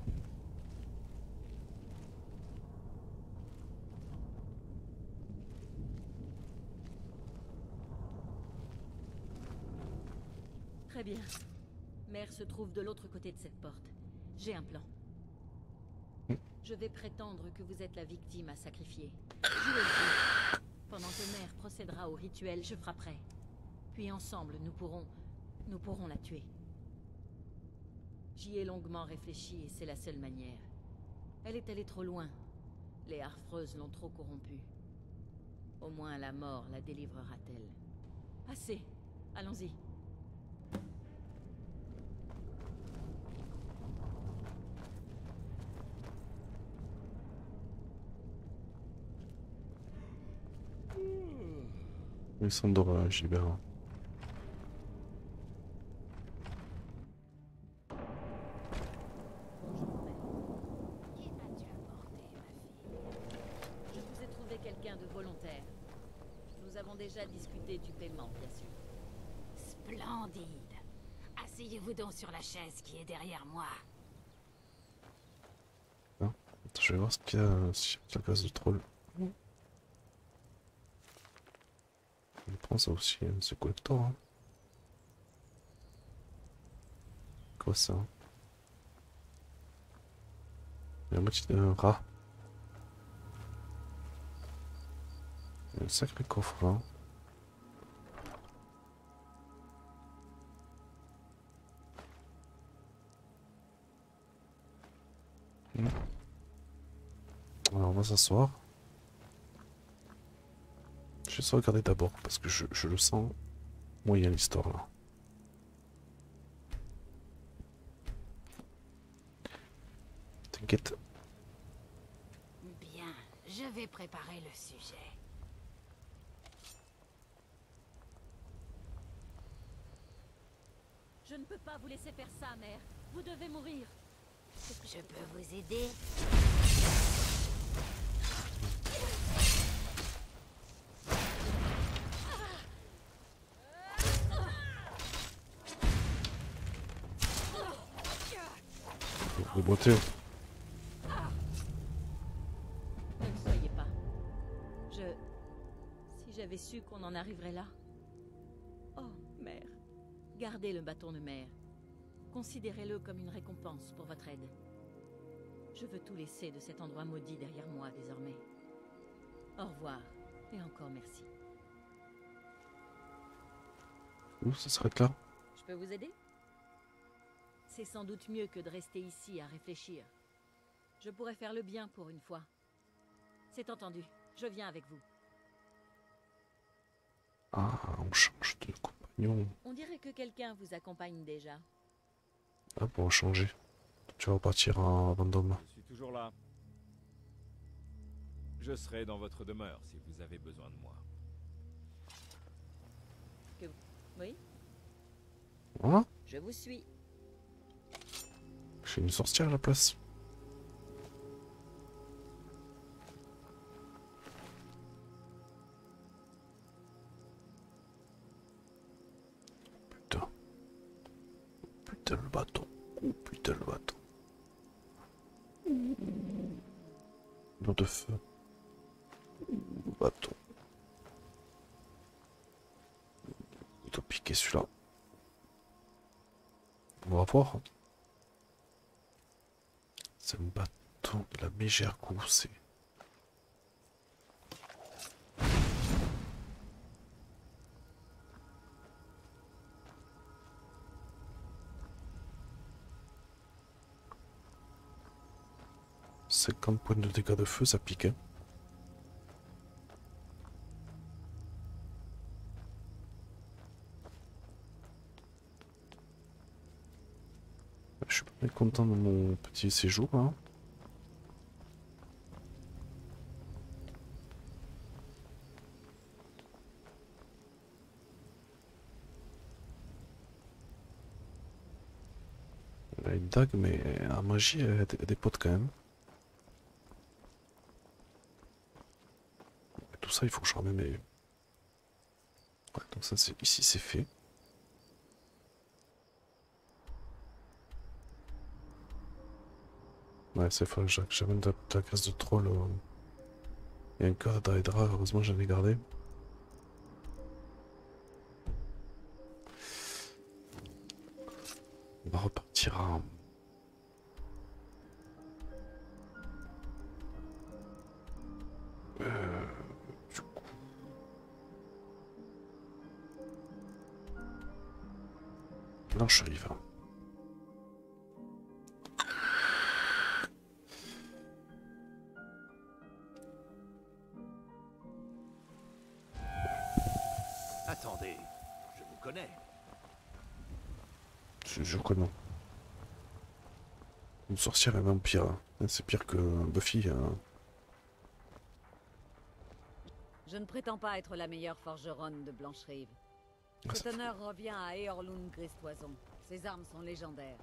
Très bien. Mère se trouve de l'autre côté de cette porte. J'ai un plan. Je vais prétendre que vous êtes la victime à sacrifier. Jouez le jeu. Pendant que Mère procédera au rituel, je frapperai. Puis ensemble, nous pourrons... nous pourrons la tuer. J'y ai longuement réfléchi et c'est la seule manière. Elle est allée trop loin. Les Harfreuses l'ont trop corrompue. Au moins la mort la délivrera-t-elle. Assez. Allons-y. Ils sont d'horreur, Gilbert. Je vous ai trouvé quelqu'un de volontaire. Nous avons déjà discuté du paiement, bien sûr. Splendide. Asseyez-vous donc sur la chaise qui est derrière moi. Ah, je vais voir ce qu'il y a sur la glace de troll. Je prends ça aussi, hein, c'est collector. Hein. Quoi ça? Il y a un petit euh, rat. Il y a un sacré coffre là. Hmm. Alors on va s'asseoir. Je vais se regarder d'abord parce que je, je le sens moyen l'histoire là. T'inquiète. Bien, je vais préparer le sujet. Je ne peux pas vous laisser faire ça, Mère. Vous devez mourir. Je peux vous aider? De beauté. Ne le soyez pas. Je... Si j'avais su qu'on en arriverait là... Oh, Mère. Gardez le bâton de Mère. Considérez-le comme une récompense pour votre aide. Je veux tout laisser de cet endroit maudit derrière moi désormais. Au revoir, et encore merci. Où ça s'arrête là? Je peux vous aider? C'est sans doute mieux que de rester ici à réfléchir. Je pourrais faire le bien pour une fois. C'est entendu, je viens avec vous. Ah, on change de compagnon. On dirait que quelqu'un vous accompagne déjà. Ah, pour changer. Tu vas repartir en random. Je suis toujours là. Je serai dans votre demeure si vous avez besoin de moi. Que... Oui? Voilà. Je vous suis. J'ai une sorcière à la place. Putain. Putain le bâton. Oh putain le bâton. Nom de feu. Le bâton. Il doit piquer celui-là. On va voir. C'est un bâton de la mégère courroucée. cinquante points de dégâts de feu, ça pique. Hein. Je sais pas. Je suis content de mon petit séjour, hein. Elle a une dague, mais en magie, elle a des, des potes quand même. Et tout ça, il faut que je ramène mes... Ouais, donc ça, c'est ici, c'est fait. Ouais, c'est faux, j'amène de, de la graisse de troll. Euh... Et un cœur d'Hydra, heureusement, j'en ai gardé. On va repartir à... Euh, du coup... Blanche Rive. Attendez, je vous connais. Je, je connais. Une sorcière est même pire. Hein. C'est pire que Buffy. Hein. Je ne prétends pas être la meilleure forgeronne de Blancherive. Ah, Cet honneur revient à Eorlund Gristoison. Ses armes sont légendaires.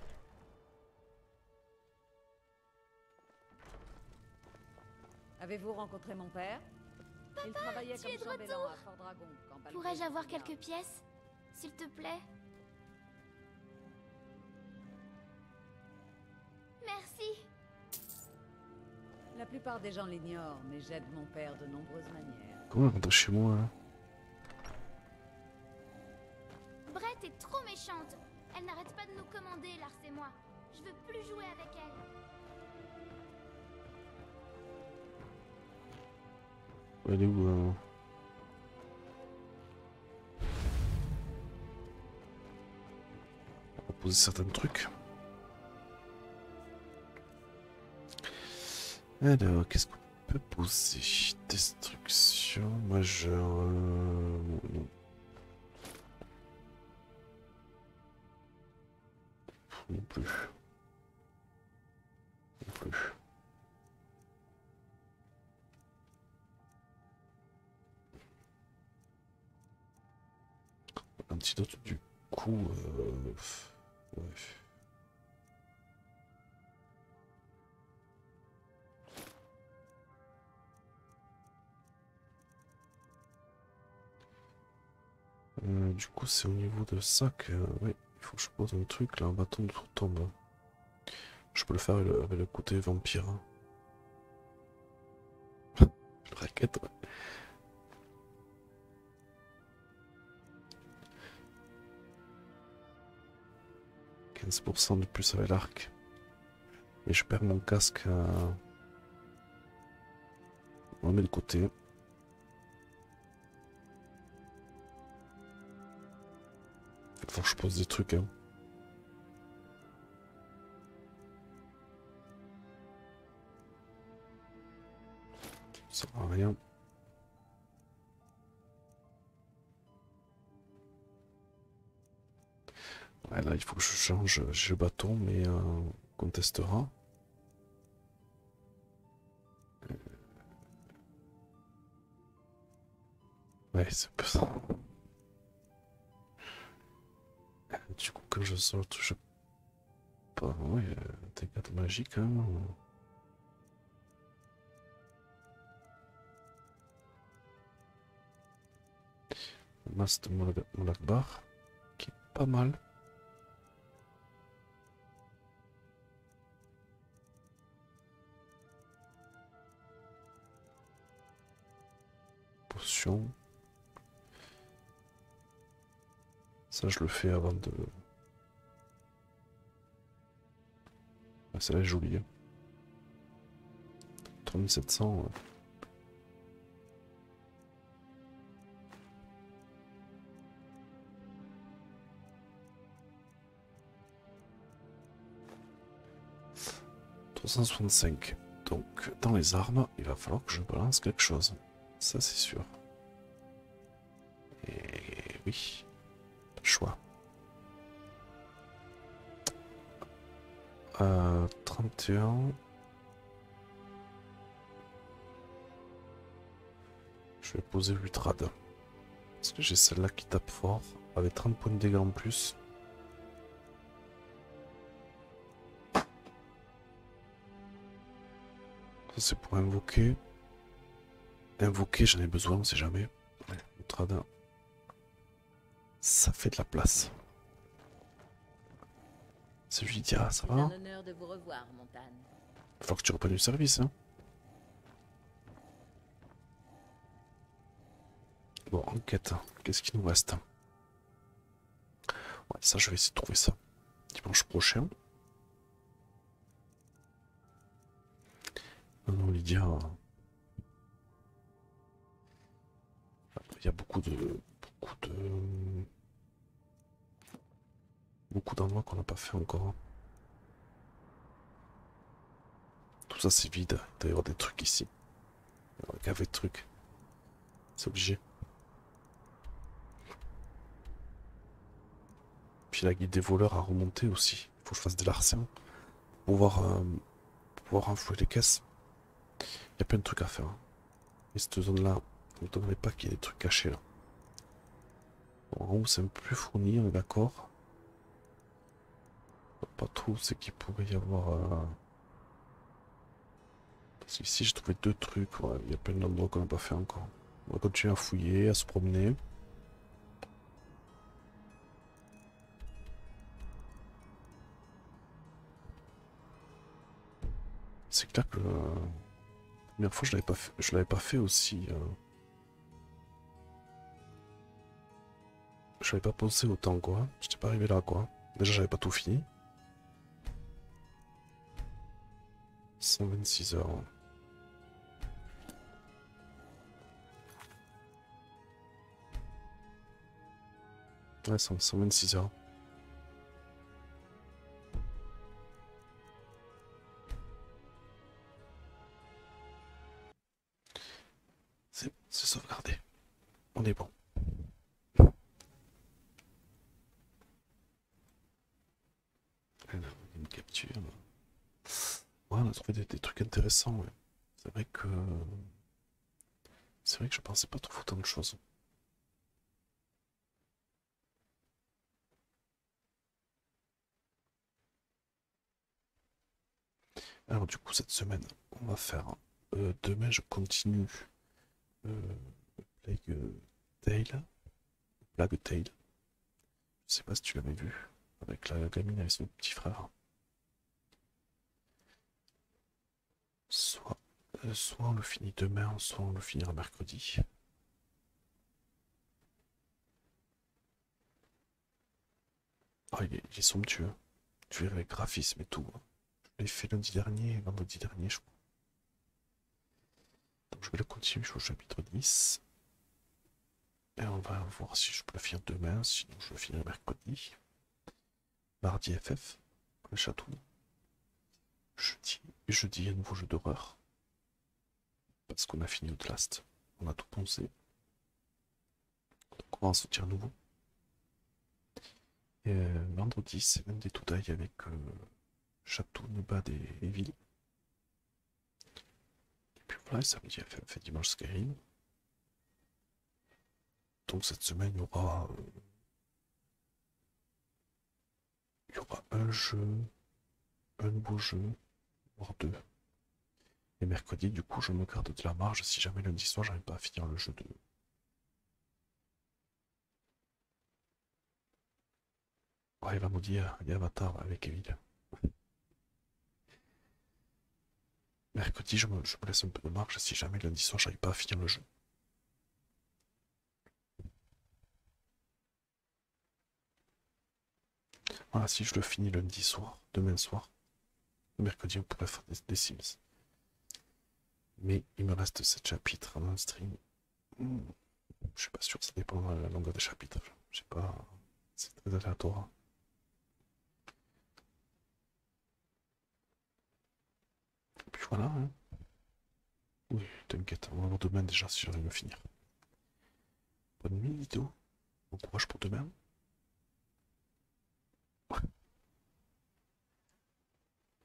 Avez-vous rencontré mon père? Il travaillait tu comme es de chambellan retour à Fort Dragon. quand Baldur Pourrais-je avoir revient. quelques pièces, s'il te plaît? Merci. La plupart des gens l'ignorent, mais j'aide mon père de nombreuses manières. Comment rentrer chez moi hein? Brett est trop méchante. Elle n'arrête pas de nous commander, Lars et moi. Je veux plus jouer avec elle. Elle est où hein? On va poser certains trucs. Alors, qu'est-ce qu'on peut poser? Destruction, majeure... Non. Non plus. Non plus. Antidote du coup... Euh... Ouais. Euh, du coup, c'est au niveau de ça que... Euh, oui, il faut que je pose un truc là, un bâton de tombe. Je peux le faire avec le, avec le côté vampire. Hein. Raquette, ouais. quinze pour cent de plus avec l'arc. Et je perds mon casque. À... On met de côté. Faut que je pose des trucs. Hein. Ça sert à rien. Ouais, là, il faut que je change. J'ai le bâton, mais euh, on contestera. Ouais, c'est un peu ça. Du coup, quand je sors, je pas. Ouais, des cartes magiques, hein. Masse de Molakbar, qui est pas mal. Potion. Ça, je le fais avant de... Ah, celle-là est jolie. Hein. trois mille sept cents. Ouais. trois cent soixante-cinq. Donc, dans les armes, il va falloir que je balance quelque chose. Ça, c'est sûr. Et oui. Choix. Euh, trente et un. Je vais poser huit rad. Parce que j'ai celle-là qui tape fort. Avec trente points de dégâts en plus. Ça c'est pour invoquer. Invoquer, j'en ai besoin, on sait jamais. Ouais, huit rad. Ça fait de la place. C'est Lydia, ça va? C'est un honneur de vous revoir, Montagne. Il faut que tu reprennes du service, hein. Bon, enquête. Qu'est-ce qu'il nous reste? Ouais, ça, je vais essayer de trouver ça. Dimanche prochain. Non, non, Lydia. Il y a beaucoup de... Beaucoup de... Beaucoup d'endroits qu'on n'a pas fait encore. Tout ça, c'est vide. Il doit y avoir des trucs ici. Il y a un gavé de trucs. C'est obligé. Puis la guide des voleurs a remonté aussi. Il faut que je fasse des larcins pour pouvoir, euh, pour pouvoir enfouir les caisses. Il y a plein de trucs à faire. Et cette zone-là, vous ne donnerez pas qu'il y ait des trucs cachés là. Bon, en haut, c'est un peu plus fourni, on est d'accord. Pas trop, c'est qu'il pourrait y avoir. Euh... Parce qu'ici, j'ai trouvé deux trucs. Ouais, il y a plein d'endroits qu'on n'a pas fait encore. On va continuer à fouiller, à se promener. C'est clair que euh, la première fois je l'avais pas fait, je l'avais pas fait aussi. Euh... Je l'avais pas pensé autant quoi. J'étais pas arrivé là quoi. Déjà j'avais pas tout fini. cent vingt-six heures. Ouais, cent vingt-six heures. C'est sauvegardé. On est bon. Une capture. Ouais, on a trouvé des, des trucs intéressants. Ouais. C'est vrai que... C'est vrai que je pensais pas trouver autant de choses. Alors du coup, cette semaine, on va faire... Euh, demain, je continue... Euh, Plague Tale. Plague Tale. Je sais pas si tu l'avais vu. Avec la gamine avec son petit frère. Soit, euh, soit on le finit demain, soit on le finira mercredi. Ah, il est, il est somptueux. Tu verrais le graphisme et tout. Je l'ai fait lundi dernier, vendredi dernier, je crois. Donc je vais le continuer, je suis au chapitre dix. Et on va voir si je peux le finir demain, sinon je le finirai mercredi. Mardi F F, le château. Jeudi, jeudi un nouveau jeu d'horreur. Parce qu'on a fini Outlast. On a tout poncé. Donc on va en sortir un nouveau. Et euh, vendredi, c'est même des tout avec euh, Château, Nebad et, et Ville. Et puis voilà, samedi F F et dimanche Skyrim. Donc cette semaine, il y aura... Euh, il y aura un jeu, un nouveau jeu, voire deux. Et mercredi, du coup, je me garde de la marge si jamais lundi soir, j'arrive pas à finir le jeu de... Ouais, il va me dire, il y a Avatar avec Evil. Mercredi, je me, je me laisse un peu de marge si jamais lundi soir, j'arrive pas à finir le jeu. Voilà, si je le finis lundi soir, demain soir, mercredi, on pourrait faire des, des Sims. Mais il me reste sept chapitres dans le stream. Hmm. Je suis pas sûr, ça dépend de la longueur des chapitres. Je sais pas, c'est très aléatoire. Et puis voilà. Hein. Oui, t'inquiète, on va voir demain déjà si j'arrive à finir. Bonne nuit, Lido. Bon courage pour demain.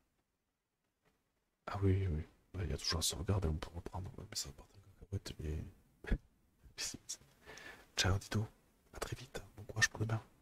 Ah oui, oui. Il y a toujours à se regarder, on peut reprendre. Mais ça va partir de cacahuète, mais... Ciao Dito, à très vite. Bon courage pour demain.